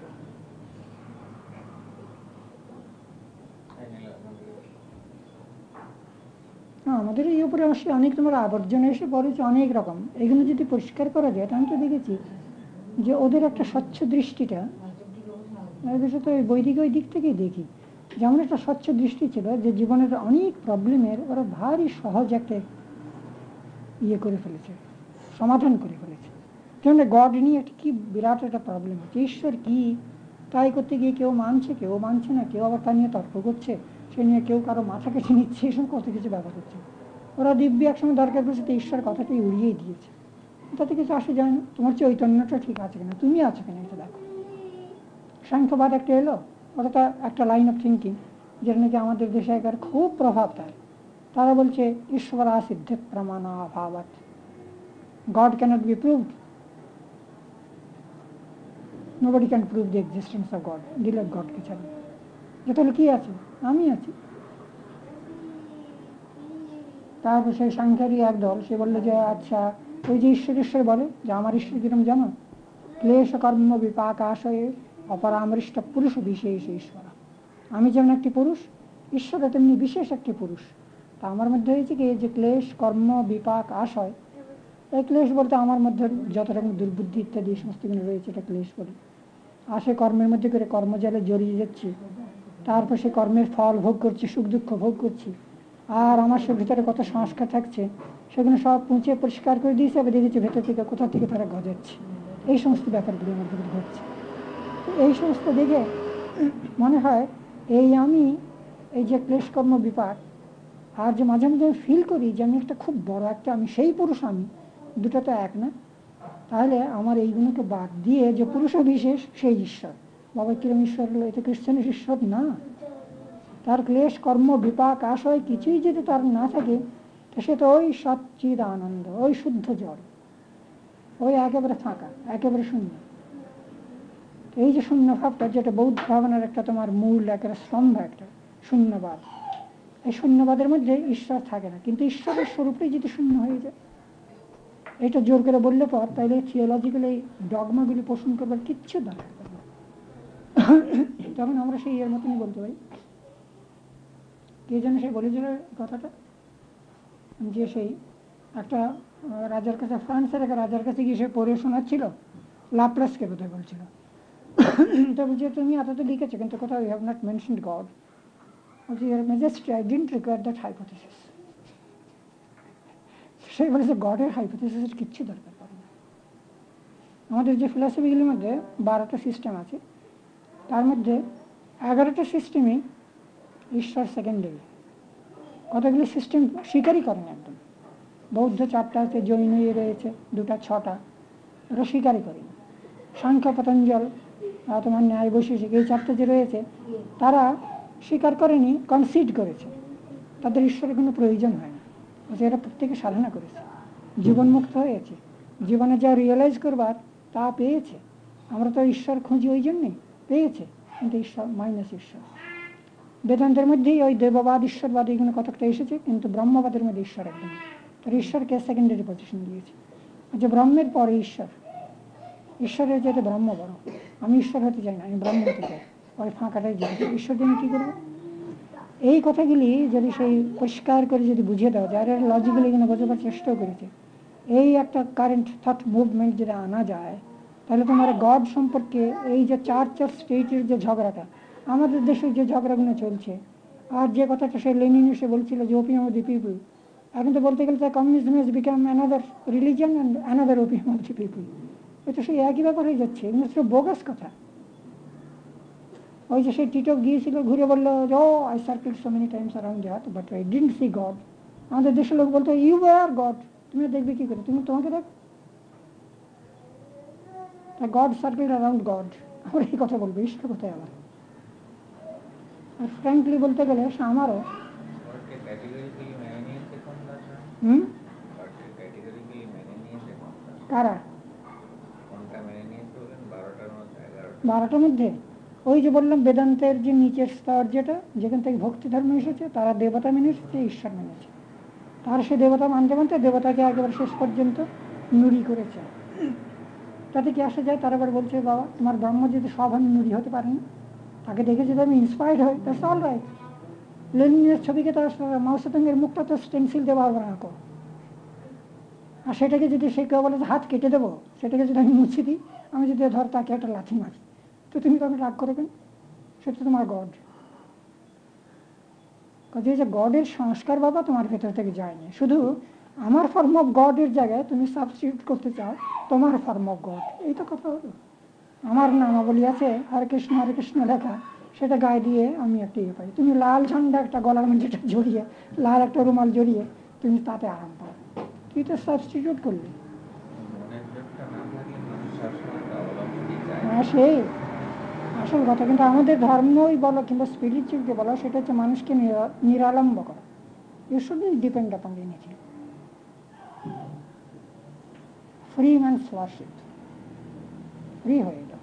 আমাদের এই উপরে অবশ্যই অনেক তোমার আবর্জনা এসে পড়েছে অনেক রকম, এগুলো যদি পরিষ্কার করা যায় তাহলে তো দেখেছি যে ওদের একটা স্বচ্ছ দৃষ্টিটা, এদের সাথে ওই বৈদিক ওই দিক থেকেই দেখি যেমন একটা স্বচ্ছ দৃষ্টি ছিল যে জীবনের অনেক প্রবলেমের ওরা ভারী সহজ একটা ইয়ে করে ফেলেছে, সমাধান করে ফেলেছে। যেমন গড নিয়ে একটা কি বিরাট একটা প্রবলেম হচ্ছে, ঈশ্বর কি তাই করতে গিয়ে কেউ মানছে কেউ মানছে না, কেউ আবার তা নিয়ে তর্ক করছে, সে নিয়ে কেউ কারো মাথা কেটে নিচ্ছে, এসব কত কিছু ব্যাপার হচ্ছে। ওরা দিব্যি একসময় দরকার পড়ছে তো ঈশ্বর কথাটাই উড়িয়েই দিয়েছে, তাতে কিছু আসে যায় না। তোমার চৈতন্যটা ঠিক আছে কিনা, তুমি আছো কিনা এটা দেখো। সাংখ্যবাদ একটা এলো, ওটা একটা লাইন অফ থিঙ্কিং যেটা নাকি আমাদের দেশে একবার খুব প্রভাব দেয়। তারা বলছে ঈশ্বর সিদ্ধ প্রমাণ অভাবাত, God cannot be proved, nobody can prove the existence of God, delete গডকে ছাড়া। যে তাহলে কি আছে, আমি আছি। তারপর সেই সাংখ্যেরই এক দল, সে বললো যে আচ্ছা ওই যে ঈশ্বর ঈশ্বর বলে যে আমার ঈশ্বর কিরম জানো, ক্লেশ কর্ম বিপাক আশয়ে অপরামৃষ্ট পুরুষ বিশেষ ঈশ্বর। আমি যেমন একটি পুরুষ, ঈশ্বরও তেমনি বিশেষ একটি পুরুষ। তা আমার মধ্যে হয়েছে কি যে ক্লেশ কর্ম বিপাক আশয়, এই ক্লেশ বলতে আমার মধ্যে যত রকম দুর্বুদ্ধি ইত্যাদি সমস্তগুলো রয়েছে এটা ক্লেশ বলে। আসে কর্মের মধ্যে করে কর্মজালে জড়িয়ে যাচ্ছি, তারপর সে কর্মের ফল ভোগ করছি, সুখ দুঃখ ভোগ করছি, আর আমার সে ভিতরে কত সংস্কার থাকছে সেগুলো সব পুঁছে পরিষ্কার করে দিয়েছে, আবার দেখেছি ভেতর থেকে কোথা থেকে তারা গজাচ্ছে। এই সমস্ত ব্যাপারগুলো আমার ভিতরে ঘটছে। এই সমস্ত দেখে মনে হয় এই আমি এই যে ক্লেশ কর্ম বিপাক, আর যে মাঝে মাঝে ফিল করি যে আমি একটা খুব বড় একটা আমি, সেই পুরুষ আমি, দুটো তো এক না। তাহলে আমার এইগুলোকে বাদ দিয়ে যে পুরুষ বিশেষ সেই ঈশ্বর, বাবা কিরম ঈশ্বর হলো, এটা খ্রিস্টানের ঈশ্বর না। তার ক্লেশ কর্ম বিপাক আশয় কিছুই যদি তার না থাকে, তো সে তো ওই সচ্চিদ আনন্দ, ওই শুদ্ধ জল, ওই একেবারে ফাঁকা, একেবারে শূন্য। এই যে শূন্য ভাবটা, যেটা বৌদ্ধ ভাবনার একটা তোমার মূল একেবারে স্তম্ভ, একটা শূন্যবাদ, এই শূন্যবাদের মধ্যে ঈশ্বর থাকে না, কিন্তু ঈশ্বরের স্বরূপটাই যদি শূন্য হয়ে যায়, এটা জোর করে বললে পর তাহলে থিওলজিক্যালি ডগমাগুলি পোষণ করবার কিচ্ছু দরকার পড়ে না। তখন আমরা সেই এর মতনই বলতে পারি। কে যেন সে বলেছিল কথাটা, যে সেই একটা রাজার কাছে, ফ্রান্সের একটা রাজার কাছে গিয়ে সে পড়ে শোনাচ্ছিল, লাপ্লাসকে বোধহয় বলছিল, তা বলছে তুমি এত তো লিখেছো কিন্তু কোথাও you have not mentioned God. বলছে your majesty I didn't require that hypothesis. সে বলেছে গডের হাইপোথিসিসের কিচ্ছু দরকার পড়ে না। আমাদের যে ফিলসফিগুলির মধ্যে বারোটা সিস্টেম আছে, তার মধ্যে এগারোটা সিস্টেমই ঈশ্বর সেকেন্ডারি, কতগুলি সিস্টেম স্বীকারই করেন একদম। বৌদ্ধ চারটা আছে, জৈন রয়েছে দুটা, ছটা, ওরা স্বীকারই করে না। সাংখ্য পতঞ্জল তোমার ন্যায় বৈশেষিক, এই চারটে যে রয়েছে তারা স্বীকার করেনি, কনসিড করেছে, তাদের ঈশ্বরের কোনো প্রয়োজন হয় না। এরা প্রত্যেকে সাধনা করেছে, জীবনমুক্ত হয়েছে, জীবনে যা রিয়েলাইজ করবার তা পেয়েছে। আমরা তো ঈশ্বর খুঁজি ওই জন্যই, পেয়েছে, কিন্তু ঈশ্বর মাইনাস ঈশ্বর। বেদান্তের মধ্যেই ওই দেববাদ ঈশ্বরবাদ এইগুলো কতকটা এসেছে, কিন্তু ব্রহ্মবাদের মধ্যে ঈশ্বর একদম, তার ঈশ্বরকে সেকেন্ডারি পজিশন দিয়েছে। আচ্ছা ব্রহ্মের পরে ঈশ্বর, ঈশ্বরের যেটা ব্রহ্ম বড়, আমি ঈশ্বর হতে চাই না, আমি ব্রহ্ম হতে চাই, ওই ফাঁকাটাই যেতে, ঈশ্বর জন্য কী করবো? এই কথাগুলি যদি সেই পরিষ্কার করে যদি বুঝিয়ে দেওয়া যায়, আর লজিক্যালি এখানে বোঝাবার চেষ্টাও করেছে, এই একটা কারেন্ট থট মুভমেন্ট যদি আনা যায়, তাহলে তোমার গড সম্পর্কে এই যে চার চার স্টেটের যে ঝগড়াটা, আমাদের দেশে যে ঝগড়াগুলো চলছে, আর যে কথাটা সে লেনিন এসে বলছিল যে ওপিয়াম অফ দি পিপল, এখন তো বলতে গেলে communism has become another religion and another opium of the people. এটা সেই একই ব্যাপার হয়ে যাচ্ছে, এগুলো সব বোগাস কথা। ওই যে সেই টিটক গিয়েছিল, ঘুরে বললো যে oh I circle so many times around the earth but I didn't see God. আমাদের দেশের লোক বলতো ইউ আর গড, তুমি দেখবে কি করে, তুমি তোমাকে দেখ, গড সার্কেল অ্যারাউন্ড গড। আমরা এই কথা বলবো, ঈশ্বর কোথায় আবার? আর ফ্র্যাঙ্কলি বলতে গেলে আমারও হুম কারা বারোটার মধ্যে ওই যে বললাম বেদান্তের যে নিচের স্তর, যেটা যেখান থেকে ভক্তি ধর্ম এসেছে, তারা দেবতা মেনে এসেছে, ঈশ্বর মেনেছে। তার সে দেবতা মানতে মানতে দেবতাকে একেবারে শেষ পর্যন্ত নুড়ি করেছে। তাতে কি আসা যায়? তারা আবার বলছে বাবা তোমার ব্রহ্ম যদি সব আমি নুড়ি হতে পারি না, তাকে দেখে যদি আমি ইন্সপায়ার্ড হই, দ্যাটস অল রাইট, লেনিনের ছবিকে তো মাও সেতুংয়ের মুখটা তো স্টেনসিল দেওয়া হবে না আঁকো, আর সেটাকে যদি সে কেউ বলে হাত কেটে দেবো, সেটাকে যদি আমি মুছে দিই, আমি যদি ধর তাকে একটা লাথি মারি, তো তুমি তখন রাগ করবেন? সেটা তোমার গড। কাজে যে গডের সংস্কার বাবা তোমার ভেতর থেকে যায়নি, শুধু আমার ফর্ম অফ গডের জায়গায় তুমি সাবস্টিটিউট করতে চাও তোমার ফর্ম অফ গড। এই তো কথা হলো। আমার নামাবলী আছে হরে কৃষ্ণ হরে কৃষ্ণ লেখা, সেটা গায়ে দিয়ে আমি একটা ইয়ে পাই। তুমি লাল ঝান্ডা একটা গলার মধ্যে যেটা জড়িয়ে, লাল একটা রুমাল জড়িয়ে তুমি তাতে আরাম পাও, তুই তো সাবস্টিটিউট করলি। হ্যাঁ সেই আসল কথা। কিন্তু আমাদের ধর্মই বলো কিংবা স্পিরিচুয়ালকে বলো, সেটা হচ্ছে মানুষকে নিরালম্ব করা। You shouldn't depend upon anything. Free man worship, free হয়ে যাও।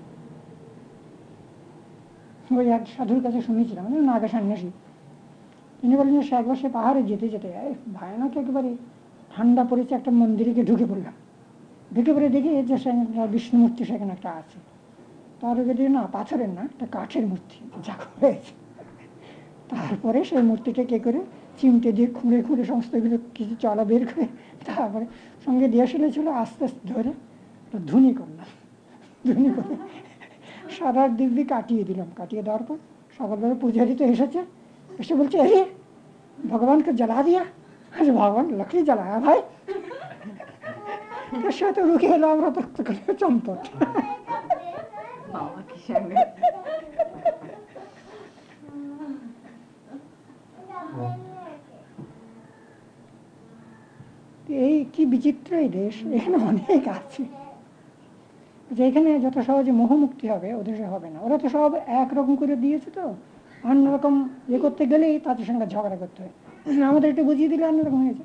ওই এক সাধুর কাছে শুনেছিলাম, মানে নাগা সন্ন্যাসী, তিনি বললেন যে সে একবার সে পাহাড়ে যেতে যেতে ভয়ানক একেবারে ঠান্ডা পড়েছে, একটা মন্দিরে গিয়ে ঢুকে পড়লাম। ঢুকে পড়ে দেখি যে বিষ্ণু মূর্তি সেখানে একটা আছে। তার যদি না পাথরের না, একটা কাঠের মূর্তি যা হয়েছে। তারপরে সেই মূর্তিটা কে করে চিমটে দিয়ে খুঁড়ে খুঁড়ে সমস্ত এগুলো কিছু চলা বের করে তারপরে সঙ্গে দিয়ে ছিল আস্তে আস্তে ধরে ধুনি করলাম। ধুনি করে সারা দিব্যি কাটিয়ে দিলাম। কাটিয়ে দেওয়ার পর সকালবেলা পূজারি তো এসেছে, এসে বলছে আরে ভগবানকে জ্বালা দিয়া। আচ্ছা ভগবান লক্ষ্মী জ্বালায়া ভাই, সে তো রুখে এলো, আমরা তো চম্পট। এই কি বিচিত্র এই দেশ, এখানে অনেক আছে যে এখানে যত সহজে মোহমুক্তি হবে ওদের সে হবে না। ওরা তো সব একরকম করে দিয়েছে, তো অন্যরকম ইয়ে করতে গেলেই তাদের সঙ্গে ঝগড়া করতে হয়। আমাদের একটু বুঝিয়ে দিলে অন্যরকম হয়েছে।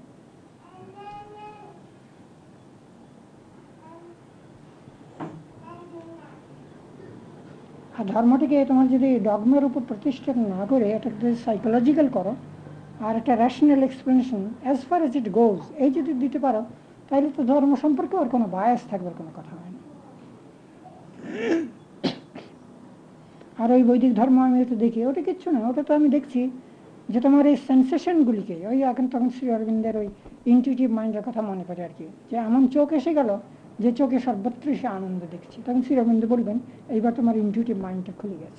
আর ধর্মটিকে তোমার যদি ডগমের উপর প্রতিষ্ঠিত না করে এটা যদি সাইকোলজিক্যাল করো আর একটা rational explanation as far as it goes, এই যদি দিতে পারো, তাহলে তো ধর্ম সম্পর্কে আর কোনো বায়াস থাকবার কোনো কথা হয় না। আর ওই বৈদিক ধর্ম আমি তো দেখি, ওটা কিচ্ছু না। ওটা তো আমি দেখছি যে তোমার এই সেন্সেশনগুলিকে, ওই এখন তখন শ্রী অরবিন্দের ওই ইনটিউটিভ মাইন্ডের কথা মনে পড়ে আর কি, যে এমন চোখ এসে গেল যে চোখে সর্বত্র সে আনন্দ দেখছি। তখন শ্রী অরবিন্দ বলবেন এইবার তোমার ইনটিউটিভ মাইন্ডটা খুলে গেছে।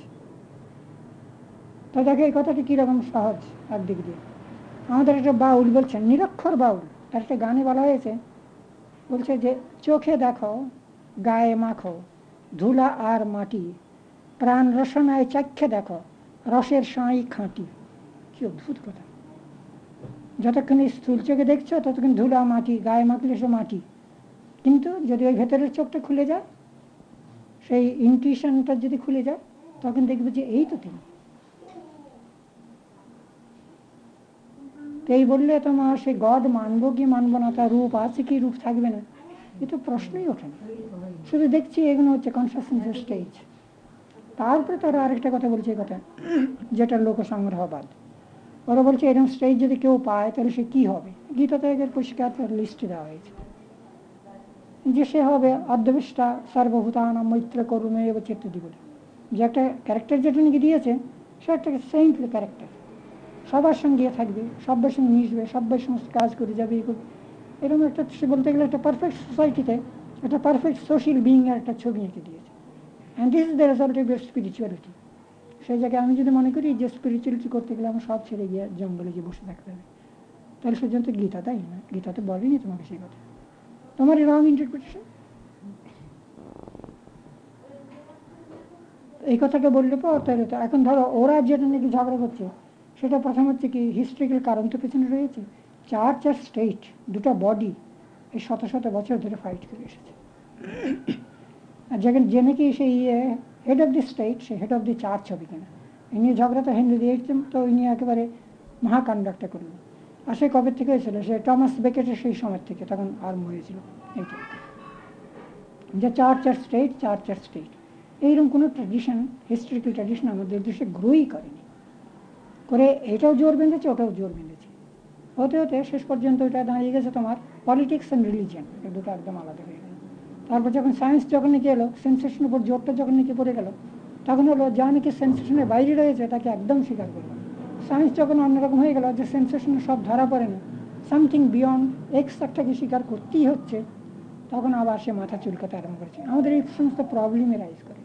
তো দেখে এই কথাটি কীরকম সহজ একদিক দিয়ে। আমাদের একটা বাউল বলছেন, নিরক্ষর বাউল, তার একটা গানে বলা হয়েছে, বলছে যে চোখে দেখো গায়ে মাখো ধুলা আর মাটি, প্রাণ রসনায় চাক্ষে দেখো রসের সাঁই খাঁটি। কি অদ্ভুত কথা। যতক্ষণ স্থূল চোখে দেখছো ততক্ষণ ধুলা মাটি, গায়ে মাখলে সে মাটি, কিন্তু যদি ওই ভেতরের চোখটা খুলে যায়, সেই ইনটিউশনটা যদি খুলে যায়, তখন দেখবে যে এই তো তিনি। এই বললে তোমার সেই গড মানবো কি মানবো না, তার রূপ আছে কি রূপ থাকবে না, এ তো প্রশ্নই ওঠে না। শুধু দেখছি এগুলো হচ্ছে কনসাসনেসের স্টেজ। তারপরে তারা আরেকটা কথা বলছে, এই কথা যেটা লোক সংগ্রহবাদ। ওরা বলছে এরকম স্টেজ যদি কেউ পায় তাহলে সে কি হবে। গীতাতে এর পরিষ্কার লিস্টে দেওয়া হয়েছে যে সে হবে অধ্যবিষ্টা সর্বভূতানাং মৈত্র করুণে এবং চিত্তদি বলে, যে একটা ক্যারেক্টার যেটা নাকি দিয়েছে সে একটা সেন্টলি ক্যারেক্টার, সবার সঙ্গে থাকবে, সবার সঙ্গে মিশবে, সবার সমস্ত কাজ করে যাবে। এরকম একটা সে বলতে গেলে একটা পারফেক্ট সোসাইটিতে একটা পারফেক্ট সোশ্যাল বিইং এর একটা ছবি এঁকে দিয়েছে। And this is the result of spirituality. সেই জায়গায় আমি যদি মনে করি যে স্পিরিচুয়ালিটি করতে গেলে আমার সব ছেড়ে গিয়ে জঙ্গলে গিয়ে বসে থাকতে হবে, তাহলে সেজন্য গীতা তাই না, গীতাতে বলেনি তোমাকে সেই কথা। তোমার রং ইন্টারপ্রিটেশন। এই কথাটা বললে পর তাহলে তো এখন ধরো ওরা যেটা নাকি ঝগড়া করছে, সেটা প্রথম হচ্ছে কি হিস্ট্রিক্যাল কারণ তো পেছনে রয়েছে। চার্চ আর স্টেট দুটো বডি এই শত শত বছর ধরে ফাইট করে এসেছে। আর যেখানে যে নাকি সেই হেড অফ দি স্টেট, সে হেড অফ দি চার্চ হবে কিনা এই নিয়ে ঝগড়া, তো হেনরি দি এইট তো ওই নিয়ে একেবারে মহাকাণ্ড একটা করলো। আর সে কবে থেকে হয়েছিল, সে টমাস বেকেটের সেই সময় থেকে তখন আরম্ভ হয়েছিল এইটা, যে চার্চ আর স্টেট, চার্চ আর স্টেট। এইরকম কোনো ট্র্যাডিশন, হিস্ট্রিক্যাল ট্র্যাডিশন আমাদের দেশে গ্রোই করেনি। করে এটাও জোর বেঁধেছে, ওটাও জোর বেঁধেছে, হতে হতে শেষ পর্যন্ত এটা দাঁড়িয়ে গেছে তোমার পলিটিক্স অ্যান্ড রিলিজিয়ন, এই দুটো একদম আলাদা হয়ে গেল। তারপর যখন সায়েন্স যখন নাকি এলো, সেন্সেশনের উপর জোরটা যখন নাকি পড়ে গেল, তখন হলো যা নাকি সেন্সেশনের বাইরে রয়েছে তাকে একদম স্বীকার করলো, সায়েন্স যখন অন্যরকম হয়ে গেল, যে সেন্সেশন সব ধরা পড়ে না, সামথিং বিয়ন্ড এক্স একটাকে স্বীকার করতেই হচ্ছে, তখন আবার সে মাথা চুলকাতে আরম্ভ করেছে। আমাদের এই সমস্ত প্রবলেমে রাইজ করে।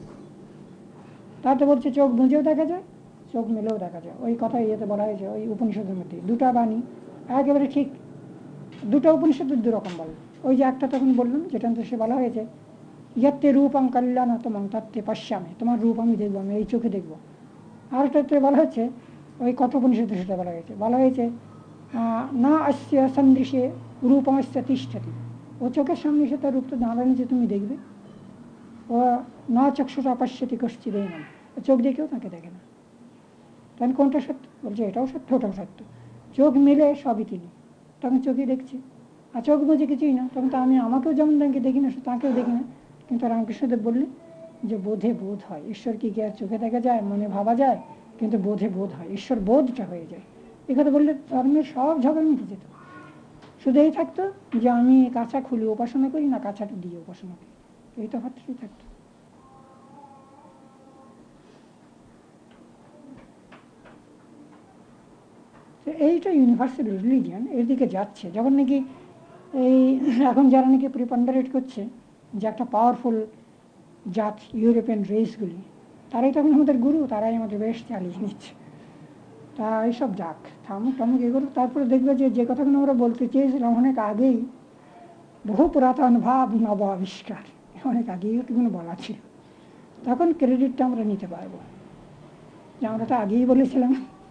তাতে বলছে চোখ বুঝেও দেখা যায়, চোখ মেলেও দেখা যায়। ওই কথা ইয়েতে বলা হয়েছে ওই উপনিষদের মধ্যে, দুটা বাণী একেবারে ঠিক, দুটো উপনিষদের দুরকম বলে। ওই যে একটা তখন বললাম, যেটা সে বলা হয়েছে ইয়াতে রূপম কল্যাণ তোমাং তাত্তে পাশ্যামে, তোমার রূপ আমি দেখবো, আমি এই চোখে দেখবো। আর একটাতে বলা হচ্ছে ওই কথোপনিষদে সেটা বলা হয়েছে, বলা হয়েছে না অস্য সন্দৃশে রূপমস্য তিষ্ঠতি, ও চোখের সামনে সে তার রূপটা দাঁড়ানো যে তুমি দেখবে। ও না চক্ষুরা পশ্যতি কশ্চিদেন, চোখ দেখেও তাকে দেখে না। তাহলে কোনটা সত্য? বলছে এটাও সত্য, ওটাও সত্য। চোখ মিলে সবই তিনি, তখন চোখই দেখছি। আর চোখ বুঝে কিছুই না, তখন তো আমি আমাকেও যেমন তাকে দেখি না, তাকেও দেখি না। কিন্তু রামকৃষ্ণদেব বললেন যে বোধে বোধ হয়। ঈশ্বর কি কি আর চোখে দেখা যায়, মনে ভাবা যায়? কিন্তু বোধে বোধ হয়, ঈশ্বর বোধটা হয়ে যায়। এই কথা বললে ধর্মের সব ঝগড়া মিটে যেত। শুধু এই থাকতো যে আমি কাঁচা খুলে উপাসনা করি না কাঁচাটা দিয়ে উপাসনা করি, এই তো ভাবতেই থাকতো। এইটা ইউনিভার্সাল রিলিজিয়ান এর দিকে যাচ্ছে। যখন নাকি এই এখন যারা নাকি প্রিপান্ডারেট করছে যে একটা পাওয়ারফুল জাত ইউরোপিয়ান রেসগুলি, তারাই তখন আমাদের গুরু, তারাই আমাদের বেশ চালিয়ে নিচ্ছে। তা এইসব যাক, থামুক টামুক এগুলো। তারপরে দেখবে যে যে কথাগুলো আমরা বলতে চেয়েছিলাম অনেক আগেই, বহু পুরাতন ভাব নব আবিষ্কার, অনেক আগেই ওটুকুনো বলা ছিল। তখন ক্রেডিটটা আমরা নিতে পারবো যে আমরা তো আগেই বলেছিলাম।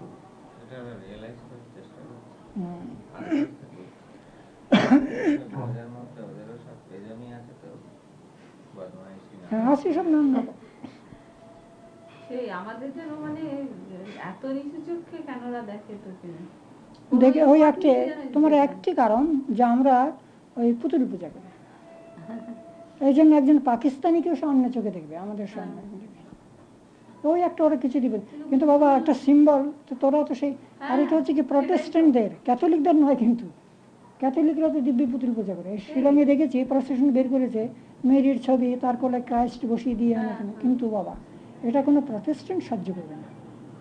হ্যাঁ আছে সব নাম না,
সেই আমাদের যেন মানে এত নিচু চোখে কেন ওরা দেখে তোকে
দেখে ওই একটি তোমার একটি কারণ যে আমরা ওই পুতুল পূজা করি, এই জন্য একজন পাকিস্তানিকেও সে অন্য চোখে দেখবে, আমাদের সামনে দেখবে। ওই একটা ওরা কিছু দিবে, কিন্তু বাবা একটা সিম্বল তো তোরা তো সেই। আর এটা হচ্ছে কি প্রটেস্ট্যান্টদের, ক্যাথলিকদের নয়। কিন্তু ক্যাথলিকরা তো দিব্যি পুতুল পূজা করে। শিলংয়ে দেখেছি প্রসেশন বের করেছে মেরির ছবি, তার কোলে ক্রাইস্ট বসিয়ে দিয়ে আনা। কিন্তু বাবা এটা কোনো প্রটেস্ট্যান্ট সহ্য করবে না।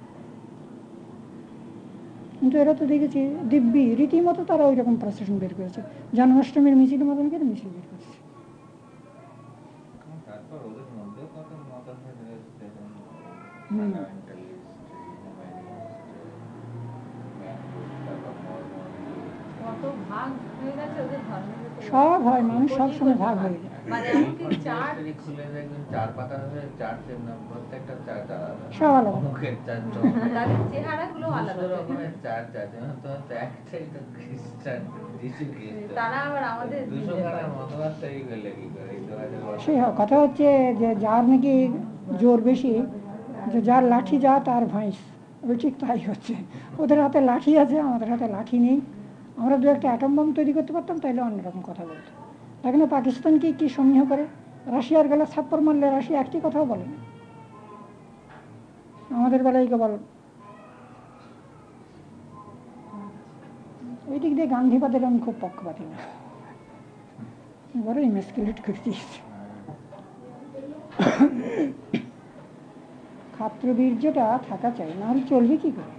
কিন্তু এরা তো দেখেছি দিব্যি রীতিমতো তারা ওই রকম প্রসেশন বের করেছে, জন্মাষ্টমীর মিছিলের মতন করে মিছিল বের করেছে। সব হয়, মানুষ সব সময় ভাগ হয়ে যায়। সব আলাদা, সেই কথা হচ্ছে যে যার নাকি জোর বেশি, যে যার লাঠি যা তার ভাইস, ওই ঠিক তাই হচ্ছে। ওদের হাতে লাঠি আছে, আমাদের হাতে লাঠি নেই। আমরা দু একটা অ্যাটম বম তৈরি করতে পারতাম, তাইলে অন্যরকম কথা বলতো। এখানে পাকিস্তানকে কি সমীহ করে, রাশিয়ার গেলে ছাপ্পর মারলে রাশিয়া একটি কথাও বলে না, আমাদের বেলায় কেবল এই দিক দিয়ে গান্ধীবাদের আমি খুব পক্ষপাতী না, বড় ইমেসকুলেট করে দিয়েছে। খাত্রবীর্যটা থাকা চাই, না হলে চলবে কি করে?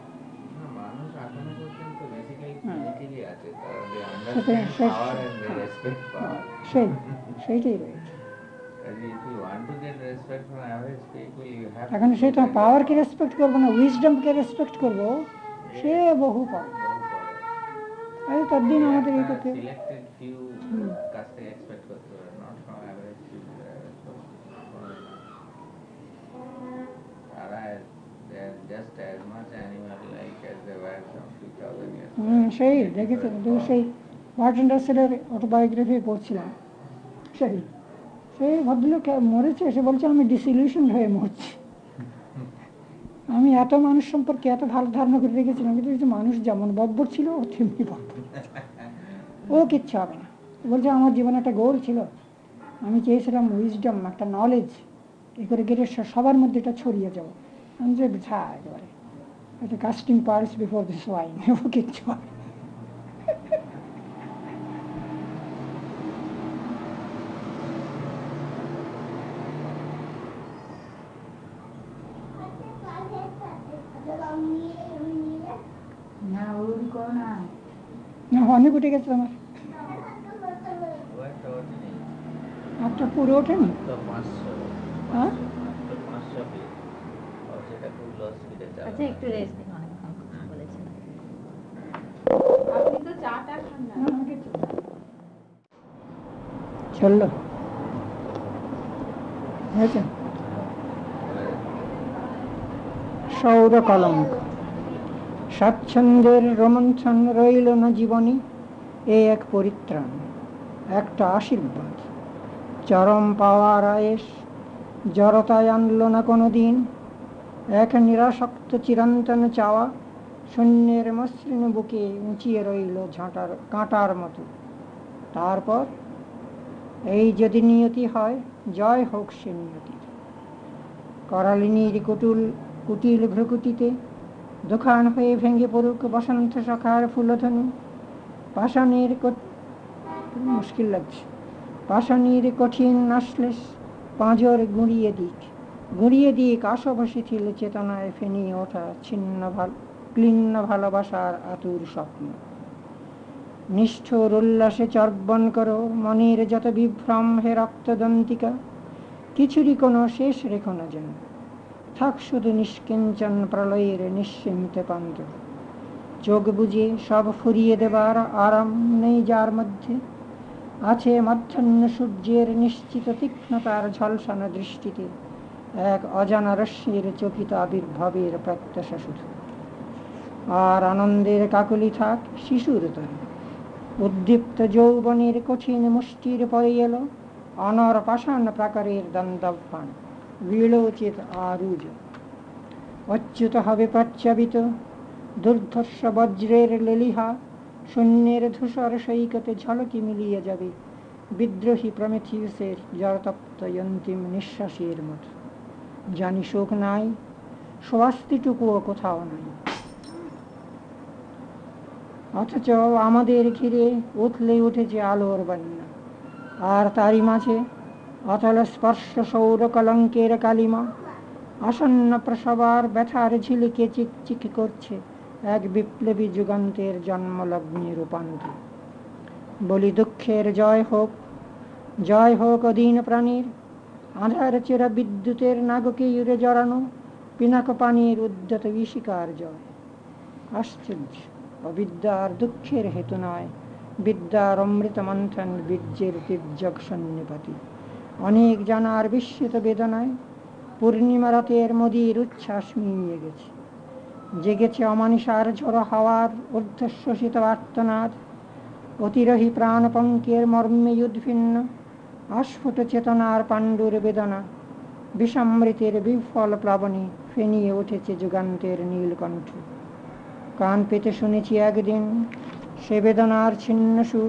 সেই সেইটাই রয়েছে। এখন সে তো পাওয়ারকে রেসপেক্ট করবো না, উইজডমকে রেসপেক্ট করবো, সে বহু পরে। আরে তার দিন আমাদের এই করতে হুম সেই দেখেছি। সেই মার্টিন রাসেলের অটোবায়োগ্রাফি পড়ছিলাম, সেই সেই ভদ্রলোক মরেছে, সে বলছে আমি ডিসইলিউশন হয়ে মরছি। আমি এত মানুষ সম্পর্কে এত ভালো ধারণা করে রেখেছিলাম, কিন্তু মানুষ যেমন বব্বর ছিল ও তেমনি বব্বর, ও কিচ্ছু হবে না। বলছে আমার জীবনে একটা গোল ছিল, আমি চেয়েছিলাম উইজডম, একটা নলেজ, এ করে গেলে সবার মধ্যে এটা ছড়িয়ে যাবো। আমি যে ঝা একেবারে একটা casting pearls before this wine, ও কিচ্ছু হবে।
Kalau
করো না।
না অনেক উঠে গেছে আমার, একটা পুরো ওঠেনি। হ্যাঁ
আচ্ছা একটু রেস্ট নিন, অনেকক্ষণ কথা বলেছেন।
আপনি তো চাটা খান না।
না, আমাকে চললো হয়েছে। সৌর কলঙ্ক, স্বাচ্ছন্দ্যের রোমন্থন রইল না জীবনী, এ এক পরিত্রাণ, একটা আশীর্বাদ। চরম পাওয়ার আয়েস জড়তায় আনল না কোনো দিন, এক নিরাসক্ত চিরন্তন চাওয়া শূন্যের মসৃণ বুকে উঁচিয়ে রইল ঝাঁটার কাঁটার মতো। তারপর এই যদি নিয়তি হয়, জয় হোক সে নিয়তি। করালিনীর কুটুল কুটিল ভ্রুকুটিতে দোকান হয়ে ভেঙে পড়ুক বসন্ত সখার ফুলধনু। পাষাণের মুশকিল লাগছে, পাষাণীর কঠিন আশ্লেষ পাঁজর গুঁড়িয়ে দিক, গুঁড়িয়ে দিক আসব শিথিল চেতনায় ফেনিয়ে ওঠা ছিন্ন ভাল ক্লিন্ন ভালোবাসার আতুর স্বপ্ন। নিষ্ঠুর উল্লাসে চর্বণ করো মনের যত বিভ্রম হে রক্তদন্তিকা, কিছুরই কোনো শেষ রেখো না যেন, থাক শুধু নিষ্কিঞ্চন প্রলয়ের নিঃসীমিত পান্ত। চোখ বুঝে সব ফুরিয়ে দেবার আরাম নেই যার মধ্যে, আছে মধ্যাহ্ন সূর্যের নিশ্চিত তীক্ষ্ণতার ঝলসানো দৃষ্টিতে এক অজানা রশ্মির চকিত আবির্ভাবের প্রত্যাশা শুধু। আর আনন্দের কাকলি থাক শিশুর তরে, উদ্দীপ্ত যৌবনের কঠিন মুষ্টির পরে এলো অনর পাষাণ প্রাকারের দণ্ডাহ্বান, বিলোচিত আরুজ। অচ্যুত হবে প্রচ্ছাবিত দুর্ধর্ষ বজ্রের লেলিহা, শূন্যের ধূসর সৈকতে ঝলকি মিলিয়ে যাবে বিদ্রোহী প্রমেথিউসের জড়তপ্ত অন্তিম নিঃশ্বাসের মতো। জানি শোক নাই, স্বস্তিটুকুও কোথাও নাই, অথচ আমাদের ঘিরে উথলে উঠেছে আলোর বন্যা। আর তারই মাঝে অতল স্পর্শ সৌর কলঙ্কের কালিমা, আসন্ন প্রসবার ব্যথার ঝিলিকে চিকচিক করছে এক বিপ্লবী যুগান্তের জন্মলগ্নে রূপান্তর। বলি দুঃখের জয় হোক, জয় হোক অধীন প্রাণীর, আধার চেরা বিদ্যুতের নাগকে ইউরে জড়ানো পিনাক পানির উদ্যত বিশিকার জয়। আশ্চর্য, অবিদ্যার দুঃখের হেতু নয়, বিদ্যার অমৃত মন্থন বীর্যের তির্যক সন্নিপাতি। অনেক জানার বিস্মিত বেদনায় পূর্ণিমা রাতের মদির উচ্ছ্বাস মিলিয়ে গেছে, জেগেছে অমানিসার ঝোড়ো হাওয়ার ঊর্ধ্বশ্বসিত আর্তনাদ, অতিরহী প্রাণপঙ্কের মর্মে উদ্ভিন্ন আস্ফুট চেতনার পাণ্ডুর বেদনা। বিষামৃতের বিফল প্লাবনে ফেনিয়ে উঠেছে যুগান্তের নীলকণ্ঠ। কান পেতে শুনেছি একদিন সে বেদনার ছিন্ন সুর,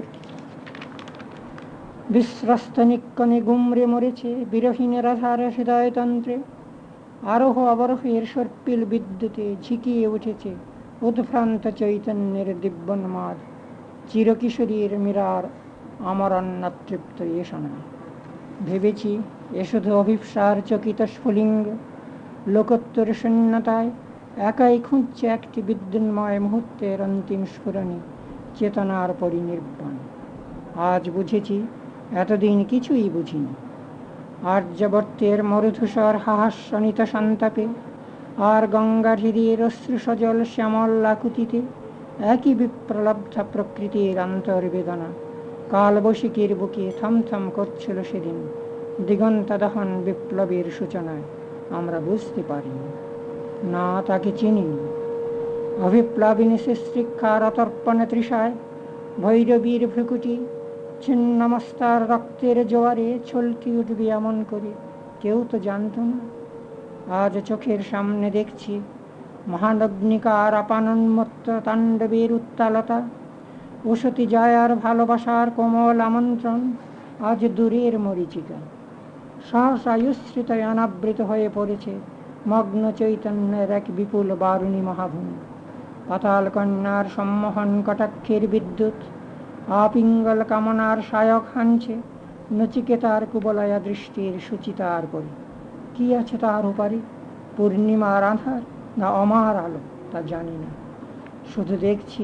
বিস্রস্ত নিক্কণে গুমরে মরেছে বিরহীন রাধার হৃদয়তন্ত্রে। আরোহ অবরোহের সর্পিল বিদ্যুতে ঝিকিয়ে উঠেছে উদ্ভ্রান্ত চৈতন্যের দিব্যোন্মাদ। চিরকিশোরীর মীরার আমরণ্যতৃপ্ত এসনা। ভেবেছি এ শুধু অভিপ্সার চকিত স্ফুলিঙ্গ, লোকোত্তর শূন্যতায় একাই খুঁজছে একটি বিদ্যুন্ময় মুহূর্তের অন্তিম স্ফুরণী, চেতনার পরিনির্বাণ। আজ বুঝেছি এতদিন কিছুই বুঝিনি। আর্যবর্তের মরুধূসর হাহাস্যনিত সন্তাপে আর গঙ্গার হৃদয়ের অশ্রু সজল শ্যামল আকুতিতে একই বিপ্রলব্ধ প্রকৃতির অন্তর্বেদনা কালবৈশাখীর বুকে থমথম করছিল সেদিন দিগন্ত দহন বিপ্লবের সূচনায়। আমরা বুঝতে পারিনি, না তাকে চিনিনি। অবিপ্লবিনী শিক্ষার অতর্পণ তৃষায় ভৈরবীর ভ্রুকুটি ছিন্নমস্তার রক্তের জোয়ারে ছলকি উঠবে এমন করে কেউ তো জানত না। আজ চোখের সামনে দেখছি মহানগ্নিকার আপানোন্মত্ত তাণ্ডবের উত্তালতা। উষতি জায়ার ভালোবাসার কোমল আমন্ত্রণ আজ দূরের মরীচিকা। সহসায়ুশ্রিতায় অনাবৃত হয়ে পড়েছে মগ্ন চৈতন্যের এক বিপুল বারুণী মহাভূমি। পাতাল কন্যার সম্মোহন কটাক্ষের বিদ্যুৎ আপিঙ্গল কামনার সায়ক হানছে নচিকেতার কুবলয়া দৃষ্টির সুচিতার পরে। কি আছে তার ওপারে, পূর্ণিমার আধার না অমার আলো তা জানি না, শুধু দেখছি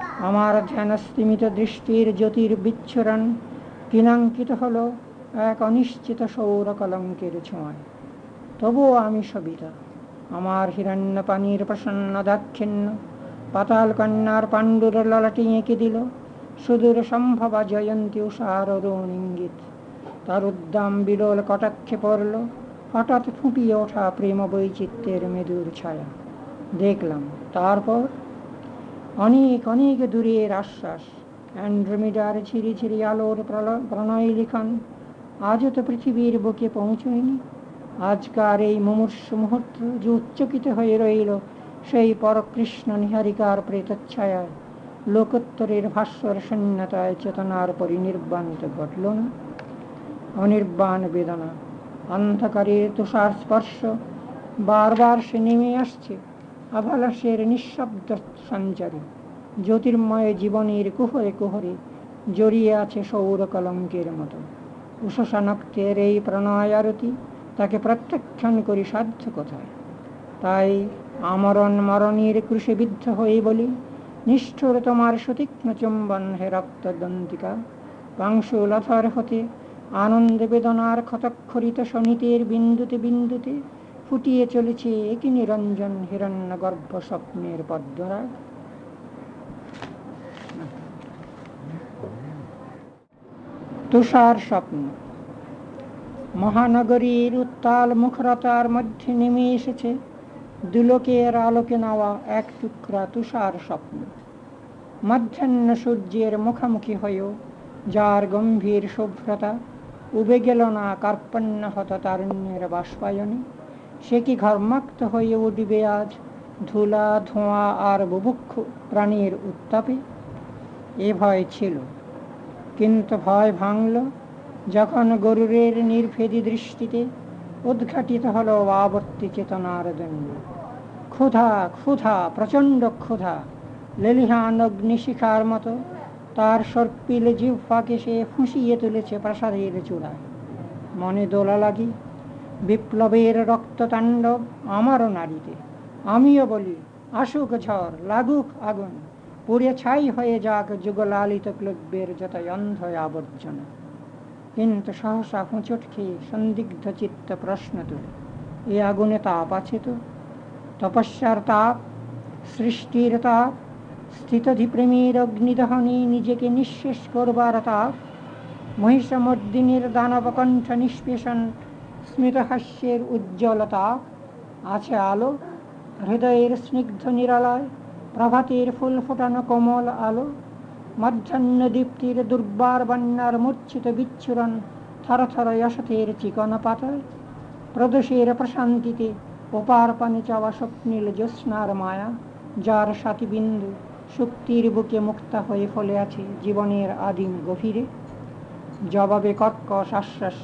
আমার ধ্যানস্তিমিত দৃষ্টির জ্যোতির বিচ্ছুরণ কিনাঙ্কিত হলো এক অনিশ্চিত সৌর কলঙ্কের ছোঁয়ায়। তবুও আমি সবিতা, আমার হিরণ্য পানির প্রসন্ন দাক্ষিণ্য পাতাল কন্যার পাণ্ডুর ললাটে এঁকে দিল সুদূর সম্ভবা জয়ন্তী উষার অরুণ ইঙ্গিত। তার উদ্দাম বিরল কটাক্ষে পড়ল হঠাৎ ফুঁপিয়ে ওঠা প্রেম বৈচিত্র্যের মেদুর ছায়া। দেখলাম তারপর অনেক অনেক দূরের আশ্বাস, অ্যান্ড্রোমিডার ঝিরি ঝিরি আলোর প্রণয় লিখন আজও তো পৃথিবীর বুকে পৌঁছয়নি। আজকার এই মুমূর্ষু মুহূর্ত যে উচ্চকিত হয়ে রইল সেই পরকৃষ্ণ নিহারিকার প্রেতচ্ছায়ায়, লোকোত্তরের ভাস্বর শূন্যতায় চেতনার পরিনির্বাণ তো ঘটল না। অনির্বাণ বেদনা, অন্ধকারের তুষার স্পর্শ, বারবার সে নেমে আসছে আভালাসের নিঃশব্দ সঞ্চারী। জ্যোতির্ময় জীবনের কুহরে কুহরে জড়িয়ে আছে সৌর কলঙ্কের মতো। উষসানক্তের এই প্রণয় আরতি তাকে প্রত্যাখ্যান করি সাধ্য কোথায়। তাই আমরণ মরণের ক্রুশে বিদ্ধ হয়ে বলি, নিষ্ঠুর তোমার সুতীক্ষ্ণ চুম্বন হে রক্তদন্তিকা। পাংশুলতার হতে আনন্দ বেদনার ক্ষতক্ষরিত শনিতের বিন্দুতে বিন্দুতে ফুটিয়ে চলেছে একই নিরঞ্জন হিরণ্য গর্ভ স্বপ্নের পদ্মরাগ। তুষার স্বপ্ন। মহানগরীর উত্তাল মুখরতার মধ্যে নেমে এসেছে দুলোকের আলোকে নেওয়া এক টুকরা তুষার স্বপ্ন। মধ্যাহ্ন সূর্যের মুখোমুখি হয়েও যার গম্ভীর শুভ্রতা উবে গেল না কার্পণ্য হত তারুণ্যের বাষ্পায়নে, সে কি ঘর্মাক্ত হয়ে উঠবে আজ ধুলা ধোঁয়া আর বুভুক্ষু প্রাণীর উত্তাপে? এ ভয় ছিল, কিন্তু ভয় ভাঙল যখন গরুরের নির্ভেদী দৃষ্টিতে উদ্ঘাটিত হল আবর্তী চেতনার দণ্ড। ক্ষুধা ক্ষুধা প্রচণ্ড ক্ষুধা লেলিহান অগ্নিশিখার মতো তার সর্পিল জিহ্বাকে সে ফুঁসিয়ে তুলেছে প্রাসাদের চূড়ায়। মনে দোলা লাগি বিপ্লবের রক্ততাণ্ডব আমারও নারীতে। আমিও বলি, আসুক ঝড়, লাগুক আগুন, পুড়ে ছাই হয়ে যাক যুগলালিত ক্লব্যের যত অন্ধ আবর্জনা। কিন্তু সহসা হুঁচট খেয়ে সন্দিগ্ধ চিত্ত প্রশ্ন তুলে, এ আগুনে তাপ আছে তো? তপস্যার তাপ, সৃষ্টির তাপ, স্থিতধিপ্রেমীর অগ্নিদহনে নিজেকে নিঃশেষ করবার তাপ, মহিষমর্দিনীর দানবকণ্ঠ নিষ্পেষণ স্মিতহাস্যের উজ্জ্বল তাপ। আছে আলো, হৃদয়ের স্নিগ্ধ নিরালয় প্রভাতের ফুল ফোটানো কোমল আলো, মধ্যাহ্ন দীপ্তির দুর্বার বন্যার মূর্ছিত বিচ্ছুরণ থরথর অসথের চিকন পাতায়, প্রদোষের প্রশান্তিতে ওপার পানে চাওয়া স্বপ্নীল জ্যোৎস্নার মায়া, যার সাথী বিন্দু শুক্তির বুকে মুক্তা হয়ে ফলে আছে জীবনের আদিম গভীরে। জবাবে কর্কশ আশ্বাস,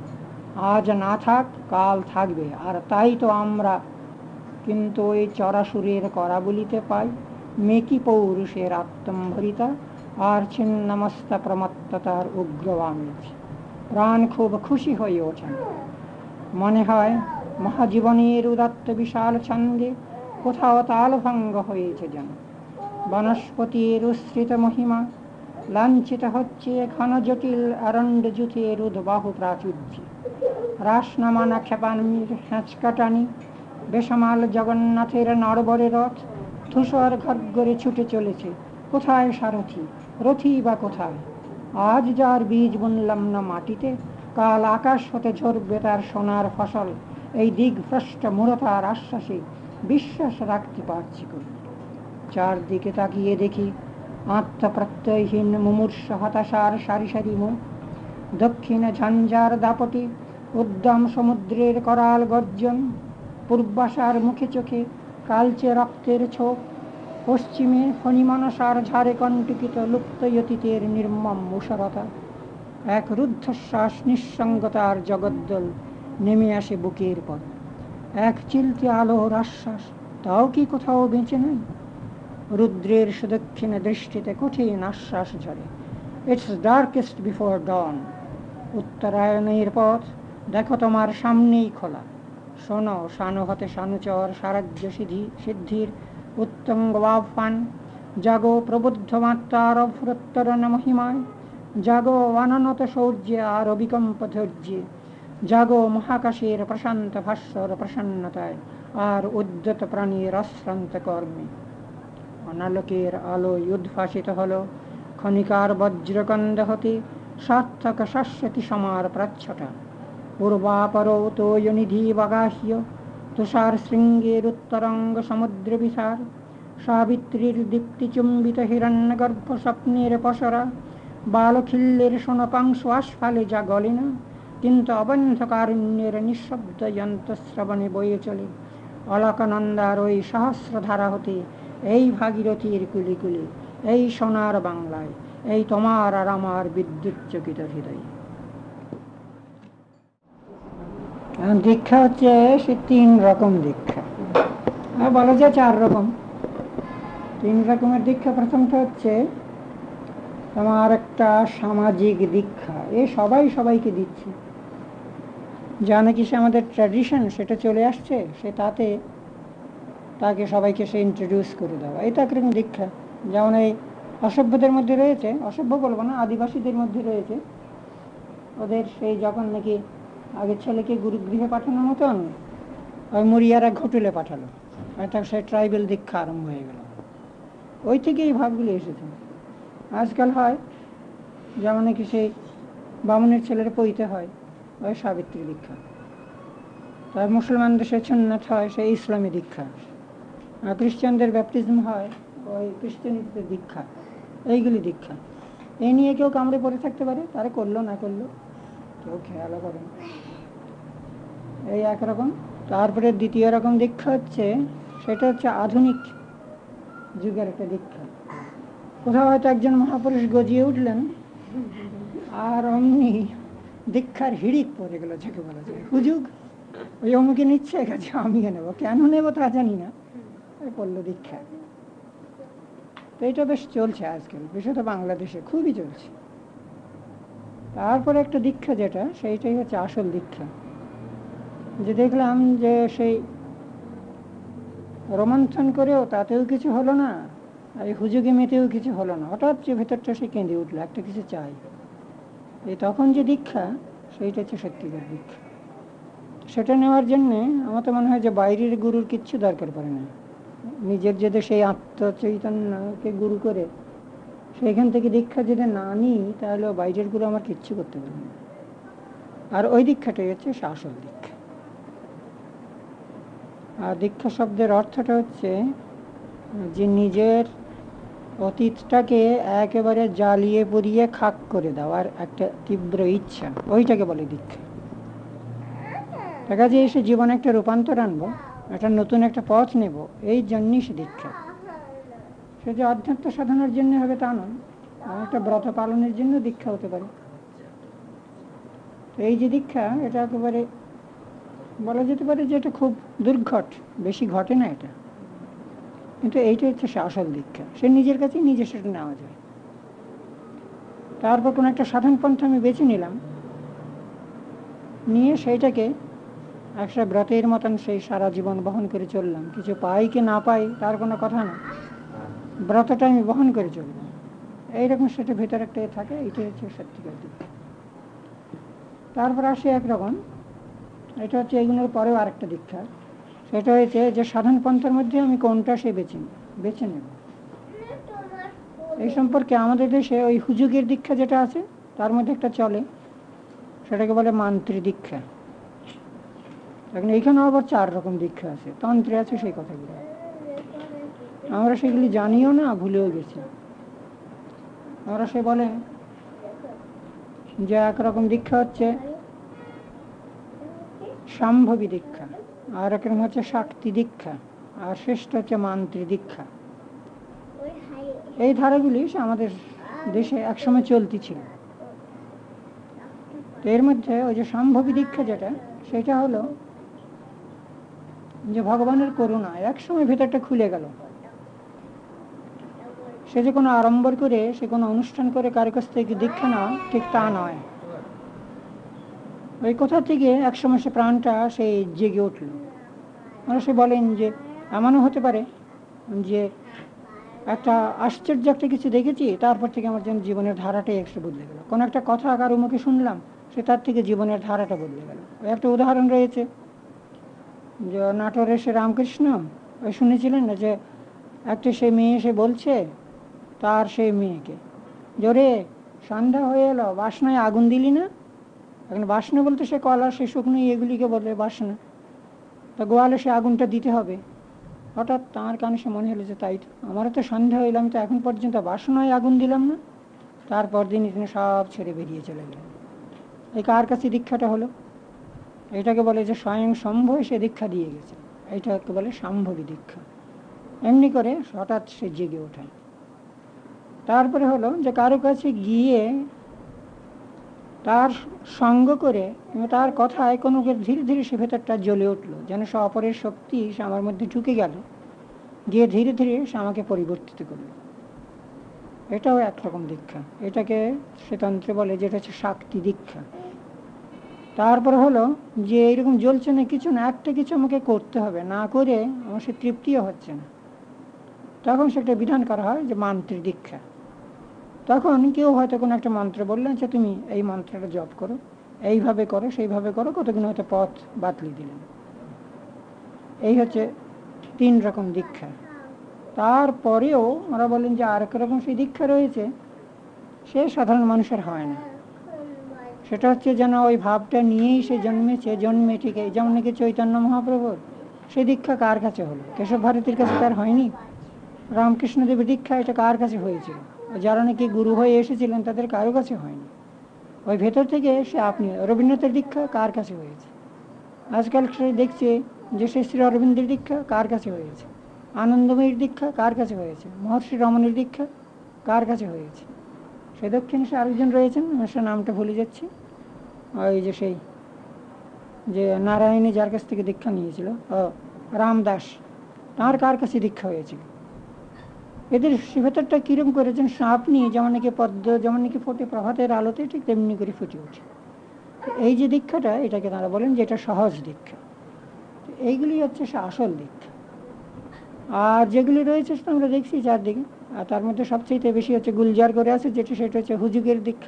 আজ না থাক কাল থাকবে, আর তাই তো আমরা কিন্তু ওই চরাসুরের করা বলিতে পাই মেকি পৌরুষের আত্মম্ভরিতা আর ছিন্নমস্তা প্রমত্ততার উগ্র আমেজ। প্রাণ খুব খুশি হয়ে ওঠেন, মনে হয় মহাজীবনের উদাত্ত বিশাল ছন্দে কোথাও তালভঙ্গ হয়েছে যেন। বনস্পতির উচ্ছ্রিত মহিমা লাঞ্ছিত হচ্ছে ঘন জটিল অরণ্য যুথের উদ্বাহু প্রাচুর্যে। রাস নামানা ক্ষেপানির হ্যাঁচকাটানি, বেসামাল জগন্নাথের নরবরে রথ ধূসর ঘরঘরে ছুটে চলেছে। কোথায় সারথি, রথি বা কোথায়? আজ যার বীজ বুনলাম না মাটিতে, কাল আকাশ হতে ঝরবে তার সোনার ফসল। এই দিগভ্রষ্ট মূঢ়তার আশ্বাসে বিশ্বাস রাখতে পারছি কই? চারদিকে তাকিয়ে দেখি আত্মপ্রত্যয়হীন মুমূর্ষ হতাশার সারি সারি মুখ। দক্ষিণে ঝঞ্ঝার দাপটে উদ্দাম সমুদ্রের করাল গর্জন, পূর্বাশার মুখে চোখে কালচে রক্তের ছোপ, পশ্চিমে ফণিমনসার ঝাড়ে কণ্টকিত লুপ্তয়তীতের নির্মম মুষরতা। এক রুদ্ধশ্বাস নিঃসঙ্গতার জগদ্দল নেমে আসে বুকের পর। এক চিলতে আলোর আশ্বাস, তাও কি কোথাও বেঁচে নেই? রুদ্রের সুদক্ষিণে দৃষ্টিতে কঠিন আশ্বাস ঝরে, ইটস ডার্কেস্ট বিফোর ডন। উত্তরায়ণের পথ দেখো তোমার সামনেই খোলা। শোনো শানু হতে শানুচর সারাজ্য সিদ্ধি সিদ্ধির উত্তঙ্গ আহ্বান। জাগো প্রবুদ্ধমাত্রার অভ্রত্তরণ মহিমায়, জাগো অননত শৌর্যে আর অবিকম্প ধৈর্যে, জাগো মহাকাশের প্রশান্ত ভাস্বর প্রসন্নতায় আর উদ্যত প্রাণীর অশ্রান্ত কর্মে। অনালোকের আলোয় উদ্ভাসিত হলো ক্ষণিকার বজ্রকন্দ হতে সার্থক শাশ্বতী সমার প্রাচ্ছটা। পূর্বাপর তোয়নিধি বাগাহ্য তুষার শৃঙ্গের উত্তরঙ্গ সমুদ্র বিসার, সাবিত্রীর দীপ্তিচুম্বিত হিরণ্যগর্ভ স্বপ্নের পসরা, বালখিল্যের সোনকাংশ আস্ফালে যা গলে না, কিন্তু অবন্ধকারণ্যের নিঃশব্দ যন্ত্রশ্রবণে বয়ে চলে অলকানন্দার ওই সহস্রধারা হতে, এই ভাগীরথীর কুলি কুলি, এই সোনার বাংলায়, এই তোমার আর আমার বিদ্যুৎ চকিত হৃদয়। দীক্ষা হচ্ছে সে তিন রকম দীক্ষা, আর বলা যায় চার রকম। তিন রকমের দীক্ষা। প্রথমটা হচ্ছে তোমার একটা সামাজিক দীক্ষা, এ সবাই সবাইকে দিচ্ছে, যা নাকি সে আমাদের ট্র্যাডিশন সেটা চলে আসছে, সে তাতে তাকে সবাইকে সে ইন্ট্রোডিউস করে দেওয়া, এটা একরকম দীক্ষা। যেমন এই অসভ্যদের মধ্যে রয়েছে, অসভ্য বলবো না, আদিবাসীদের মধ্যে রয়েছে, ওদের সেই যখন নাকি আগের ছেলেকে গুরুগৃহে পাঠানোর মতন ওই মুড়িয়ারা ঘটুলে পাঠালো, এটা সে ট্রাইবেল দীক্ষা আরম্ভ হয়ে গেল। ওই থেকে এই ভাবগুলি এসেছে। আজকাল হয় যেমন নাকি সেই বামুনের ছেলের পইতে হয়, ওই সাবিত্রী দীক্ষা। তার মুসলমানদের সে সুন্নাত হয়, সেই ইসলামী দীক্ষা। আর খ্রিস্টানদের ব্যাপটিজম হয়, ওই খ্রিস্টানিদের দীক্ষা। এইগুলি দীক্ষা। এই নিয়ে কেউ কামড়ে পড়ে থাকতে পারে, তারা করলো না করলো কেউ খেয়ালও করে না, এই একরকম। তারপরে দ্বিতীয় রকম দীক্ষা হচ্ছে, সেটা হচ্ছে আধুনিক যুগের একটা দীক্ষা। কোথাও হয়তো একজন মহাপুরুষ গজিয়ে উঠলেন, আর অমনি দীক্ষার হিড়িক পড়ে গেল, যাকে বলা যায় হুজুগ, ওই অমুকে নিচ্ছে, কাছে আমিও নেবো, কেন নেবো তা জানি না, পড়লো দীক্ষা। তো এটা বেশ চলছে আজকাল, বিশেষত বাংলাদেশে খুবই চলছে। তারপরে একটা দীক্ষা যেটা, সেইটাই হচ্ছে আসল দীক্ষা। যে দেখলাম যে সেই রোমন্থন করেও তাতেও কিছু হলো না, আর এই হুজুগে মেতেও কিছু হলো না, হঠাৎ যে ভেতরটা সে কেঁদে উঠলো, একটা কিছু চাই। এই তখন যে দীক্ষা, সেইটা হচ্ছে সত্যিকার দীক্ষা। সেটা নেওয়ার জন্যে আমার তো মনে হয় যে বাইরের গুরুর কিচ্ছু দরকার পড়ে না। নিজের যদি সেই আত্মচৈতন্যকে গুরু করে সেইখান থেকে দীক্ষা যদি না নিই, তাহলে বাইরের গুরু আমার কিচ্ছু করতে পারবে না। আর ওই দীক্ষাটাই হচ্ছে আসল দীক্ষা। আর দীক্ষা শব্দের অর্থটা হচ্ছে যে নিজের অতীতটাকে একেবারে জ্বালিয়ে পুড়িয়ে খাক করে দেওয়ার একটা তীব্র ইচ্ছা, ওইটাকে বলে দীক্ষা। দেখা যায় এসে জীবনে একটা রূপান্তর আনবো, একটা নতুন একটা পথ নেব, এই জন্যই সে দীক্ষা। সে যে অধ্যাত্ম সাধনার জন্য হবে তা নয়, একটা ব্রত পালনের জন্য দীক্ষা হতে পারে। তো এই যে দীক্ষা, এটা একেবারে বলা যেতে পারে যে এটা খুব দুর্ঘট, বেশি ঘটে না এটা, কিন্তু এইটা হচ্ছে সে আসল দীক্ষা। সে নিজের কাছেই নিজে সেটা নেওয়া যায়। তারপর কোনো একটা সাধন পন্থা আমি বেছে নিলাম, নিয়ে সেইটাকে একটা ব্রতের মতন সেই সারা জীবন বহন করে চললাম। কিছু পাই কি না পাই তার কোনো কথা না, ব্রতটা আমি বহন করে চললাম, এইরকম সেটা ভেতরে একটা থাকে, এইটাই হচ্ছে সত্যিকার দীক্ষা। তারপর আসে একরকম, এটা হচ্ছে এগুলোর পরেও আরেকটা দীক্ষা। সেটা হয়েছে যে সাধন পন্থার মধ্যে আমি কোনটা সে বেছে বেছে নেব। এই সম্পর্কে আমাদের দেশে ওই হুজুগের দীক্ষা যেটা আছে, তার মধ্যে একটা চলে, সেটাকে বলে মান্ত্রী দীক্ষা। এখন এইখানে আবার চার রকম দীক্ষা আছে, তন্ত্রে আছে সেই কথাগুলো, আমরা সেগুলি জানিও না, ভুলেও গেছি। আমরা সে বলে যে একরকম দীক্ষা হচ্ছে সম্ভবী দীক্ষা, আর একরকম হচ্ছে শাক্তি দীক্ষা, আর শ্রেষ্ঠ হচ্ছে মান্ত্রী দীক্ষা। এই ধারাগুলি আমাদের দেশে একসময় চলতি ছিল। এর মধ্যে ওই যে সম্ভবী দীক্ষা যেটা, সেটা হলো যে ভগবানের করুণা একসময় ভেতরটা খুলে গেল। সে যে কোনো আড়ম্বর করে, সে কোনো অনুষ্ঠান করে কারো কাছ থেকে দীক্ষা নেওয়া, ঠিক তা নয়। ওই কোথা থেকে একসময় সে প্রাণটা সে জেগে উঠল। মানে সে বলেন যে এমনও হতে পারে যে একটা আশ্চর্য একটা কিছু দেখেছি, তারপর থেকে আমার যেন জীবনের ধারাটাই একটু বদলে গেল। কোনো একটা কথা কারো মুখে শুনলাম, সে তার থেকে জীবনের ধারাটা বদলে গেল। ওই একটা উদাহরণ রয়েছে যে নাটোরের সে রামকৃষ্ণ, ওই শুনেছিলেন না যে একটা সে মেয়ে এসে বলছে তার সেই মেয়েকে, জোরে সন্ধ্যা হয়ে এলো, বাসনায় আগুন দিলি না? এখন বাসনা বলতে সে কলা, সে শুকনো এগুলিকে বলে বাসনা। তা গোয়ালে সে আগুনটা দিতে হবে। হঠাৎ তাঁর কানে সে মনে হলো যে তাই তো, আমারও তো সন্ধ্যা হইলাম, তো এখন পর্যন্ত বাসনায় আগুন দিলাম না। তারপর দিনই তিনি সব ছেড়ে বেরিয়ে চলে গেলেন। এই কার কাছে দীক্ষাটা হলো? এটাকে বলে যে স্বয়ং শম্ভ সে দীক্ষা দিয়ে গেছে, এইটাকে বলে সাম্ভবী দীক্ষা। এমনি করে হঠাৎ সে জেগে ওঠে। তারপরে হলো যে কারো কাছে গিয়ে তার সঙ্গ করে এবং তার কথায় কোনো ধীরে ধীরে সে ভেতরটা জ্বলে উঠলো, যেন সে অপরের শক্তি সে আমার মধ্যে ঢুকে গেল, গিয়ে ধীরে ধীরে সে আমাকে পরিবর্তিত করলো। এটাও একরকম দীক্ষা। এটাকে সে তন্ত্রে বলে যেটা হচ্ছে শাক্তি দীক্ষা। তারপর হলো যে এরকম জ্বলছে না কিছু না, একটা কিছু আমাকে করতে হবে, না করে আমার সে তৃপ্তিও হচ্ছে না, তখন সেটা বিধান করা হয় যে মান্ত্রিক দীক্ষা। তখন কেউ হয়তো কোনো একটা মন্ত্র বললেন যে তুমি এই মন্ত্রটা জপ করো, এইভাবে করো, সেইভাবে করো, কতগুলো হয়তো পথ বাতলি দিলেন। এই হচ্ছে তিন রকম দীক্ষা। তারপরেও ওরা বলেন যে আর এক রকম সেই দীক্ষা রয়েছে, সে সাধারণ মানুষের হয় না। সেটা হচ্ছে যেন ওই ভাবটা নিয়েই সে জন্মেছে, জন্মে ঠিক এই যেমন নাকি চৈতন্য মহাপ্রভুর সে দীক্ষা কার কাছে হলো? কেশব ভারতীর কাছে তার হয়নি। রামকৃষ্ণদেবের দীক্ষা এটা কার কাছে হয়েছিল? যারা নাকি গুরু হয়ে এসেছিলেন তাদের কারো কাছে হয়নি। ওই ভেতর থেকে সে আপনি। রবীন্দ্রনাথের দীক্ষা কার কাছে হয়েছে? আজকাল সে দেখছে যে সে শ্রী অরবিন্দের দীক্ষা কার কাছে হয়েছে, আনন্দময়ীর দীক্ষা কার কাছে হয়েছে, মহর্ষি রমণীর দীক্ষা কার কাছে হয়েছে। সে দক্ষিণে সে আরেকজন রয়েছেন, সে নামটা ভুলে যাচ্ছি, ওই যে সেই যে নারায়ণী যার কাছ থেকে দীক্ষা নিয়েছিল, ও রামদাস, তার কার কাছে দীক্ষা হয়েছিল। এদের ভেতরটা কিরম করেছেন আপনি, যেমন নাকি পদ্ম যেমন নাকি ফোটে প্রভাতের আলোতে, ঠিক তেমনি করে ফুটে ওঠে। এই যে দীক্ষাটা, এটাকে তারা বলেন যে এটা সহজ দীক্ষা। এইগুলি হচ্ছে সে আসল দীক্ষা। আর যেগুলি রয়েছে সেটা আমরা দেখছি চারদিকে, আর তার মধ্যে সবচেয়ে বেশি হচ্ছে গুলজার করে আছে যেটা, সেটা হচ্ছে হুজুগের দীক্ষা।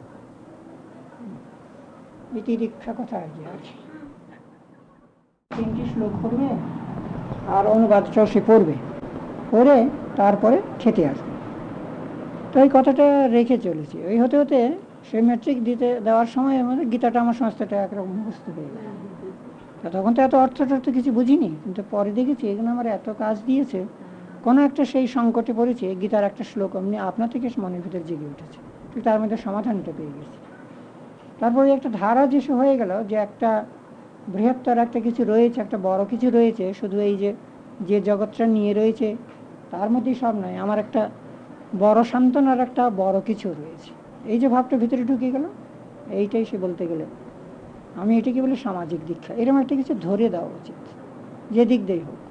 ইতি দীক্ষা কথা আর কি আছে, তিনটি শ্লোক পড়বে আর অনুবাদটাও সে পড়বে, পড়ে তারপরে খেতে আসবে। তো এই কথাটা রেখে চলেছি। ওই হতে হতে সে ম্যাট্রিক দিতে দেওয়ার সময় আমাদের গীতাটা আমার সমস্তটা একরকম মুখস্থ হয়ে গেল। তা তখন তো এত অর্থ টর্থ কিছু বুঝিনি, কিন্তু পরে দেখেছি এগুলো আমার এত কাজ দিয়েছে। কোনো একটা সেই সংকটে পড়েছে, গীতার একটা শ্লোক এমনি আপনা থেকে মনের ভিতরে জেগে উঠেছে, ঠিক তার মধ্যে সমাধানটা পেয়ে গেছি। তারপরে একটা ধারা যে হয়ে গেল যে একটা বৃহত্তর একটা কিছু রয়েছে, একটা বড় কিছু রয়েছে, শুধু এই যে যে জগৎটা নিয়ে রয়েছে তার মধ্যেই সব নয়, আমার একটা বড় সান্ত্বনার একটা বড় কিছু রয়েছে। এই যে ভাবটা ভিতরে ঢুকে গেল, এইটাই সে বলতে গেলে আমি এটাকে বলি সামাজিক দীক্ষা। এরকম একটা কিছু ধরে দেওয়া উচিত, যে দিক দিয়েই হোক।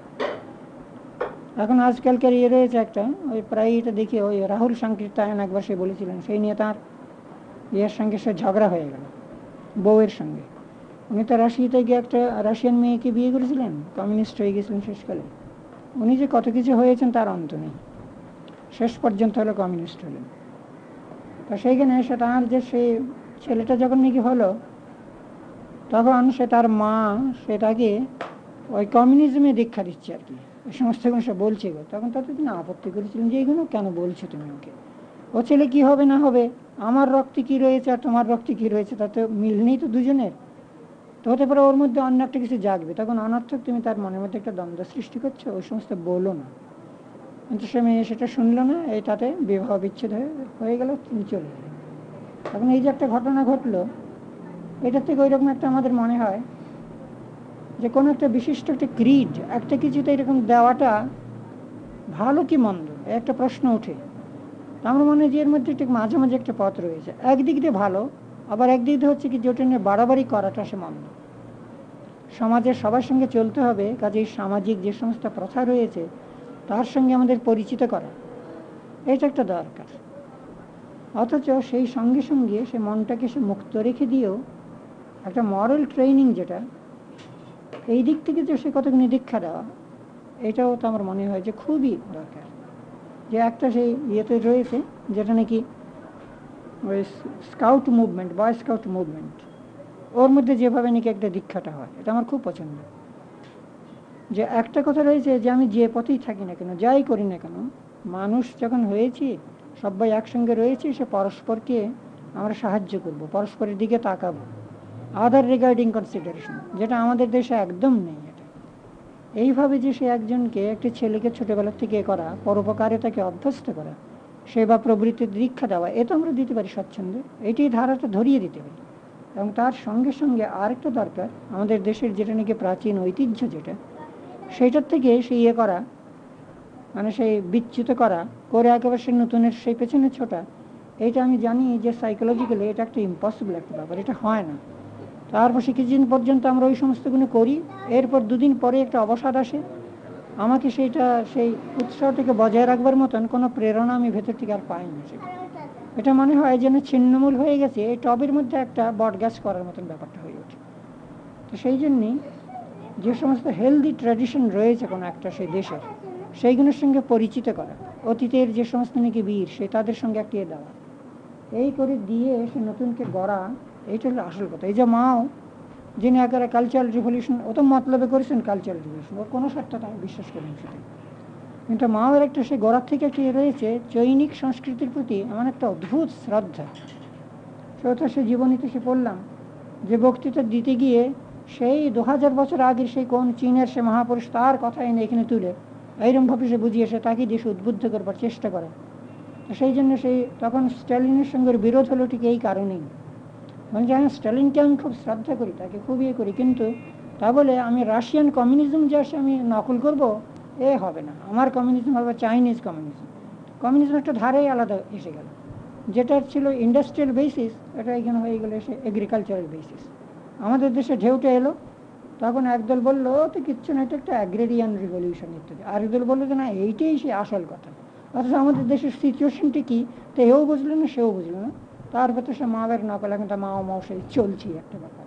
এখন আজকালকার ইয়ে রয়েছে একটা, ওই প্রায় এটা দেখি, ওই রাহুল সংকীর্তায়ন একবার সে বলেছিলেন, সেই নিয়ে তার ইয়ের সঙ্গে সে ঝগড়া হয়ে গেল, বউয়ের সঙ্গে। উনি তো রাশিয়াতে গিয়ে একটা রাশিয়ান মেয়েকে বিয়ে করেছিলেন, কমিউনিস্ট হয়ে গেছিলেন শেষকালে। উনি যে কত কিছু হয়েছেন তার অন্ত নেই, শেষ পর্যন্ত হলো কমিউনিস্ট হলেন। তো সেইখানে সে তার যে সেই ছেলেটা যখন নাকি হলো, তখন সে তার মা সেটাকে ওই কমিউনিজমে দীক্ষা দিচ্ছে আর কি, ওই সমস্ত সে বলছে। তখন তাতে তিনি আপত্তি করেছিলেন যে এইগুলো কেন বলছো তুমি ওকে, ও ছেলে কি হবে না হবে, আমার রক্তে কি রয়েছে আর তোমার রক্তে কি রয়েছে, তাতে মিল নেই তো দুজনের, তো হতে পারে ওর মধ্যে অন্য একটা কিছু জাগবে, তখন অনর্থক তুমি তার মনের মধ্যে একটা দ্বন্দ্ব সৃষ্টি করছো, ওই সমস্ত বলো না। কিন্তু সে মেয়ে সেটা শুনলো না, এই তাতে বিবাহ বিচ্ছেদ হয়ে হয়ে গেল, তিনি চলে গেলেন। এখন এই যে একটা ঘটনা ঘটলো, এটার থেকে ওইরকম একটা আমাদের মনে হয় যে কোনো একটা বিশিষ্ট একটা ক্রিড, একটা কিছুতে এরকম দেওয়াটা ভালো কি মন্দ, একটা প্রশ্ন ওঠে। আমার মনে হয় যে এর মধ্যে ঠিক মাঝে মাঝে একটা পথ রয়েছে, একদিক দিয়ে ভালো, আবার একদিক দিয়ে হচ্ছে কি যেটা নিয়ে বাড়াবাড়ি করাটা সে মন্দ। সমাজের সবার সঙ্গে চলতে হবে, কাজেই সামাজিক যে সমস্ত প্রথা রয়েছে তার সঙ্গে আমাদের পরিচিত করা, এটা একটা দরকার। অথচ সেই সঙ্গে সঙ্গে সে মনটাকে সে মুক্ত রেখে দিয়েও একটা মরাল ট্রেনিং, যেটা এই দিক থেকে যে সে কতগুলি দীক্ষা দেওয়া, এটাও তো আমার মনে হয় যে খুবই দরকার। যে একটা সেই ইয়েতে রয়েছে যেটা নাকি ওই scout movement, boy scout movement, ওর মধ্যে যেভাবে নাকি একটা দীক্ষাটা হয়, এটা আমার খুব পছন্দ। যে একটা কথা রয়েছে যে আমি যে পথেই থাকি না কেন, যাই করি না কেন, মানুষ যখন হয়েছি, সবাই একসঙ্গে রয়েছি, সে পরস্পরকে আমরা সাহায্য করব, পরস্পরের দিকে তাকাবো, আদার রিগার্ডিং কনসিডারেশন, যেটা আমাদের দেশে একদম নেই। এটা এইভাবে যে সে একজনকে, একটি ছেলেকে ছোটবেলা থেকে করা, পরোপকারে তাকে অভ্যস্ত করা, সেবা প্রবৃত্তির দীক্ষা দেওয়া, এ তো আমরা দিতে পারি স্বচ্ছন্দে, এইটি ধারাটা ধরিয়ে দিতে পারি। এবং তার সঙ্গে সঙ্গে আরেকটা দরকার, আমাদের দেশের যেটা নাকি প্রাচীন ঐতিহ্য, যেটা সেইটার থেকে সে ইয়ে করা, মানে সেই বিচ্যুত করা করে একেবারে সে নতুনের সেই পেছনে ছোটা, এইটা আমি জানি যে সাইকোলজিক্যালি এটা একটা ইম্পসিবল একটা ব্যাপার, এটা হয় না। তারপর সে কিছুদিন পর্যন্ত আমরা ওই সমস্তগুলো করি, এরপর দুদিন পরে একটা অবসাদ আসে, আমাকে সেইটা সেই উৎসাহটাকে বজায় রাখবার মতন কোনো প্রেরণা আমি ভেতর থেকে আর পাই না। সেটা এটা মনে হয় যেন ছিন্নমূল হয়ে গেছে, এই টবের মধ্যে একটা বট গাছ করার মতন ব্যাপারটা হয়ে ওঠে। তো সেই জন্যই যে সমস্ত হেলদি ট্র্যাডিশন রয়েছে কোনো একটা সেই দেশের, সেইগুলোর সঙ্গে পরিচিত করা, অতীতের যে সমস্ত নাকি বীর, সে তাদের সঙ্গে একটিয়ে দেওয়া, এই করে দিয়ে সে নতুনকে গড়া, এইটা হলো আসল কথা। এই যে মাও, যিনি একেবারে কালচারাল রিভলিউশন, ও তো মতলবে করেছেন কালচারাল রিভলিউশন, ওর কোনো সত্যতা আমি বিশ্বাস করেন সেটা, কিন্তু মাওয়ের একটা সে গড়ার থেকে একটি রয়েছে চৈনিক সংস্কৃতির প্রতি এমন একটা অদ্ভুত শ্রদ্ধা। সেটা সে জীবনীতে সে পড়লাম যে বক্তৃতা দিতে গিয়ে সেই দু হাজার বছর আগের সেই কোন চীনের সে মহাপুরুষ, তার কথা এনে এখানে তুলে এইরকমভাবে সে বুঝিয়ে সে তাকে দিয়ে উদ্বুদ্ধ করবার চেষ্টা করে। তো সেই জন্য সেই তখন স্ট্যালিনের সঙ্গে বিরোধ হলো ঠিক এই কারণেই। মানে যে আমি স্ট্যালিনকে আমি খুব শ্রদ্ধা করি, তাকে খুব ইয়ে করি, কিন্তু তা বলে আমি রাশিয়ান কমিউনিজম যে আসে আমি নকল করব, এ হবে না। আমার কমিউনিজম হবে চাইনিজ কমিউনিজম। কমিউনিজম একটা ধারেই আলাদা এসে গেল, যেটা ছিল ইন্ডাস্ট্রিয়াল বেসিস, এটা এখানে হয়ে গেলো এসে এগ্রিকালচারাল বেসিস। আমাদের দেশে ঢেউটা এলো, তখন একদল বললো তো কিচ্ছু না, এটা একটা অ্যাগ্রেরিয়ান রিভলিউশন ইত্যাদি, আরেকদল বললো যে না এইটাই সে আসল কথা। অথচ আমাদের দেশের সিচুয়েশনটি কি, তো এও বুঝলো না সেও বুঝলো না, তারপর তো সে মায়ের নকল, এখন তা মাও মাও সেই চলছি একটা ব্যাপার।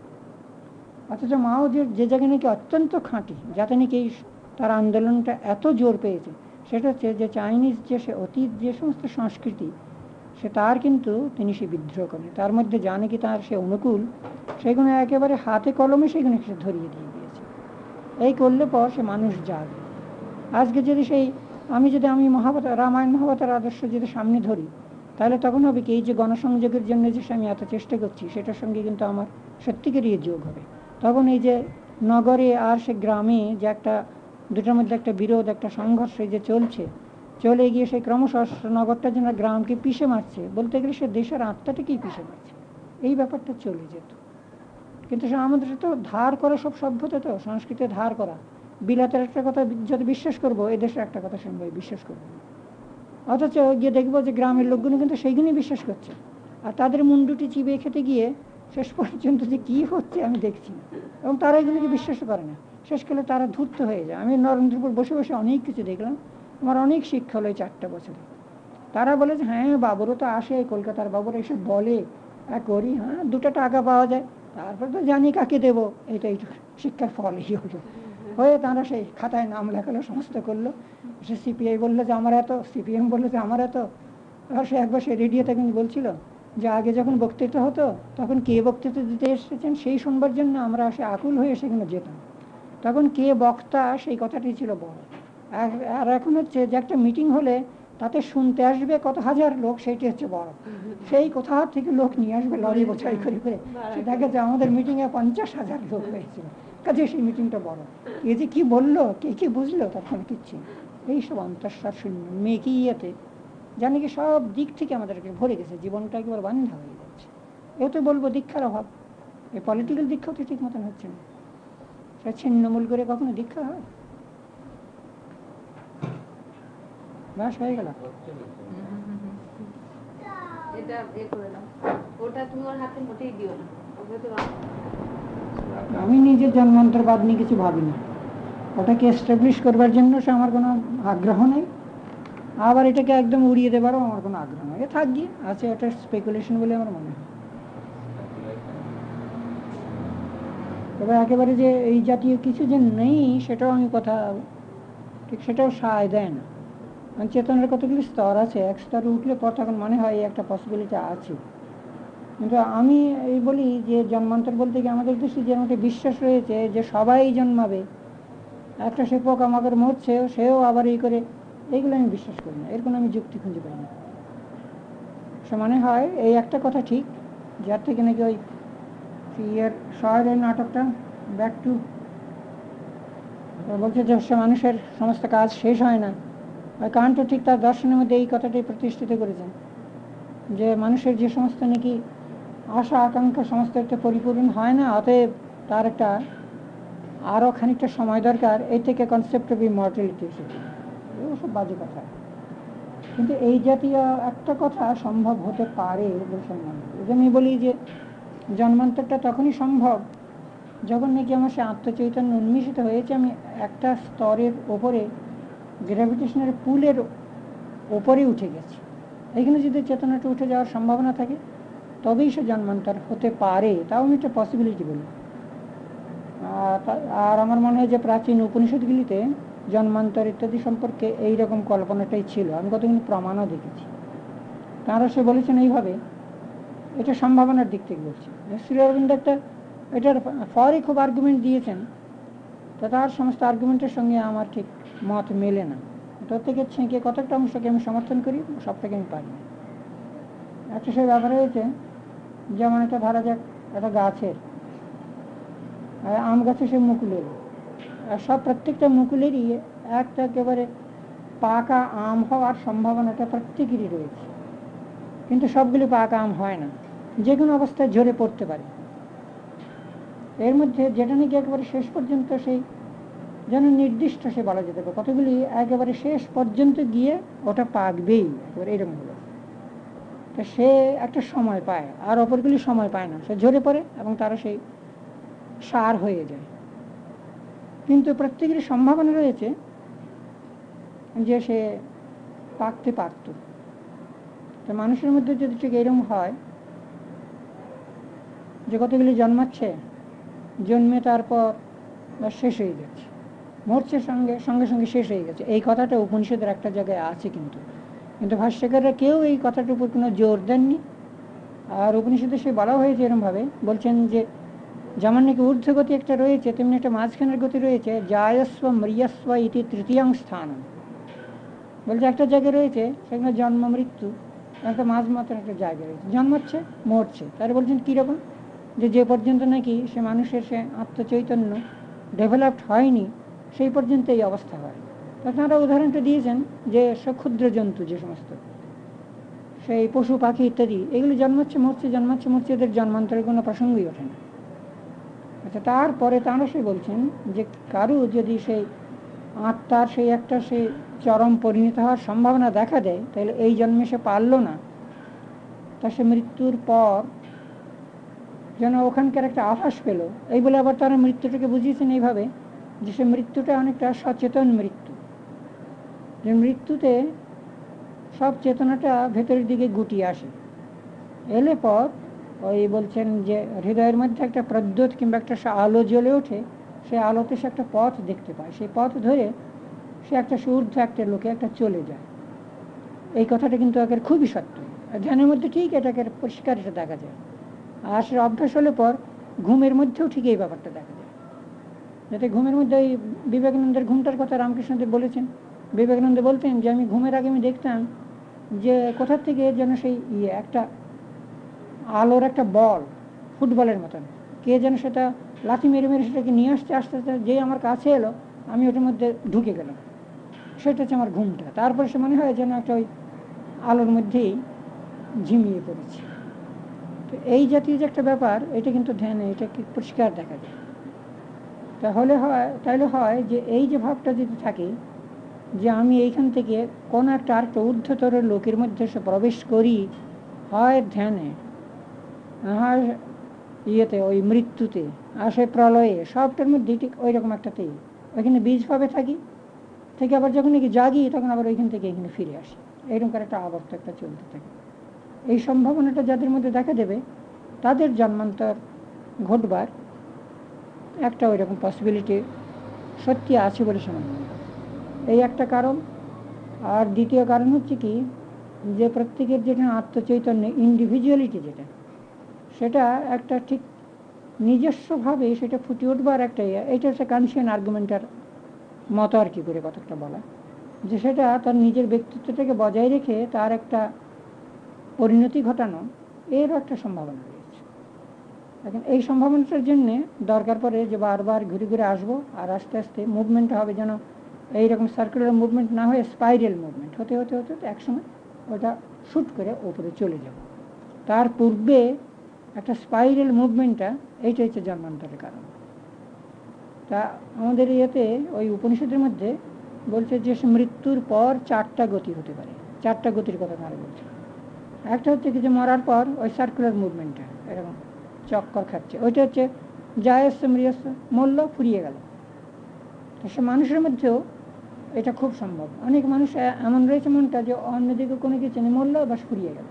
অথচ মাও যে যে জায়গায় নাকি অত্যন্ত খাঁটি, যাতে নাকি এই তার আন্দোলনটা এত জোর পেয়েছে, সেটা হচ্ছে যে চাইনিজ যে সে অতীত যে সমস্ত সংস্কৃতি, সে তার কিন্তু তিনি সে বিদ্রোহ করেন, তার মধ্যে যা নাকি তার সে অনুকূল, সেগুলো একেবারে হাতে কলমে সেগুলো সে ধরিয়ে দিয়ে দিয়েছে। এই করলে পর সে মানুষ যাবে। আজকে যদি সেই আমি যদি আমি মহাভারত, রামায়ণ মহাভারতের আদর্শ যদি সামনে ধরি, তাহলে তখন হবে কি, এই যে গণসংযোগের জন্য যে আমি এত চেষ্টা করছি, সেটার সঙ্গে কিন্তু আমার সত্যিকারই যোগ হবে। তখন এই যে নগরে আর সে গ্রামে যে একটা দুটোর মধ্যে একটা বিরোধ, একটা সংঘর্ষ যে চলছে, চলে গিয়ে সেই ক্রমশ নগরটা যেন গ্রামকে পিষে মারছে, বলতে গেলে সে দেশের আত্মাটাকেই পিষে মারছে, এই ব্যাপারটা চলে যেত। কিন্তু সে আমাদের তো ধার করা সব সভ্যতা, তো সংস্কৃতি ধার করা। বিলাতের একটা কথা যদি বিশ্বাস করবো, এদেশের একটা কথা শুনবো, বিশ্বাস করবো। অথচ গিয়ে দেখবো যে গ্রামের লোকগুলো কিন্তু সেইগুলোই বিশ্বাস করছে, আর তাদের মুন্ডুটি চিবিয়ে খেতে গিয়ে শেষ পর্যন্ত যে কি হচ্ছে আমি দেখছি না, এবং তারা এগুলোকে বিশ্বাস করে না। শেষকালে তারা ধূর্ত হয়ে যায়। আমি নরেন্দ্রপুর বসে বসে অনেক কিছু দেখলাম, আমার অনেক শিক্ষা হলো এই চারটা বছরে। তারা বলে যে হ্যাঁ বাবুরও তো আসে, কলকাতার বাবুরা এসব বলে, আর করি, হ্যাঁ দুটো টাকা পাওয়া যায়, তারপর তো জানি কাকে দেবো, এটা এইটু শিক্ষার ফলই হলো। হয়ে তারা সেই খাতায় নাম লেখালো, সমস্ত করলো। সে সিপিআই বললো যে আমার এত, সিপিএম বললো যে আমার এত। আর সে একবার সে রেডিওতে কিন্তু বলছিল যে আগে যখন বক্তৃতা হতো, তখন কে বক্তৃতা দিতে এসেছেন সেই শুনবার জন্য আমরা সে আকুল হয়ে সেখানে যেতাম। তখন কে বক্তা সেই কথাটি ছিল বড়। আর এখন হচ্ছে যে একটা মিটিং হলে তাতে শুনতে আসবে কত হাজার লোক, সেইটি হচ্ছে বড়। সেই কোথা থেকে লোক নিয়ে আসবে লরি বোঝাই করে করে, দেখা যায় আমাদের মিটিংয়ে পঞ্চাশ হাজার লোক হয়েছিল, কাজে সেই মিটিংটা বড়। এ যে কি বললো, কে কি বুঝলো, তখন কিচ্ছু। এইসব অন্তঃসার শূন্য মেকিয়েতে জানি কি সব দিক থেকে আমাদেরকে ভরে গেছে, জীবনটা একেবারে বান্ধা হয়ে যাচ্ছে। এও তো বলবো দীক্ষার অভাব, এই পলিটিক্যাল দীক্ষাও তো ঠিক মতন হচ্ছে না। সে ছিন্নমূল করে কখনো দীক্ষা হয়? বাস হয়ে গেল।
এটা এ করে দাও, ওটা তুমি ওর হাতে মোটেই দিও না, ওকে তো
আমি নিজের জন্মান্তরবাদ নিয়ে কিছু ভাবি না, ওটাকে এস্টাবলিশ করবার জন্য সে আমার কোনো আগ্রহ নেই, আবার এটাকে একদম উড়িয়ে দেবারও আমার কোনো আগ্রহ নেই। এ থাক গিয়ে আছে, এটা স্পেকুলেশন বলে আমার মনে হয়। তবে একেবারে যে এই জাতীয় কিছু যে নেই, সেটাও আমি কথা ঠিক সেটাও সায় দেয় না। কারণ চেতনার কতগুলি স্তর আছে, এক স্তরে উঠলে পর তখন মনে হয় এই একটা পসিবিলিটি আছে। কিন্তু আমি এই বলি যে জন্মান্তর বলতে গিয়ে আমাদের দেশে যে একটা বিশ্বাস রয়েছে যে সবাই জন্মাবে, একটা সে পোকামাকড় মরছে সেও আবার এই করে, এইগুলো আমি বিশ্বাস করি না, এর কোনো আমি যুক্তি খুঁজে পাই না। সে মনে হয় এই একটা কথা ঠিক, যার থেকে নাকি ওই ইয়ের শহরের নাটকটা ব্যাক টু বলছে যে সে মানুষের সমস্ত কাজ শেষ হয় না। ওই কান্ট ঠিক তার দর্শনের মধ্যে এই কথাটাই প্রতিষ্ঠিত করেছেন যে মানুষের যে সমস্ত নাকি আশা আকাঙ্ক্ষা সমস্ত একটা পরিপূর্ণ হয় না, অতএব তার একটা আরও খানিকটা সময় দরকার, এই থেকে কনসেপ্ট অফ ইমর্টালিটি এসেছে। এগুলো সব বাজে কথা, কিন্তু এই জাতীয় একটা কথা সম্ভব হতে পারে মুসলমান। এই জন্য আমি বলি যে জন্মান্তরটা তখনই সম্ভব যখন নাকি আমার সে আত্মচৈতন্য উন্মিষিত হয়েছে, আমি একটা স্তরের ওপরে গ্র্যাভিটেশনের পুলের ওপরে উঠে গেছি। এখানে যদি চেতনাটা উঠে যাওয়ার সম্ভাবনা থাকে তবেই সে জন্মান্তর হতে পারে, তাও আমি একটা পসিবিলিটি বলি। আর আমার মনে হয় যে প্রাচীন উপনিষদগুলিতে জন্মান্তর ইত্যাদি সম্পর্কে এইরকম কল্পনাটাই ছিল, আমি কতগুলো প্রমাণও দেখেছি। তাঁরা সে বলেছেন এইভাবে, এটা সম্ভাবনার দিক থেকে বলছি। শ্রী অরবিন্দ একটা এটার ফরই খুব আর্গুমেন্ট দিয়েছেন, তো তার সমস্ত আর্গুমেন্টের সঙ্গে আমার ঠিক মত মেলে না। তোর থেকে ছেঁকে কতটা অংশকে আমি সমর্থন করি, সবটাকে আমি পারি না। একটা সে ব্যাপার হয়েছে, যেমন একটা ধরা যাক একটা গাছের আম গাছে সে মুকুলের, আর সব প্রত্যেকটা মুকুলেরই একটা একেবারে পাকা আম হওয়ার সম্ভাবনাটা প্রত্যেকেরই রয়েছে, কিন্তু সবগুলি পাকা আম হয় না, যে কোনো অবস্থায় ঝরে পড়তে পারে। এর মধ্যে যেটা নাকি একেবারে শেষ পর্যন্ত সেই যেন নির্দিষ্ট সে বলা যেতে পারে, কতগুলি একেবারে শেষ পর্যন্ত গিয়ে ওটা পাকবেই, একেবারে এরকম হলো। তো সে একটা সময় পায়, আর অপরগুলি সময় পায় না, সে ঝরে পড়ে এবং তারা সেই সার হয়ে যায়। কিন্তু প্রত্যেকেরই সম্ভাবনা রয়েছে যে সে পাকতে পারত। তো মানুষের মধ্যে যদি ঠিক এরকম হয় যে কতগুলি জন্মাচ্ছে, জন্মে তারপর শেষ হয়ে যাচ্ছে, মরছে সঙ্গে সঙ্গে সঙ্গে শেষ হয়ে গেছে, এই কথাটা উপনিষদের একটা জায়গায় আছে, কিন্তু কিন্তু ভাষ্যকাররা কেউ এই কথাটার উপর কোনো জোর দেননি। আর উপনিষদে সে বলা হয়েছে এরকমভাবে, বলছেন যে যেমন নাকি ঊর্ধ্বগতি একটা রয়েছে, তেমনি একটা মাঝখানের গতি রয়েছে, জায়স্ব মৃয়স্ব ইতি তৃতীয়াং স্থান। বলছে একটা জায়গায় রয়েছে সেখানে জন্ম মৃত্যু, একটা মাঝ মাত্র একটা জায়গা রয়েছে, জন্মাচ্ছে মরছে। তারা বলছেন কীরকম, যে যে পর্যন্ত নাকি সে মানুষের সে আত্মচৈতন্য ডেভেলপড হয়নি সেই পর্যন্ত এই অবস্থা হয়। তা তাঁরা উদাহরণটা দিয়েছেন যে সব ক্ষুদ্র জন্তু যে সমস্ত সেই পশু পাখি ইত্যাদি, এগুলি জন্মাচ্ছে মরছে জন্মাচ্ছে মরছে, এদের জন্মান্তরের কোনো প্রসঙ্গই ওঠে না। আচ্ছা, তারপরে তাঁরা সে বলছেন যে কারু যদি সেই আত্মার সেই একটা সেই চরম পরিণত হওয়ার সম্ভাবনা দেখা দেয়, তাহলে এই জন্মে সে পারল না, তা সে মৃত্যুর পর যেন ওখানকার একটা আভাস পেল। এই বলে আবার তারা মৃত্যুটাকে বুঝিয়েছেন এইভাবে যে সে মৃত্যুটা অনেকটা সচেতন মৃত্যু, যে মৃত্যুতে সব চেতনাটা ভেতরের দিকে গুটিয়ে আসে, এলে পর ওই বলছেন যে হৃদয়ের মধ্যে একটা প্রদ্যোৎ কিংবা একটা আলো জ্বলে ওঠে, সেই আলোতে সে একটা পথ দেখতে পায়, সেই পথ ধরে সে একটা ঊর্ধ্ব একটা লোকে একটা চলে যায়। এই কথাটা কিন্তু একের খুবই সত্য, ধ্যানের মধ্যে ঠিক এটাকে পরিষ্কার এটা দেখা যায়। আর সে অভ্যাস হলে পর ঘুমের মধ্যেও ঠিক এই ব্যাপারটা দেখা যায়। যাতে ঘুমের মধ্যে ওই বিবেকানন্দের ঘুমটার কথা রামকৃষ্ণদেব বলেছেন, বিবেকানন্দ বলতেন যে আমি ঘুমের আগে আমি দেখতাম যে কোথার থেকে যেন সেই ইয়ে একটা আলোর একটা বল, ফুটবলের মতন, কে যেন সেটা লাথি মেরে মেরে সেটাকে নিয়ে আসতে আস্তে আস্তে যেই আমার কাছে এলো আমি ওটার মধ্যে ঢুকে গেলাম, সেটা হচ্ছে আমার ঘুমটা। তারপরে সে মনে হয় যেন একটা ওই আলোর মধ্যেই ঝিমিয়ে পড়েছি। তো এই জাতীয় যে একটা ব্যাপার, এটা কিন্তু ধ্যানে এটা পরিষ্কার দেখা যায়। তাহলে হয় তাহলে হয় যে এই যে ভাবটা যদি থাকে যে আমি এইখান থেকে কোনো একটা আরেকটা ঊর্ধ্বতর লোকের মধ্যে সে প্রবেশ করি, হয় ধ্যানে, হয় ইয়েতে ওই মৃত্যুতে, আর সে প্রলয়ে, সবটার মধ্যে ঠিক ওই রকম একটাতেই ওইখানে বীজভাবে থাকি, থেকে আবার যখন নাকি জাগি তখন আবার ওইখান থেকে এখানে ফিরে আসি, এইরকম করে একটা আবর্ত একটা চলতে থাকে। এই সম্ভাবনাটা যাদের মধ্যে দেখা দেবে তাদের জন্মান্তর ঘটবার একটা ওই রকম পসিবিলিটি সত্যি আছে বলে শোনা। এই একটা কারণ। আর দ্বিতীয় কারণ হচ্ছে কি, যে প্রত্যেকের যেটা আত্মচৈতন্য ইন্ডিভিজুয়ালিটি যেটা, সেটা একটা ঠিক নিজস্বভাবে সেটা ফুটে উঠবার একটা ইয়ে। এটা হচ্ছে কনসিয়ান আর্গুমেন্টার মতো আর কি করে কথাটা বলা, যে সেটা তার নিজের ব্যক্তিত্বটাকে বজায় রেখে তার একটা পরিণতি ঘটানো, এরও একটা সম্ভাবনা রয়েছে। এখন এই সম্ভাবনাটার জন্যে দরকার পড়ে যে বারবার ঘুরে ঘুরে আসবো, আর আস্তে আস্তে মুভমেন্টটা হবে যেন এইরকম সার্কুলার মুভমেন্ট না হয়ে স্পাইরাল মুভমেন্ট হতে হতে হতে হতে একসময় ওটা শ্যুট করে ওপরে চলে যাব। তার পূর্বে একটা স্পাইরাল মুভমেন্টটা, এইটা হচ্ছে জন্মান্তরের কারণ। তা আমাদের ইয়েতে ওই উপনিষদের মধ্যে বলছে যে মৃত্যুর পর চারটা গতি হতে পারে। চারটা গতির কথা তারা বলছে। একটা হচ্ছে কি যে মরার পর ওই সার্কুলার মুভমেন্টটা এরকম চক্কর খাচ্ছে, ওইটা হচ্ছে জায়স্য মৃয়স্য, মরল ফুরিয়ে গেল। তো সে মানুষের মধ্যেও এটা খুব সম্ভব। অনেক মানুষ এমন রয়েছে মনটা যে অন্যদিকে কোনো কিছু নেই, মরল বাস ফুরিয়ে গেল,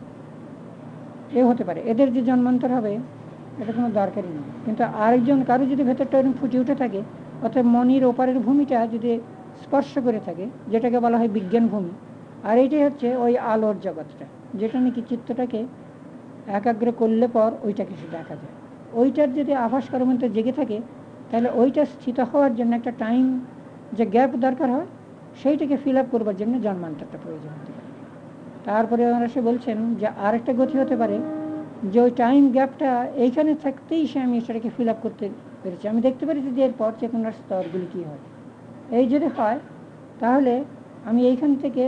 এ হতে পারে। এদের যে জন্মান্তর হবে এটা কোনো দরকারই নেই। কিন্তু আরেকজন কারো যদি ভেতরটা এরকম ফুটে উঠে থাকে, অর্থাৎ মনির ওপারের ভূমিটা যদি স্পর্শ করে থাকে, যেটাকে বলা হয় বিজ্ঞান ভূমি, আর এইটাই হচ্ছে ওই আলোর জগৎটা, যেটা নাকি চিত্তটাকে একাগ্র করলে পর ওইটাকে সে দেখা যায়। ওইটার যদি আভাস কারো মধ্যে জেগে থাকে, তাহলে ওইটা স্থিত হওয়ার জন্য একটা টাইম যে গ্যাপ দরকার হয়, সেইটাকে ফিল আপ করবার জন্য জন্মান্তরটা প্রয়োজন হতে পারে। তারপরে ওনারা সে বলছেন যে আরেকটা গতি হতে পারে যে ওই টাইম গ্যাপটা এইখানে থাকতেই সে আমি সেটাকে ফিল আপ করতে পেরেছি, আমি দেখতে পেরেছি যে এরপর চেতনার স্তরগুলি কী হয়। এই যদি হয় তাহলে আমি এইখান থেকে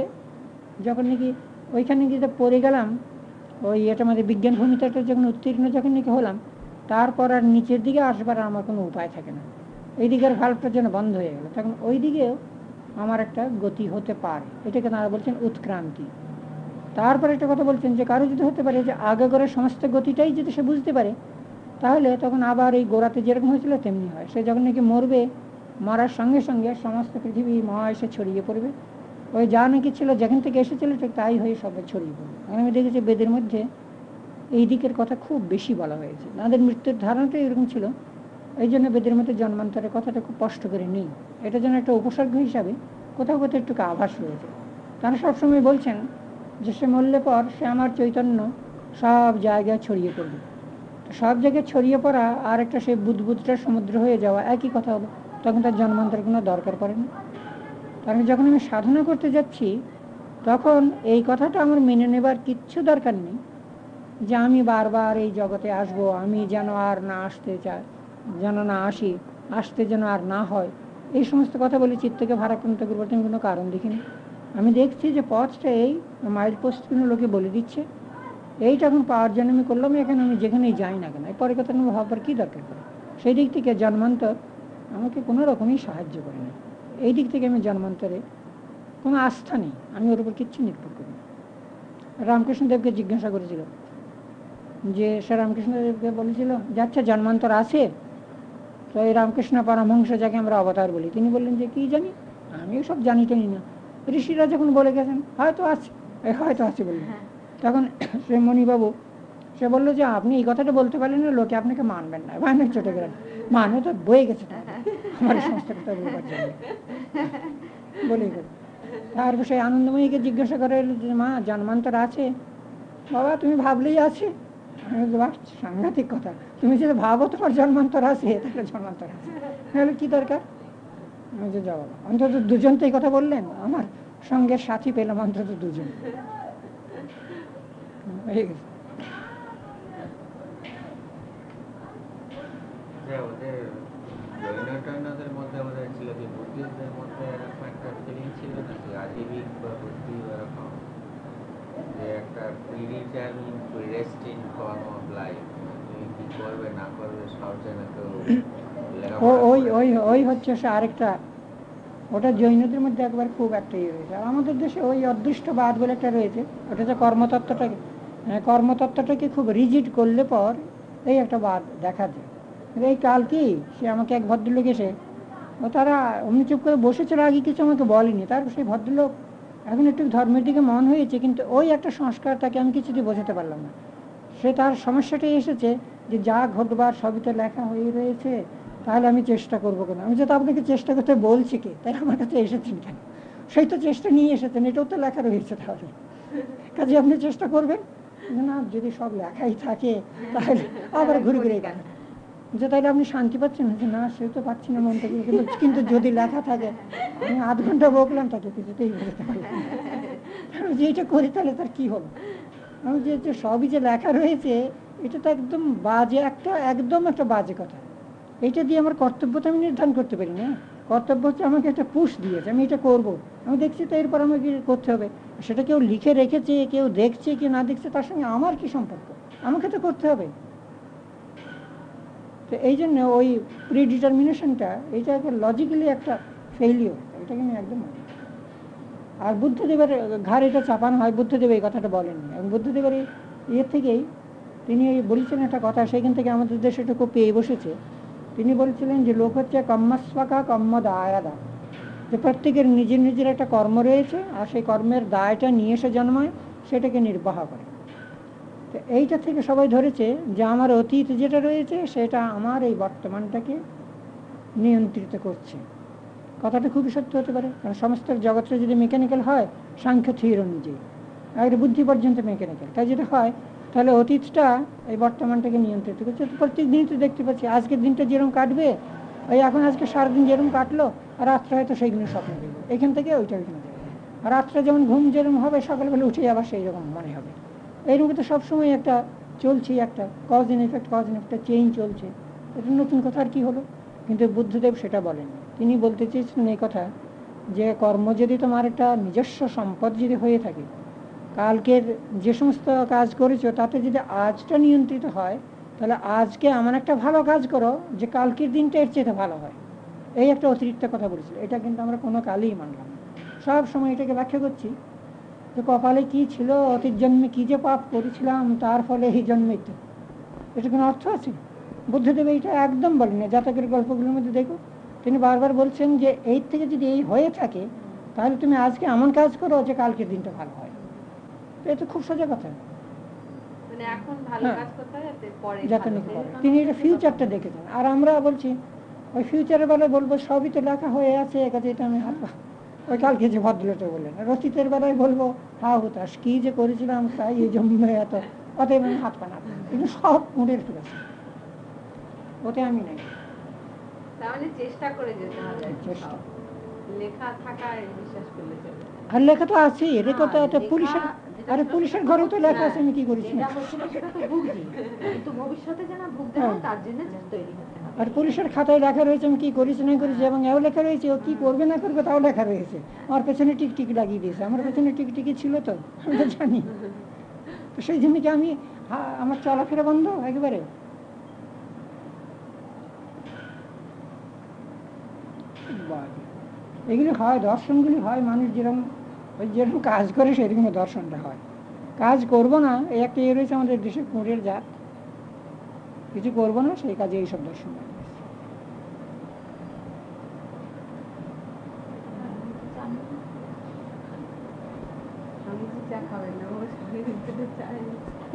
যখন নাকি ওইখানে গিয়ে পড়ে গেলাম, ওই এটা আমাদের বিজ্ঞান ভূমিতে যখন উত্তীর্ণ যখন নাকি হলাম, তারপর আর নিচের দিকে আসবার আমার কোনো উপায় থাকে না। এই দিকের ভাল্বটা যেন বন্ধ হয়ে গেল, তখন ওই দিকেও আমার একটা গতি হতে পারে। এটাকে তারা বলছেন উৎক্রান্তি। তারপর একটা কথা বলছেন যে কারো যদি হতে পারে যে আগে করে সমস্ত গতিটাই যদি সে বুঝতে পারে, তাহলে তখন আবার এই গোড়াতে যেরকম হয়েছিল তেমনি হয়। সে যখন নাকি মরবে, মরার সঙ্গে সঙ্গে সমস্ত পৃথিবী মহাকাশে ছড়িয়ে পড়বে, ওই যা নাকি ছিল যেখান থেকে এসেছিল ঠিক তাই হয়ে সবাই ছড়িয়ে পড়বে। আমি দেখেছি বেদের মধ্যে এই দিকের কথা খুব বেশি বলা হয়েছে। তাদের মৃত্যুর ধারণাটা এরকম ছিল, এই জন্য বেদের মধ্যে জন্মান্তরের কথাটা খুব স্পষ্ট করে নেই। এটা যেন একটা উপসর্গ হিসাবে কোথাও কোথাও একটু আভাস রয়েছে। তারা সবসময় বলছেন যে সে মরলে পর সে আমার চৈতন্য সব জায়গায় ছড়িয়ে পড়বে। সব জায়গায় ছড়িয়ে পড়া আর একটা সে বুদবুদটার সমুদ্র হয়ে যাওয়া একই কথা হলো, তখন তার জন্মান্তরের কোনো দরকার পড়ে না। কারণ যখন আমি সাধনা করতে যাচ্ছি, তখন এই কথাটা আমার মেনে নেবার কিচ্ছু দরকার নেই যে আমি বারবার এই জগতে আসব, আমি যেন আর না আসতে চাই, যেন না আসি, আসতে যেন আর না হয়, এই সমস্ত কথা বলে চিত্তকে ভারাক্রান্ত করবো আমি কোনো কারণ দেখিনি। আমি দেখছি যে পথটা এই মাইল পোস্টগুলো লোকে বলে দিচ্ছে, এইটা এখন পাওয়ার জন্য আমি করলাম, এখানে আমি যেখানেই যাই না কেন, এই পরে কথা আমি ভাববার কী দরকার পড়ে। সেই দিক থেকে জন্মান্তর আমাকে কোনো রকমই সাহায্য করে না। এই দিক থেকে আমি জন্মান্তরে কোনো আস্থা নেই, আমি ওর উপর কিচ্ছু নির্ভর করি না। রামকৃষ্ণদেবকে জিজ্ঞাসা করেছিল যে সে রামকৃষ্ণদেবকে বলেছিল যে আচ্ছা জন্মান্তর আছে? তো এই রামকৃষ্ণ পরমহংস যাকে আমরা অবতার বলি, তিনি বললেন যে কী জানি, আমিও সব জানি টানি না, ঋষিরা যখন বলে গেছেন হয়তো আছে, এই হয়তো আছে বললেন। তখন সে মণিবাবু সে বললো যে আপনি এই কথাটা বলতে পারলেন না, লোকে আপনাকে মানবেন না, মানে চটে গেলেন, মানে তো বয়ে গেছে আমার সমস্ত কথা বলবার জন্য বলে গেল। তারপর সেই আনন্দময়ীকে জিজ্ঞাসা করে যে মা জন্মান্তর আছে? বাবা তুমি ভাবলেই আছে। আমি সাংঘাতিক কথা, তুমি যদি ভাবো তোমার জন্মান্তর আছে তাহলে জন্মান্তর আছে, তাহলে কি দরকার? আমি যে যাবো, অন্তত দুজন তো এই কথা বললেন, আমার সঙ্গে সাথী পেলাম অন্তত দুজন। হয়ে গেছে।
ওদের জৈনদের মধ্যে আমাদের ছিল কি বুদ্ধিস্টদের মধ্যে এরকম একটা ফিলিং ছিল নাকি আজীবিক বা বুদ্ধি এরকম যে একটা predetermine predestine form of life, তুমি কি করবে না করবে সব জানে তো
ওই ওই ওই হচ্ছে সে আরেকটা, ওটা জৈনদের মধ্যে একবার খুব একটা ইয়ে রয়েছে। আর আমাদের দেশে ওই অদৃষ্টবাদ বলে একটা রয়েছে, ওটা যে কর্মতত্ত্বটাকে কর্মতত্ত্বটাকে খুব রিজিড করলে পর এই একটা বাদ দেখা যায়। এই কাল কি সে আমাকে এক ভদ্রলোক এসে, ও তারা অমনি চুপ করে বসেছিল, আগে কিছু আমাকে বলেনি, তারপর সেই ভদ্রলোক এখন একটু ধর্মের দিকে মন হয়েছে, কিন্তু ওই একটা সংস্কার তাকে আমি কিছুতেই বোঝাতে পারলাম না। সে তার সমস্যাটাই এসেছে যে যা ঘটবার সবই তো লেখা হয়ে রয়েছে, তাহলে আমি চেষ্টা করবো কেন? আমি যেটা আপনাকে চেষ্টা করতে বলছি কি, তাই আমার কাছে এসেছেন কেন? সেই তো চেষ্টা নিয়ে এসেছেন, এটাও তো লেখা রয়েছে, তাহলে কাজে আপনি চেষ্টা করবেন না। যদি সব লেখাই থাকে তাহলে আবার ঘুরে ঘুরে গেল যে তাইলে আপনি শান্তি পাচ্ছেন যে না, সে তো পাচ্ছি না মন থেকে, কিন্তু কিন্তু যদি লেখা থাকে আমি আধ ঘন্টা বকলাম তাকে কিছুতেই বুঝতে পারলাম না। আমি যে এটা করি তাহলে তার কি হলো? আমি যে যে সবই যে লেখা রয়েছে এটা তো একদম বাজে একটা, একদম একটা বাজে কথা। এটা দিয়ে আমার কর্তব্যটা আমি নির্ধারণ করতে পারি না। কর্তব্য হচ্ছে আমাকে একটা পুশ দিয়েছে, আমি এটা করব, আমি দেখছি তো এরপর আমাকে করতে হবে। সেটা কেউ লিখে রেখেছে, কেউ দেখছে, কেউ না দেখছে, তার সঙ্গে আমার কি সম্পর্ক? আমাকে তো করতে হবে। তো এই জন্য ওই প্রিডিটারমিনেশনটা এইটা একটা লজিক্যালি একটা ফেইলিওর, এটাকে আমি একদম মানি। আর বুদ্ধদেবের ঘাড় এটা চাপানো হয়, বুদ্ধদেব এই কথাটা বলেননি। এবং বুদ্ধদেবের ইয়ে থেকেই তিনি বলেছেন একটা কথা, সেখান থেকে আমাদের দেশে এটুকু পেয়ে বসেছে। তিনি বলছিলেন যে লোক হচ্ছে কর্মস্বাকা কর্ম দায়াদা, যে প্রত্যেকের নিজের নিজের একটা কর্ম রয়েছে, আর সেই কর্মের দায়টা নিয়ে এসে জন্মায়, সেটাকে নির্বাহ করে। তো এইটা থেকে সবাই ধরেছে যে আমার অতীত যেটা রয়েছে সেটা আমার এই বর্তমানটাকে নিয়ন্ত্রিত করছে। কথাটা খুবই সত্য হতে পারে, কারণ সমস্ত জগৎটা যদি মেকানিক্যাল হয়, সাংখ্য থিওরি অনুযায়ী আর বুদ্ধি পর্যন্ত মেকানিক্যাল, তাই যেটা হয় তাহলে অতীতটা এই বর্তমানটাকে নিয়ন্ত্রিত করছে। প্রত্যেক দিনই তো দেখতে পাচ্ছি আজকের দিনটা যেরকম কাটবে, ওই এখন আজকে সারাদিন যেরকম কাটলো, আর রাত্রে হয়তো সেইগুলো স্বপ্ন দেখবো, এখান থেকে ওইটা ওইখানে দেখবো। আর রাত্রে যেমন ঘুম যেরকম হবে, সকালবেলা উঠে আবার সেই রকম মনে হবে। এইরকম তো সবসময় একটা চলছে, একটা cause and effect, cause and একটা চেইন চলছে। এটা নতুন কথা আর কি হলো? কিন্তু বুদ্ধদেব সেটা বলেননি। তিনি বলতে চেয়েছিলেন এই কথা যে কর্ম যদি তোমার একটা নিজস্ব সম্পদ যদি হয়ে থাকে, কালকের যে সমস্ত কাজ করেছো তাতে যদি আজটা নিয়ন্ত্রিত হয়, তাহলে আজকে এমন একটা ভালো কাজ করো যে কালকের দিনটা এর চেয়ে ভালো হয়। এই একটা অতিরিক্ত কথা বলেছিল। এটা কিন্তু আমরা কোনো কালেই মানলাম না। সব সময় এটাকে ব্যাখ্যা করছি যে কপালে কি ছিল, অতীত জন্মে কি যে পাপ করেছিলাম, তার ফলে এই জন্মে তো। এটা কোনো অর্থ আছে? বুদ্ধদেব এইটা একদম বলেন। জাতকের গল্পগুলোর মধ্যে দেখো তিনি বারবার বলছেন যে এই থেকে যদি এই হয়ে থাকে, তাহলে তুমি আজকে এমন কাজ করো যে কালকের দিনটা ভালো হয়। তো এটা খুব সোজা কথা।
মানে এখন ভালো
হ্যাঁ,
কাজ করতে হয় যাতে পরে
যাতে
ভালো
নাকি
হয়।
পরে। তিনি এটা ফিউচারটা দেখেছেন, আর আমরা বলছি ওই ফিউচারের বেলায় বলবো সবই তো লেখা হয়ে আছে, কাজে এটা আমি হাত পা- ওই কালকে যে ভদ্রলোকটা বললেন। আর অতীতের বেলায় বলবো হা হুতাশ কি যে করেছিলাম, তাই এই জন্মে এত, অতএব আমি হাত পা না। কিন্তু সব মুডের ঠিক আছে, ওতে আমি নাই।
তার মানে চেষ্টা করে যেতে হবে।
চেষ্টা।
লেখা থাকা বিশ্বাস করলে চলবে না।
আর লেখা তো আছেই, রেখা তো
হ্যাঁ,
তো
লেখা
পুলিশের,
যেটা
আরে
ছিল
পুলিশের
সেটা
ঘরেও তো
তো
লেখা
হচ্ছে,
আছে আমি কি করেছি।
যেটা হচ্ছিল সেটা তো ভুগছি, কিন্তু ভবিষ্যতে যেন ভুগতে হয় তার জন্য তৈরি হতে হবে।
আর পুলিশের খাতায় লেখা রয়েছে আমি কি করেছি না করেছি, এবং এও লেখা রয়েছে ও কি করবে না করবে তাও লেখা রয়েছে। আমার পেছনে টিকটিক লাগিয়ে দিয়েছে, আমার পেছনে টিকটিকি ছিল তো, আমি তো জানি। তো সেই জন্য কি আমি হা- আমার চলাফেরা বন্ধ একেবারে? বাজে। এগুলি হয়, দর্শনগুলি হয়, মানুষ যেরকম ওই যেরকম কাজ করে সেরকম দর্শনটা হয়। কাজ করবো না এই একটা ইয়ে রয়েছে আমাদের দেশে, কুঁড়ের জাত, কিছু করবো না সেই কাজে এইসব দর্শন হয়।
স্বামীজি চা খাবেন না, ও স্বামীজি তো চায় না।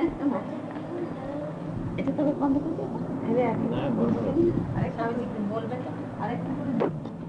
এটা তবে বন্ধ করে দেবো।
আরে এখন
না, বলবো না।
আরেকটা স্বামীজি বলবেন তো, আরেকটা করে দাও।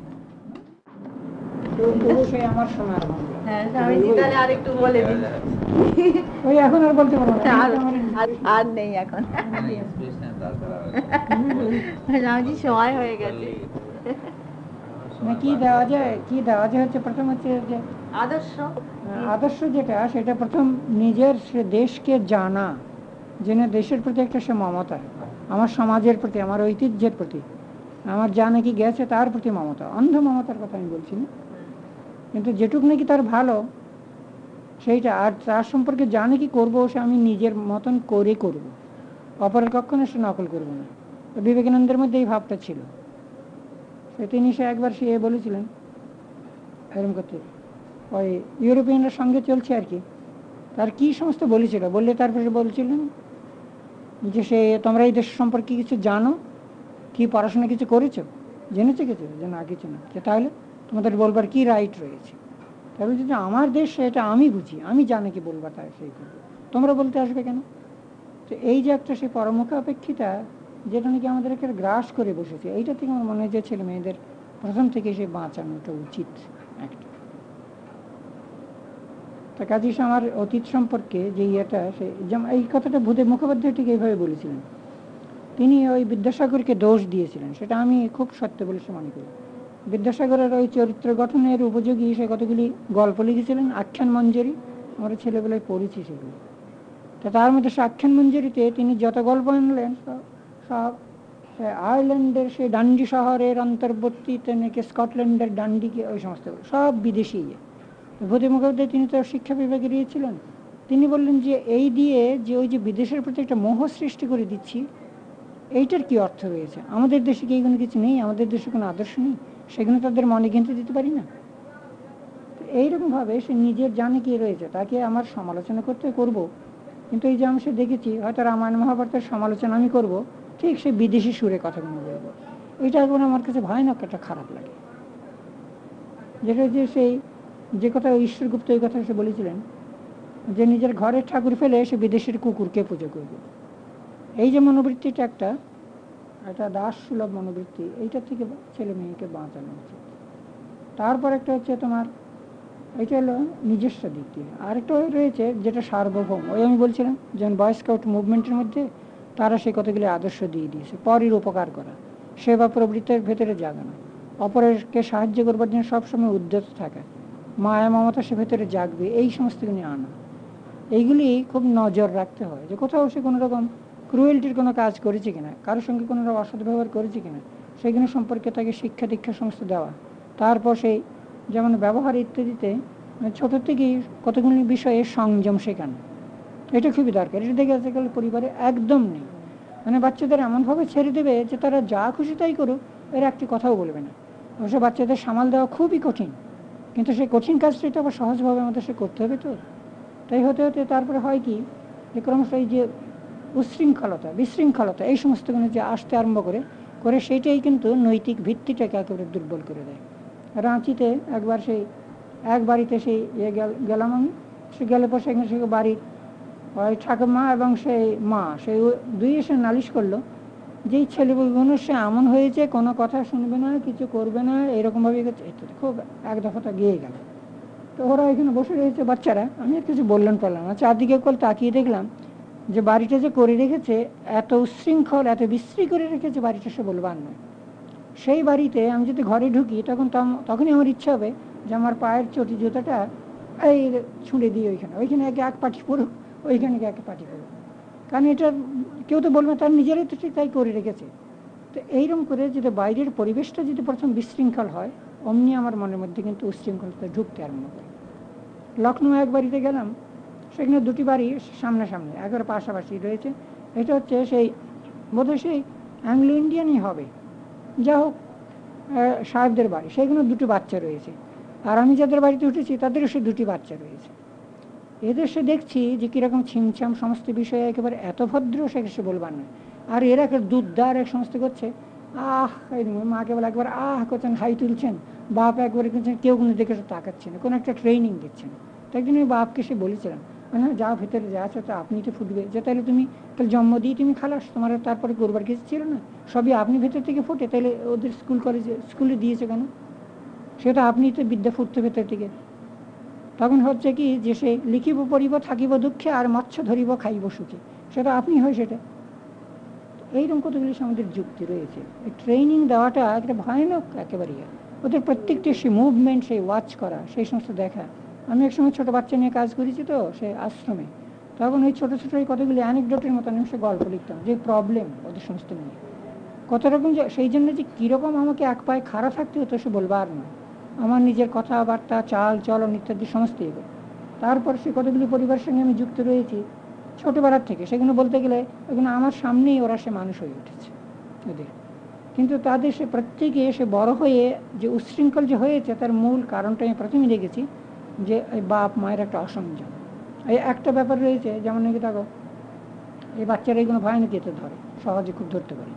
তো তবু সেই আমার সোনার বাংলা।
হ্যাঁ স্বামীজি তাহলে আরেকটু বলে দিন।
ওই এখন আর বলতে পারবো না,
আর
আমার-
আর- আর নেই এখন।
মানে inspiration দরকার হবে।
স্বামীজি সময় হয়ে গেছে।
না কি দেওয়া যায়, কি দেওয়া যায় হচ্ছে প্রথম হচ্ছে যে
আদর্শ
আদর্শ যেটা, সেটা প্রথম নিজের সে দেশকে জানা, জেনে দেশের প্রতি একটা সে মমতা, আমার সমাজের প্রতি, আমার ঐতিহ্যের প্রতি, আমার যা নাকি গেছে তার প্রতি মমতা। অন্ধ মমতার কথা আমি বলছি না, কিন্তু যেটুক নাকি তার ভালো সেইটা, আর তার সম্পর্কে যা নাকি করবো সে আমি নিজের মতন করে করব, অপরের কখনো সে নকল করবো না। তো বিবেকানন্দের মধ্যে এই ভাবটা ছিল। সে তিনি সে একবার সে বলেছিলেন এরকম করতে, ওই ইউরোপিয়ানরা সঙ্গে চলছে আর কি, তার কি সমস্ত বলেছিল, বললে তারপরে বলছিলেন যে সে তোমরা এই দেশ সম্পর্কে কিছু জানো কি, পড়াশোনা কিছু করেছো, জেনেছো কিছু, যে না কিছু না, যে তাহলে তোমাদের বলবার কি রাইট রয়েছে? তাহলে যদি আমার দেশ এটা আমি বুঝি, আমি জানি কি বলবার, তাই সেই করবো, তোমরা বলতে আসবে কেন? তো এই যে একটা সে পরমুখাপেক্ষিতা যেটা নাকি আমাদের একটা গ্রাস করে বসেছে, এইটা থেকে আমার মনে হয় যে ছেলে মেয়েদের প্রথম থেকে সে বাঁচানোটা উচিত একটা। তা কাজেই আমার অতীত সম্পর্কে যে ইয়েটা, সে যেমন এই কথাটা ভূদেব মুখোপাধ্যায় ঠিক এইভাবে বলেছিলেন। তিনি ওই বিদ্যাসাগরকে দোষ দিয়েছিলেন, সেটা আমি খুব সত্য বলে মনে করি। বিদ্যাসাগরের ওই চরিত্র গঠনের উপযোগী সে কতগুলি গল্প লিখেছিলেন, আখ্যান মঞ্জরি, আমরা ছেলেবেলায় পড়েছি সেগুলো। তা তার মধ্যে সে আখ্যান মঞ্জরিতে তিনি যত গল্প আনলেন সব সব আয়ারল্যান্ডের সেই ডান্ডি শহরের অন্তর্বর্তীতে নাকি স্কটল্যান্ডের ডান্ডিকে, ওই সমস্ত সব বিদেশি। ভূদেব মুখোপাধ্যায় তিনি তো শিক্ষা বিভাগে দিয়েছিলেন, তিনি বললেন যে এই দিয়ে যে ওই যে বিদেশের প্রতি একটা মোহ সৃষ্টি করে দিচ্ছি, এইটার কি অর্থ রয়েছে? আমাদের দেশে কি এইগুলো কিছু নেই? আমাদের দেশে কোনো আদর্শ নেই? সেগুলো তাদের মনে কিনতে দিতে পারি না? এইরকমভাবে সে নিজের জানে কি রয়েছে, তাকে আমার সমালোচনা করতে করব, কিন্তু এই যে আমি সে দেখেছি হয়তো রামায়ণ মহাভারতের সমালোচনা আমি করব, ঠিক সে বিদেশি সুরে কথাগুলো বলবো। এটা এখন আমার কাছে ভয়ানক একটা খারাপ লাগে। যেটা যে সেই যে কথা ঈশ্বর গুপ্ত এই কথা সে বলেছিলেন যে নিজের ঘরের ঠাকুর ফেলে সে বিদেশের কুকুরকে পুজো করবে। এই যে মনোবৃত্তিটা একটা একটা দাস সুলভ মনোবৃত্তি, এইটার থেকে ছেলে মেয়েকে বাঁচানো উচিত। তারপর একটা হচ্ছে তোমার এটা হলো নিজস্ব দিক দিয়ে, আরেকটা রয়েছে যেটা সার্বভৌম। ওই আমি বলছিলাম যেমন বয় স্কাউট মুভমেন্টের মধ্যে তারা সেই কতগুলি আদর্শ দিয়ে দিয়েছে, পরের উপকার করা, সেবা প্রবৃত্তির ভেতরে জাগানো, অপরকে সাহায্য করবার জন্য সবসময় উদ্যত থাকা, মায়া মমতা সে ভেতরে জাগবে, এই সমস্তগুলি আনা। এইগুলি খুব নজর রাখতে হয় যে কোথাও সে কোনো রকম ক্রুয়েলটির কোনো কাজ করেছে কিনা, কারোর সঙ্গে কোনো রকম অসৎ ব্যবহার করেছে কিনা, সেগুলো সম্পর্কে তাকে শিক্ষা দীক্ষা সমস্ত দেওয়া। তারপর সেই যেমন ব্যবহার ইত্যাদিতে ছোটোর থেকেই কতগুলি বিষয়ে সংযম শেখানো, এটা খুবই দরকার। এটা দেখে আজকাল পরিবারে একদম নেই। মানে বাচ্চাদের এমনভাবে ছেড়ে দেবে যে তারা যা খুশি তাই করুক, এর একটি কথাও বলবে না। অবশ্য বাচ্চাদের সামাল দেওয়া খুবই কঠিন, কিন্তু সেই কঠিন কাজটা এটা আবার সহজভাবে আমাদের সে করতে হবে। তো তাই হতে হতে তারপরে হয় কি যে ক্রমশ এই যে উশৃঙ্খলতা বিশৃঙ্খলতা এই সমস্তগুলো যে আসতে আরম্ভ করে করে সেইটাই কিন্তু নৈতিক ভিত্তিটাকে একেবারে দুর্বল করে দেয়। রাঁচিতে একবার সেই এক বাড়িতে সেই ইয়ে গেলাম আমি, সে গেলে পর সেখানে সে বাড়ির ওই ঠাকুমা এবং সেই মা সেই দুই এসে নালিশ করলো যেই ছেলেগুলো সে এমন হয়েছে, কোনো কথা শুনবে না, কিছু করবে না, এরকমভাবে খুব এক দফাটা গিয়ে গেল। তো ওরা এখানে বসে রয়েছে বাচ্চারা, আমি আর কিছু বললাম পারলাম না, চারদিকে কল তাকিয়ে দেখলাম যে বাড়িটা যে করে রেখেছে এত উশৃঙ্খল এত বিশ্রী করে রেখেছে, বাড়িটা সে বলবার নয়। সেই বাড়িতে আমি যদি ঘরে ঢুকি তখন তখনই আমার ইচ্ছা হবে যে আমার পায়ের চটি জুতাটা এই ছুঁড়ে দিই ওইখানে, ওইখানে একে এক পাটি পড়ুক, ওইখানে এক পাটি পড়ুক, কারণ এটা কেউ তো বলবে তার নিজেরাই তো ঠিক তাই করে রেখেছে। তো এইরকম করে যদি বাইরের পরিবেশটা যদি প্রথম বিশৃঙ্খল হয়, অমনি আমার মনের মধ্যে কিন্তু উশৃঙ্খলতা ঢুকতে আরম্ভ করে। লখনৌ এক বাড়িতে গেলাম, সেখানে দুটি বাড়ি সামনাসামনি একবার পাশাপাশি রয়েছে। এটা হচ্ছে সেই বোধহয় সেই অ্যাংলো ইন্ডিয়ানই হবে, যা হোক সাহেবদের বাড়ি, সেখানে দুটো বাচ্চা রয়েছে। আর আমি যাদের বাড়িতে উঠেছি তাদেরও সে দুটি বাচ্চা রয়েছে। এদের সে দেখছি যে কীরকম ছিমছাম সমস্ত বিষয়ে একেবারে এত ভদ্র সে সে বলবার নয়। আর এরা একটা দুধদার এক সমস্ত করছে, আহ মাকে বলে একবার আহ করছেন, হাই তুলছেন, বাপ একবারে করছেন, কেউ কোনো দেখে তাকাচ্ছে না, কোনো একটা ট্রেনিং দিচ্ছেন। তাই জন্য ওই বাপকে সে বলেছিলাম, মানে যা ভেতরে যা আছে তো আপনি তো ফুটবে, যে তাহলে তুমি তাহলে জন্ম দিয়ে তুমি খালাস, তোমার তারপরে করবার কিছু ছিল না, সবই আপনি ভেতর থেকে ফুটে, তাহলে ওদের স্কুল কলেজে স্কুলে দিয়েছে কেন? সেটা আপনি তো বিদ্যা ফুটতে ভেতর থেকে। তখন হচ্ছে কি যে সে লিখিব পড়িব থাকিব দুঃখে আর মৎস্য ধরিব খাইব সুখে, সেটা আপনি হয় সেটা। এইরকম কতগুলি আমাদের যুক্তি রয়েছে। এই ট্রেনিং দেওয়াটা একটা ভয়ানক একেবারেই। ওদের প্রত্যেকটি সেই মুভমেন্ট সেই ওয়াচ করা, সেই সমস্ত দেখা। আমি একসময় ছোটো বাচ্চা নিয়ে কাজ করেছি তো সেই আশ্রমে, তখন ওই ছোটো ছোটো এই কতগুলি অ্যানেকডোটের মতো আমি সে গল্প লিখতাম যে প্রবলেম ওদের সমস্ত নিয়ে কত রকম, যে সেই জন্য যে কীরকম আমাকে এক পায়ে খাড়া থাকতে হতো সে বলবার নয়। আমার নিজের কথাবার্তা চাল চলন ইত্যাদি সমস্ত এগুলো। তারপর সে কতগুলি পরিবারের সঙ্গে আমি যুক্ত রয়েছি ছোটোবেলার থেকে, সেগুলো বলতে গেলে এগুলো আমার সামনেই ওরা সে মানুষ হয়ে উঠেছে ওদের। কিন্তু তাদের সে প্রত্যেকে সে বড় হয়ে যে উশৃঙ্খল যে হয়েছে তার মূল কারণটা আমি প্রথমেই দেখেছি যে এই বাপ মায়ের একটা অসংযম। এই একটা ব্যাপার রয়েছে, যেমন নাকি দেখো এই বাচ্চারা এগুলো ভয়ানকীতে ধরে, সহজে খুব ধরতে পারে।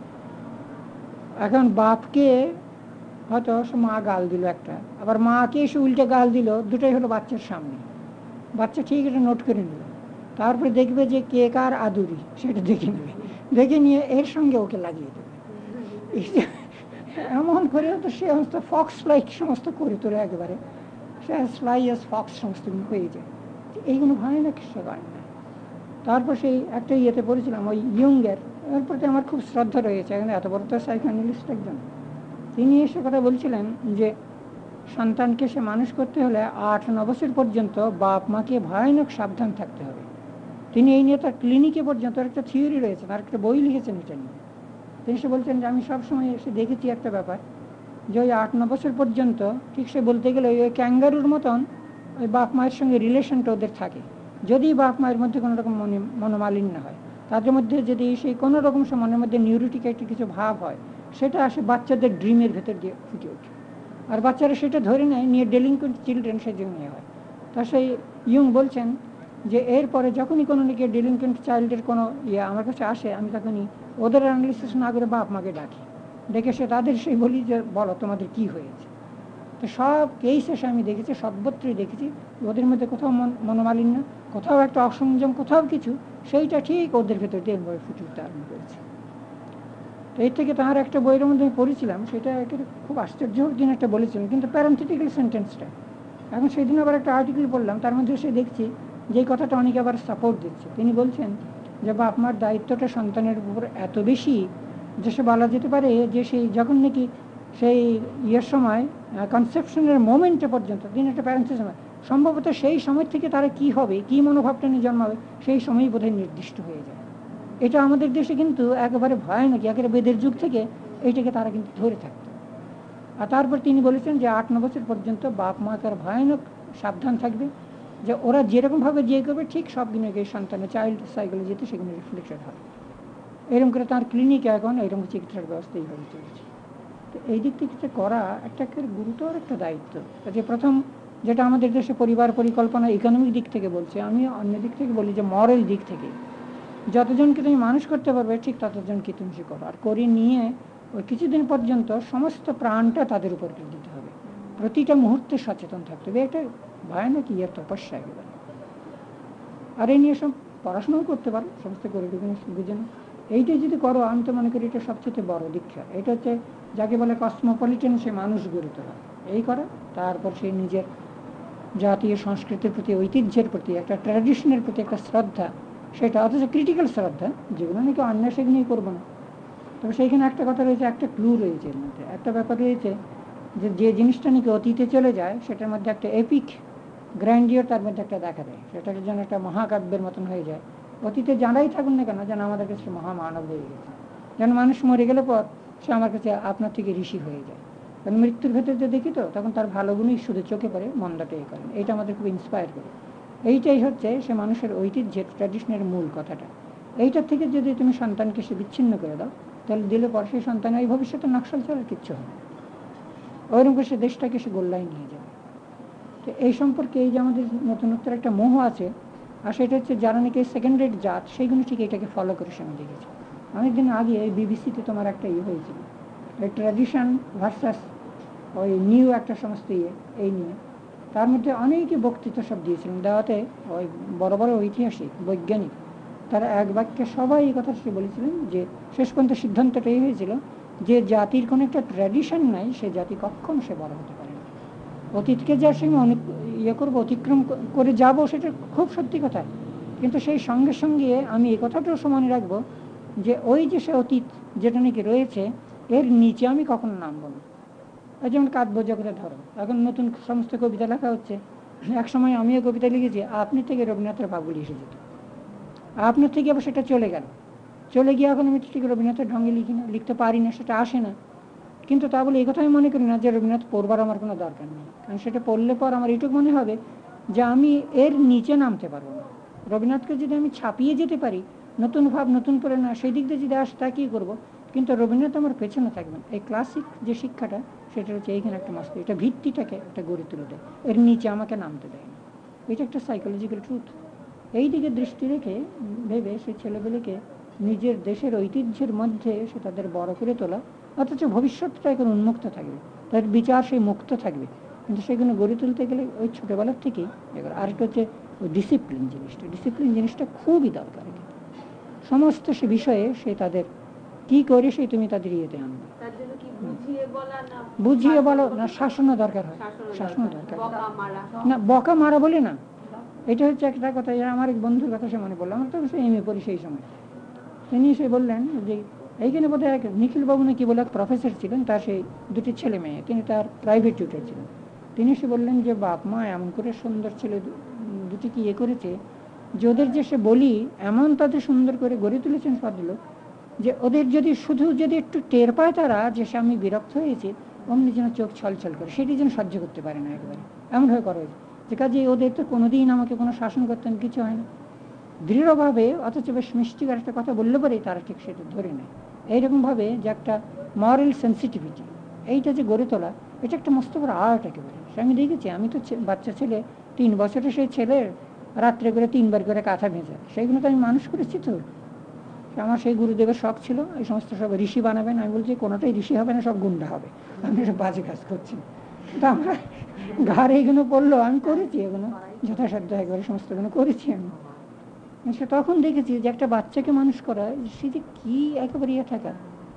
এখন বাপকে হয়তো সে মা গাল দিল একটা, আবার মাকে এসে উল্টে গাল দিল, দুটোই হলো বাচ্চার সামনে। বাচ্চা ঠিক এটা নোট করে নিল, তারপরে দেখবে যে কে কার আদুরি সেটা দেখে নেবে, দেখে নিয়ে এর সঙ্গে ওকে লাগিয়ে দেবে। এমন করে তো সে সমস্ত ফক্স লাইক সমস্ত করে তোলে, একেবারে সে ফ্লাই এস ফক্স সমস্ত হয়ে যায়। এইগুলো ভয়ানক সব অন্যায়। তারপর সেই একটা ইয়েতে পড়েছিলাম ওই ইয়ুংয়ের, এর প্রতি আমার খুব শ্রদ্ধা রয়েছে, এখন এত বড় তো সাইকোঅ্যানালিস্ট একজন। তিনি এসে কথা বলছিলেন যে সন্তানকে সে মানুষ করতে হলে আট ন বছর পর্যন্ত বাপ মাকে ভয়ানক সাবধান থাকতে হবে। তিনি এই নিয়ে তার ক্লিনিকে পর্যন্ত একটা থিওরি রয়েছে, তার একটা বই লিখেছেন এটা নিয়ে। তিনি সে বলছেন যে আমি সবসময় এসে দেখেছি একটা ব্যাপার, যে ওই আট ন বছর পর্যন্ত ঠিক সে বলতে গেলে ওই ক্যাঙ্গারুর মতন ওই বাপ মায়ের সঙ্গে রিলেশনটা ওদের থাকে। যদি বাপ মায়ের মধ্যে কোনো রকম মনে মনোমালিন্য হয়, তাদের মধ্যে যদি সেই কোনো রকম সে মনের মধ্যে নিউরোটিক একটা কিছু ভাব হয়, সেটা আসে বাচ্চাদের ড্রিমের ভেতর দিয়ে ফুটে ওঠে, আর বাচ্চারা সেটা ধরে নেয়, নিয়ে ডেলিংকুয়েন্ট চিলড্রেন সেই জন্য হয়। তা সেই ইয়ং বলছেন যে এরপরে যখনই কোনো নাকি ডেলিংকুয়েন্ট চাইল্ডের কোনো ইয়ে আমার কাছে আসে, আমি তখনই ওদের অ্যানালিসিস না করে বাপ মাকে ডাকি, ডেকে সে তাদের সেই বলি যে বলো তোমাদের কি হয়েছে। তো সব কেস এসে আমি দেখেছি, সর্বত্রই দেখেছি ওদের মধ্যে কোথাও মনোমালিন্য, কোথাও একটা অসংযম, কোথাও কিছু, সেইটা ঠিক ওদের ভেতর দিয়ে বই ফুটে উঠতে আরম্ভ করেছে। তো এর থেকে তার একটা বইয়ের মধ্যে আমি পড়েছিলাম, সেটা খুব আশ্চর্য দিন একটা বলেছিলেন, কিন্তু প্যারেন্থেটিক্যাল সেন্টেন্সটা এখন সেই দিন আবার একটা আর্টিকেল পড়লাম, তার মধ্যে সে দেখছি যে কথাটা অনেকে আবার সাপোর্ট দিচ্ছে। তিনি বলছেন যে বাপ মার দায়িত্বটা সন্তানের উপর এত বেশি যে সে বলা যেতে পারে যে সেই যখন নাকি সেই ইয়ের সময় কনসেপশনের মোমেন্টে পর্যন্ত, তিনি একটা প্যারেন্টসের সময় সম্ভবত সেই সময় থেকে তারা কি হবে, কি মনোভাবটা নিয়ে জন্মাবে, সেই সময়ই বোধহয় নির্দিষ্ট হয়ে যায়। এটা আমাদের দেশে কিন্তু একেবারে ভয়ানক, একেবারে বেদের যুগ থেকে এইটাকে তারা কিন্তু ধরে থাকতো। আর তারপর তিনি বলেছেন যে আট ন বছর পর্যন্ত বাপ মা তার ভয়ানক সাবধান থাকবে, যে ওরা যেরকমভাবে যে করবে ঠিক সব দিনকে সন্তানের চাইল্ড সাইকোলজিতে সেগুলো রিফ্লেকশন হবে। এরকম করে তার ক্লিনিকে এখন এরকম চিকিৎসার ব্যবস্থা এইভাবে চলছে। তো এই দিক থেকে করা একটা গুরুতর একটা দায়িত্ব। যে প্রথম যেটা আমাদের দেশে পরিবার পরিকল্পনা ইকোনমিক দিক থেকে বলছে, আমি অন্য দিক থেকে বলি যে মরাল দিক থেকে যতজনকে তুমি মানুষ করতে পারবে ঠিক ততজনকে তুমি সে করো, আর করি নিয়ে ওই কিছুদিন পর্যন্ত সমস্ত প্রাণটা তাদের উপর দিতে হবে, প্রতিটা মুহূর্তে সচেতন থাকতে হবে। এটা ভয়ানক ইয়ের তপস্যা একেবারে। আর এই নিয়ে সব পড়াশোনাও করতে পারো, সমস্ত করে দেবেন বুঝে না। এইটাই যদি করো, আমি তো মনে করি এটা সবচেয়ে বড় দীক্ষা। এটা হচ্ছে যাকে বলে কসমোপলিটেন, সে মানুষ গড়ে তোলা, এই করা। তারপর সেই নিজের জাতীয় সংস্কৃতির প্রতি, ঐতিহ্যের প্রতি, একটা ট্র্যাডিশনের প্রতি একটা শ্রদ্ধা, সেটা অথচ ক্রিটিক্যাল শ্রদ্ধা, যেগুলো নাকি অন্যায় সেগুলোই করবো না। তবে সেইখানে একটা কথা রয়েছে, একটা ক্লু রয়েছে এর মধ্যে, একটা ব্যাপার রয়েছে যে যে জিনিসটা নাকি অতীতে চলে যায় সেটার মধ্যে একটা এপিক গ্র্যান্ডিয়র তার মধ্যে একটা দেখা দেয়, সেটাকে যেন একটা মহাকাব্যের মতন হয়ে যায়। অতীতে যারাই থাকুন না কেন, যেন আমাদের কাছে মহামানব হয়ে গেছে, যেন মানুষ মরে গেলে পর সে আমার কাছে আপনার থেকে ঋষি হয়ে যায়। কারণ মৃত্যুর ভেতর যে দেখি তো তখন তার ভালো গুণই শুধু চোখে পড়ে, মন্দটা এ করেন। এইটা আমাদের খুব ইন্সপায়ার করে। এইটাই হচ্ছে সে মানুষের ঐতিহ্যের, ট্র্যাডিশনের মূল কথাটা। এইটার থেকে যদি তুমি সন্তানকে সে বিচ্ছিন্ন করে দাও, তাহলে দিলে পর সেই সন্তান এই ভবিষ্যতে নকশাল ছাড়া কিচ্ছু হবে, ওইরকম করে সে দেশটাকে সে গোল্লায় নিয়ে যাবে। তো এই সম্পর্কে এই যে আমাদের নতুনত্বের একটা মোহ আছে, আর সেটা হচ্ছে যারা নাকি সেকেন্ড রেট জাত, সেইগুলো ঠিক এটাকে ফলো করে সে আমি দেখেছি। অনেকদিন আগে এই বিবিসিতে তোমার একটা ইয়ে হয়েছিল, এই ট্র্যাডিশন ভার্সাস ওই নিউ একটা সমস্ত ইয়ে, এই নিয়ে তার মধ্যে অনেকে বক্তৃতা সব দিয়েছিলেন। দেওয়াতে ওই বড় বড় ঐতিহাসিক বৈজ্ঞানিক তারা এক বাক্যে সবাই এই কথা সে বলেছিলেন যে শেষ পর্যন্ত সিদ্ধান্তটাই হয়েছিল যে জাতির কোনো একটা ট্র্যাডিশন নাই, সে জাতি কখনো সে বড় হতে পারে না। অতীতকে যার সঙ্গে অনেক ইয়ে করবো, অতিক্রম করে যাব, সেটা খুব সত্যি কথা, কিন্তু সেই সঙ্গে সঙ্গে আমি এই কথাটাও সমানে রাখবো যে ওই যে সে অতীত যেটা নাকি রয়েছে, এর নিচে আমি কখনো নামবো না। যেমন কাব্য জগতে ধরো, এখন নতুন সমস্ত কবিতা লেখা হচ্ছে, এক সময় আমিও কবিতা লিখেছি, আপনি থেকে রবীন্দ্রনাথের ভাবগুলি এসে যেত, আপনার থেকে আবার সেটা চলে গেল, চলে গিয়ে এখন আমি ঠিক রবীন্দ্রনাথের ঢঙ্গে লিখি না, লিখতে পারি না, সেটা আসে না। কিন্তু তা বলে এই কথা আমি মনে করি না যে রবীন্দ্রনাথ পড়বার আমার কোনো দরকার নেই, কারণ সেটা পড়লে পর আমার এইটুকু মনে হবে যে আমি এর নিচে নামতে পারবো না। রবীন্দ্রনাথকে যদি আমি ছাপিয়ে যেতে পারি, নতুন ভাব নতুন করে না, সেই দিক দিয়ে যদি আসে তা কী করবো, কিন্তু রবীন্দ্রনাথ আমার পেছনে থাকবেন। এই ক্লাসিক যে শিক্ষাটা, সেটা হচ্ছে এইখানে একটা মস্ত, এটা ভিত্তিটাকে একটা গড়ে তুলে দেয়, এর নিচে আমাকে নামতে দেয় না। এটা একটা সাইকোলজিক্যাল ট্রুথ। এই দিকে দৃষ্টি রেখে ভেবে সেই ছেলেগুলোকে নিজের দেশের ঐতিহ্যের মধ্যে সে তাদের বড় করে তোলা, অথচ ভবিষ্যৎটা এখন উন্মুক্ত থাকবে, তার বিচার সেই মুক্ত থাকবে, কিন্তু সেগুলো গড়ে তুলতে গেলে ওই ছোটোবেলার থেকেই। এবার আরেকটা হচ্ছে ওই ডিসিপ্লিন জিনিসটা, ডিসিপ্লিন জিনিসটা খুবই দরকার। সমস্ত সে বিষয়ে সে তাদের কি করে সেই তুমি তাদের ইয়েতে আনবে, বুঝিয়ে বলো না, শাসনও দরকার হয়, শাসনও দরকার না, বকা মারা বলে না, এটা হচ্ছে একটা কথা। এর আমার এক বন্ধুর কথা সে মনে পড়লো, আমার তো সে এম এ পড়ি সেই সময়। তিনি সে বললেন যে এইখানে বোধহয় এক নিখিলবাবু নাকি বলে এক প্রফেসর ছিলেন, তার সেই দুটি ছেলে মেয়ে, তিনি তার প্রাইভেট টিউটার ছিলেন। তিনি সে বললেন যে বাপ মা এমন করে সুন্দর ছেলে দু- দুটি কি ইয়ে করেছে, যে ওদের যে সে বলি এমন তাদের সুন্দর করে গড়ে তুলেছেন সাদলো, যে ওদের যদি শুধু যদি একটু টের পায় তারা যে সে আমি বিরক্ত হয়েছি, অমনি যেন চোখ ছলছল করে, সেটি যেন সহ্য করতে পারে না একবারে, এমনভাবে করা হয়েছে। যে কাজে ওদের তো কোনোদিন আমাকে কোনো শাসন করতেন কিছু হয় না, দৃঢ়ভাবে, অথচ বেশ মিষ্টিকর একটা কথা বললে পরেই তারা ঠিক সেটা ধরে নেয়। এইরকমভাবে যে একটা মরাল সেন্সিটিভিটি, এইটা যে গড়ে তোলা, এটা একটা মস্ত বড় আর্ট একেবারে। সে আমি দেখেছি, আমি তো ছে- বাচ্চা ছেলে, তিন বছরের সেই ছেলে রাত্রে করে তিনবার করে কাঁথা ভেজা, সেইগুলো তো আমি মানুষ করেছি। তো আমার সেই গুরুদেবের শখ ছিল এই সমস্ত সব ঋষি বানাবেন, আমি বলছি কোনোটাই ঋষি হবে না, সব গুন্ডা হবে, আমি সব বাজে কাজ করছি। তো আমরা ঘরে এগুলো পড়লো, আমি করেছি এগুলো যথাসাধ্য একবারে সমস্তগুলো করেছি আমি। সে তখন দেখেছি যে একটা বাচ্চাকে মানুষ করা, সে যে কি একেবারে ইয়ে থাকা।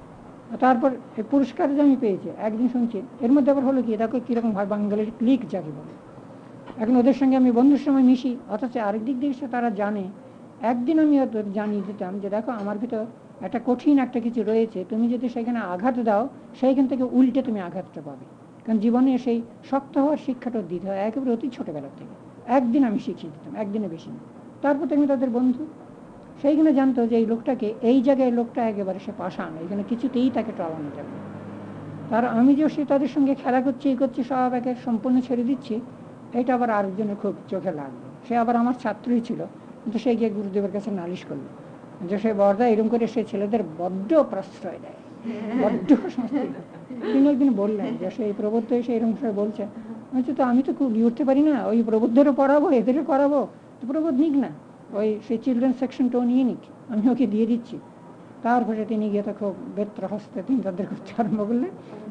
তারপর এই পুরস্কার যে আমি পেয়েছি একদিন শুনছি, এর মধ্যে আবার হলো কি, দেখো কিরকম হয় বাঙালির ক্লিক যাকে বলে। এখন ওদের সঙ্গে আমি বন্ধুর সময় মিশি, অথচ আরেক দিক দিয়ে সে তারা জানে। একদিন আমি ওদের জানিয়ে দিতাম যে দেখো আমার ভিতর একটা কঠিন একটা কিছু রয়েছে, তুমি যদি সেখানে আঘাত দাও সেইখান থেকে উল্টে তুমি আঘাতটা পাবে। কারণ জীবনে সেই শক্ত হওয়ার শিক্ষাটা দিতে হয় একেবারে অতি ছোটোবেলা থেকে। একদিন আমি শিখিয়ে দিতাম, একদিনে বেশি না। তারপর তুমি তাদের বন্ধু, সেইখানে জানতো যে এই লোকটাকে এই জায়গায় লোকটা একেবারে সে পাশান, এখানে কিছুতেই তাকে টলানো যাবে না। তার আমি যে সে তাদের সঙ্গে খেলা করছি এই করছি সব একে সম্পূর্ণ ছেড়ে দিচ্ছি, এটা আবার আরেকজনের খুব চোখে লাগলো। সে আবার আমার ছাত্রই ছিল, কিন্তু সে গিয়ে গুরুদেবের কাছে নালিশ করলো যে সে বড়দা এরকম করে সে ছেলেদের বড্ড প্রশ্রয় দেয়, বড্ড সমস্ত। তিনি একদিন বললেন যে সে এই প্রবুদ্ধ এসে এরকম করে বলছে। আমি বলছি, তো আমি তো খুব উঠতে পারি না, ওই প্রবুদ্ধেরও পড়াবো এদেরও করাবো, তো প্রবোধ নিক না, ওই সেই চিলড্রেন সেকশনটাও নিয়ে নিক, আমি ওকে দিয়ে দিচ্ছি। তারপরে তিনি গিয়ে তো খুব বেত্র হস্তে তিনি তাদের করতে আরম্ভ করলেন।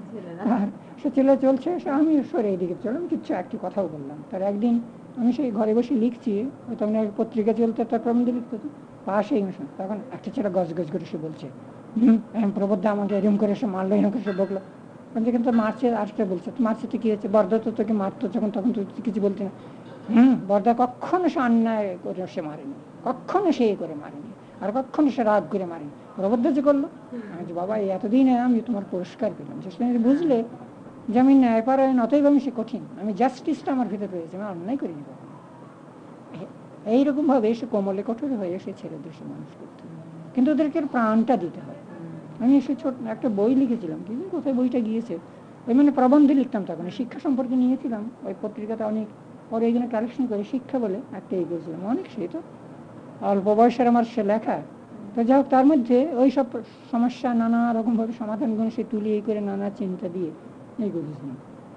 আর সে ছেলে চলছে, সে আমি সরে এদিকে চললাম, কিচ্ছু একটি কথাও বললাম। তার একদিন আমি সেই ঘরে বসে লিখছি, ওই তখন এক পত্রিকা চলতে, তার প্রবন্ধ লিখতে হতো, পাশে ইংলিশ, তখন একটা ছেলে গজ গজ করে সে বলছে, হুম প্রবোধ আমাকে এরকম করে সে মারলো, এরকম করে সে বকলো। কিন্তু মারছে, আরেকটা বলছে মারছে তো কি হয়েছে, বর্দা তো তোকে মারতো যখন, তখন তুই কিছু বলতি না। হুম বর্দা কখনো সে অন্যায় করে সে মারেনি, কখনো সে এ করে মারেনি, আর কখনো সে রাগ করে মারেনি, প্রবদ্ধ যে করলো। আমি যে বাবা এতদিন আমি তোমার পুরস্কার পেলাম, যে তুমি বুঝলে যে আমি ন্যায়পরায়ণ, অতএব আমি সে কঠিন, আমি জাস্টিসটা আমার ভিতরে রয়েছে, আমি অন্যায় করিনি কখনো। এইরকম ভাবে সে কোমলে কঠোর হয়ে সে ছেলেদের সে মানুষ করতে হয়, কিন্তু ওদেরকে প্রাণটা দিতে হয়। আমি সে ছোট একটা বই লিখেছিলাম, কিন্তু কোথায় বইটা গিয়েছে, ওই মানে প্রবন্ধ লিখতাম তখন, শিক্ষা সম্পর্কে নিয়েছিলাম ওই পত্রিকাটা অনেক পরে এইখানে কালেকশন করে শিক্ষা বলে একটা এই করেছিলাম, অনেক সেই তো অল্প বয়সের আমার সে লেখা। তো যাই হোক, তার মধ্যে ওই সব সমস্যা নানা রকমভাবে সমাধানগুলো সে তুলে এই করে নানা চিন্তা দিয়ে এই করেছিলাম।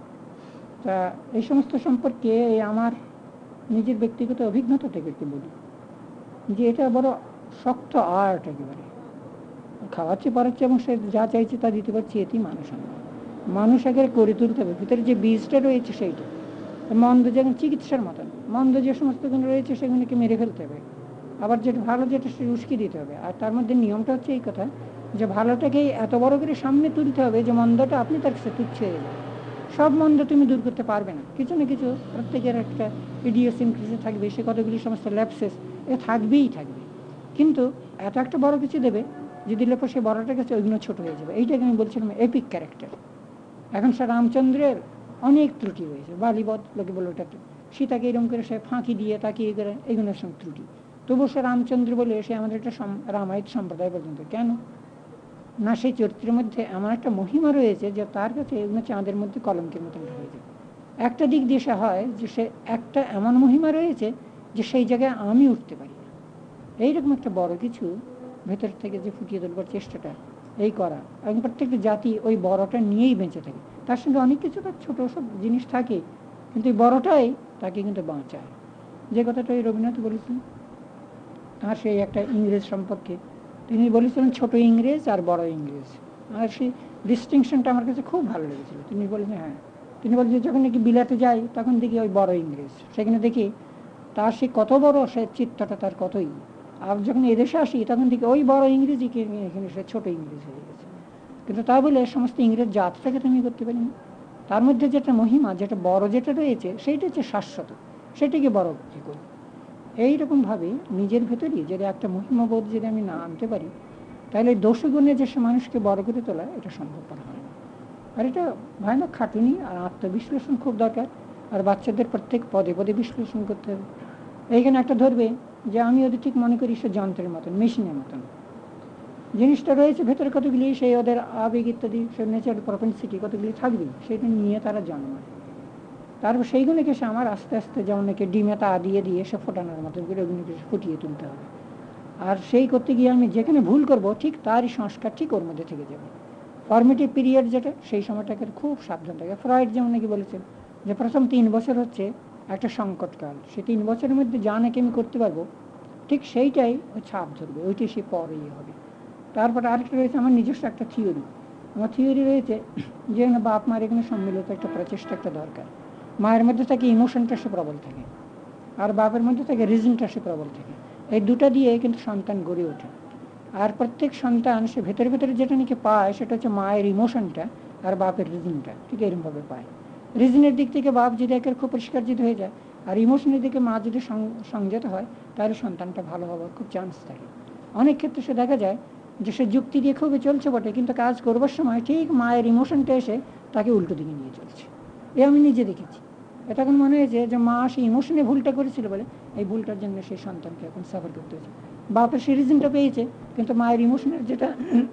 তা এই সমস্ত সম্পর্কে এই আমার নিজের ব্যক্তিগত অভিজ্ঞতা থেকে একটু বলি যে এটা বড় শক্ত আর্ট একেবারে, খাওয়াচ্ছে পড়াচ্ছে এবং সে যা চাইছে তা দিতে পারছে, এতেই মানুষ আমরা মানুষ আগে করে তুলতে হবে। ভিতরে যে বীজটা রয়েছে সেইটা, মন্দ যেমন চিকিৎসার মতন, মন্দ যে সমস্ত গুণ রয়েছে সেগুলোকে মেরে ফেলতে হবে, আবার যেটা ভালো যেটা সে উস্কে দিতে হবে। আর তার মধ্যে নিয়মটা হচ্ছে এই কথা যে ভালোটাকেই এত বড় করে সামনে তুলতে হবে যে মন্দটা আপনি তার কাছে তুচ্ছ হয়ে যাবে। সব মন্দ তুমি দূর করতে পারবে না, কিছু না কিছু প্রত্যেকের একটা ইডিওসিনক্রেসি থাকবে, সে কতগুলি সমস্ত ল্যাপসেস এ থাকবেই থাকবে, কিন্তু এত একটা বড় কিছু দেবে যে দিলে পর সে বড়টার কাছে ওইগুলো ছোট হয়ে যাবে। এইটাকে আমি বলছিলাম এপিক ক্যারেক্টার। এখন সে রামচন্দ্রের অনেক ত্রুটি রয়েছে, বালিবধ লোকে বলে ওটাতে, সীতাকে এরকম করে সে ফাঁকি দিয়ে তাকে ইয়ে করে, এইগুলোর সব ত্রুটি। তবুও সে রামচন্দ্র বলে সে আমাদের একটা রামায়িক সম্প্রদায় পর্যন্ত, কেন না সেই চরিত্রের মধ্যে এমন একটা মহিমা রয়েছে যে তার কাছে এগুলো চাঁদের মধ্যে কলঙ্কের মতন হয়ে যায়। একটা দিক দিয়ে সে হয় যে সে একটা এমন মহিমা রয়েছে যে সেই জায়গায় আমি উঠতে পারি না, এইরকম একটা বড় কিছু ভেতর থেকে যে ফুটিয়ে তোলবার চেষ্টাটা এই করা, এবং প্রত্যেকটা জাতি ওই বড়টা নিয়েই বেঁচে থাকে। তার সঙ্গে অনেক কিছু তার ছোটো সব জিনিস থাকে, কিন্তু এই বড়টাই তাকে কিন্তু বাঁচায়। যে কথাটা ওই রবীন্দ্রনাথ বলেছিলেন আর সেই একটা ইংরেজ সম্পর্কে, তিনি বলেছিলেন ছোট ইংরেজ আর বড় ইংরেজ, আর সেই ডিস্টিংশনটা আমার কাছে খুব ভালো লেগেছিল। তিনি বলেছেন হ্যাঁ, তিনি বলছেন যখন নাকি বিলাতে যাই তখন দেখি ওই বড় ইংরেজ, সেখানে দেখি তার সে কত বড় সে চিত্তটা তার কতই, আর যখন এদেশে আসি তখন দেখি ওই বড় ইংরেজিকে এখানে সে ছোট ইংরেজ হয়ে গেছে। কিন্তু তা বলে সমস্ত ইংরেজ জাতটাকে তুমি করতে পারি না, তার মধ্যে যেটা মহিমা যেটা বড় যেটা রয়েছে সেইটা হচ্ছে শাশ্বত, সেটাকে বড় কি করবো। এইরকমভাবে নিজের ভেতরই যদি একটা মহিমাবোধ যদি আমি না আনতে পারি, তাহলে দোষগুণে যে সে মানুষকে বড় করে তোলা এটা সম্ভবপর হয় না। আর এটা ভয়ানক খাটুনি, আর আত্মবিশ্লেষণ খুব দরকার। আর বাচ্চাদের প্রত্যেক পদে পদে বিশ্লেষণ করতে হবে। এইখানে একটা ধরবে যে আমি ওদের ঠিক মনে করি সে যন্ত্রের মতন, মেশিনের মতন। জিনিসটা রয়েছে ভেতরে কতগুলি, সেই ওদের আবেগ ইত্যাদি, সে নেচার প্রপেন্সিটি কতগুলি থাকবেই, সেটা নিয়ে তারা জন্মায়। তারপর সেইগুলোকে সে আমার আস্তে আস্তে যেমন নাকি ডিমে তা দিয়ে দিয়ে সে ফোটানোর মতন করে ওগুলোকে ফুটিয়ে তুলতে হবে। আর সেই করতে গিয়ে আমি যেখানে ভুল করব ঠিক তারই সংস্কার ঠিক ওর মধ্যে থেকে যাবে। ফর্মেটিভ পিরিয়ড যেটা, সেই সময়টাকে খুব সাবধান থাকে। ফ্রয়েড যেমন নাকি বলেছেন যে প্রথম তিন বছর হচ্ছে একটা সংকটকাল, সে তিন বছরের মধ্যে যা নাকি আমি করতে পারবো ঠিক সেইটাই ওই ছাপ ধরবে, ওইটাই সে পরেই হবে। তারপরে আরেকটা রয়েছে আমার নিজস্ব একটা থিওরি। আমার থিওরি রয়েছে যে না, বাপ মার এখানে সম্মিলিত একটা প্রচেষ্টা একটা দরকার। মায়ের মধ্যে থাকে ইমোশনটা সে প্রবল থাকে, আর বাপের মধ্যে থাকে রিজনটা সে প্রবল থাকে। এই দুটা দিয়ে কিন্তু সন্তান গড়ে ওঠে। আর প্রত্যেক সন্তান সে ভেতরে ভেতরে যেটা নাকি পায় সেটা হচ্ছে মায়ের ইমোশনটা আর বাপের রিজনটা, ঠিক এরকমভাবে পায়। রিজনের দিক থেকে বাপ যদি একের খুব পরিষ্কার যদি হয়ে যায়, আর ইমোশনের দিকে মা যদি সংযত হয়, তাহলে সন্তানটা ভালো হওয়ার খুব চান্স থাকে। অনেক ক্ষেত্রে সে দেখা যায় যে সে যুক্তি দিয়ে খুবই চলছে বটে, কিন্তু কাজ করবার সময় ঠিক মায়ের ইমোশনটা এসে তাকে উল্টো দিকে নিয়ে চলছে। এ আমি নিজে দেখেছি। এটা এখন মনে হয়েছে যে মা সে ইমোশনে ভুলটা করেছিল বলে এই ভুলটার জন্য সেই সন্তানকে এখন সাফার করতে হয়েছে। বাপের সে রিজনটা পেয়েছে, কিন্তু মায়ের ইমোশনের যেটা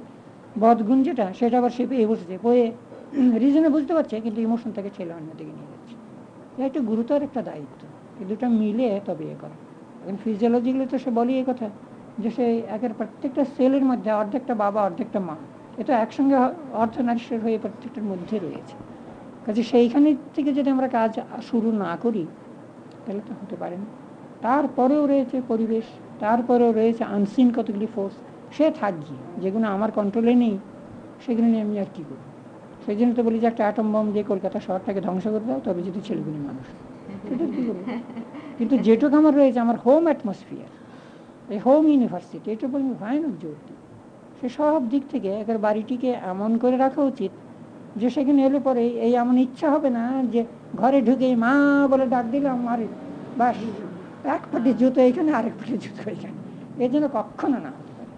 বদগুণ যেটা, সেটা আবার সে পেয়ে বসেছে, পেয়ে রিজনে বুঝতে পারছে, কিন্তু ইমোশন তাকে ছেলে অন্যদিকে নিয়ে যাচ্ছে। এটা একটা গুরুতর একটা দায়িত্ব, এই দুটো মিলে তবে এ করা। এখন ফিজিওলজিগুলো তো সে বলি এই কথা যে সে একের প্রত্যেকটা সেলের মধ্যে অর্ধেকটা বাবা অর্ধেকটা মা, এটা একসঙ্গে অর্ধনারীশ্বর হয়ে প্রত্যেকটার মধ্যে রয়েছে। কাজে সেইখানে থেকে যদি আমরা কাজ শুরু না করি তাহলে তো হতে পারে না। তারপরেও রয়েছে পরিবেশ, তারপরেও রয়েছে আনসিন কতগুলি ফোর্স, সে থাকবে যেগুলো আমার কন্ট্রোলে নেই, সেগুলো নিয়ে আমি আর কী করব। সেই জন্য তো বলি যে একটা অ্যাটম বম দিয়ে কলকাতা শহরটাকে ধ্বংস করে দাও, তবে যদি ছেলেগুলি মানুষ, সেটা কী করবো। কিন্তু যেটুকু আমার রয়েছে আমার হোম অ্যাটমসফিয়ার, এই হোম ইউনিভার্সিটি, এটার উপর আমি ভয়ানক জোর দিই। সে সব দিক থেকে একের বাড়িটিকে এমন করে রাখা উচিত যে সেখানে এলে পরে এই এমন ইচ্ছা হবে না যে ঘরে ঢুকে মা বলে ডাক দিলাম আর বাস এক পাটি জুতো এখানে আরেক পাটি জুতো এখানে, এই জন্য কখনো না হতে পারে।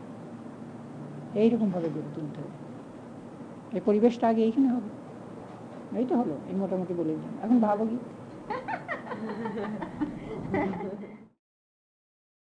এইরকমভাবে গড়ে তুলতে হবে। এই পরিবেশটা আগে এইখানে হবে। এই তো হলো, এই মোটামুটি বলে দিলাম। এখন ভাবো কি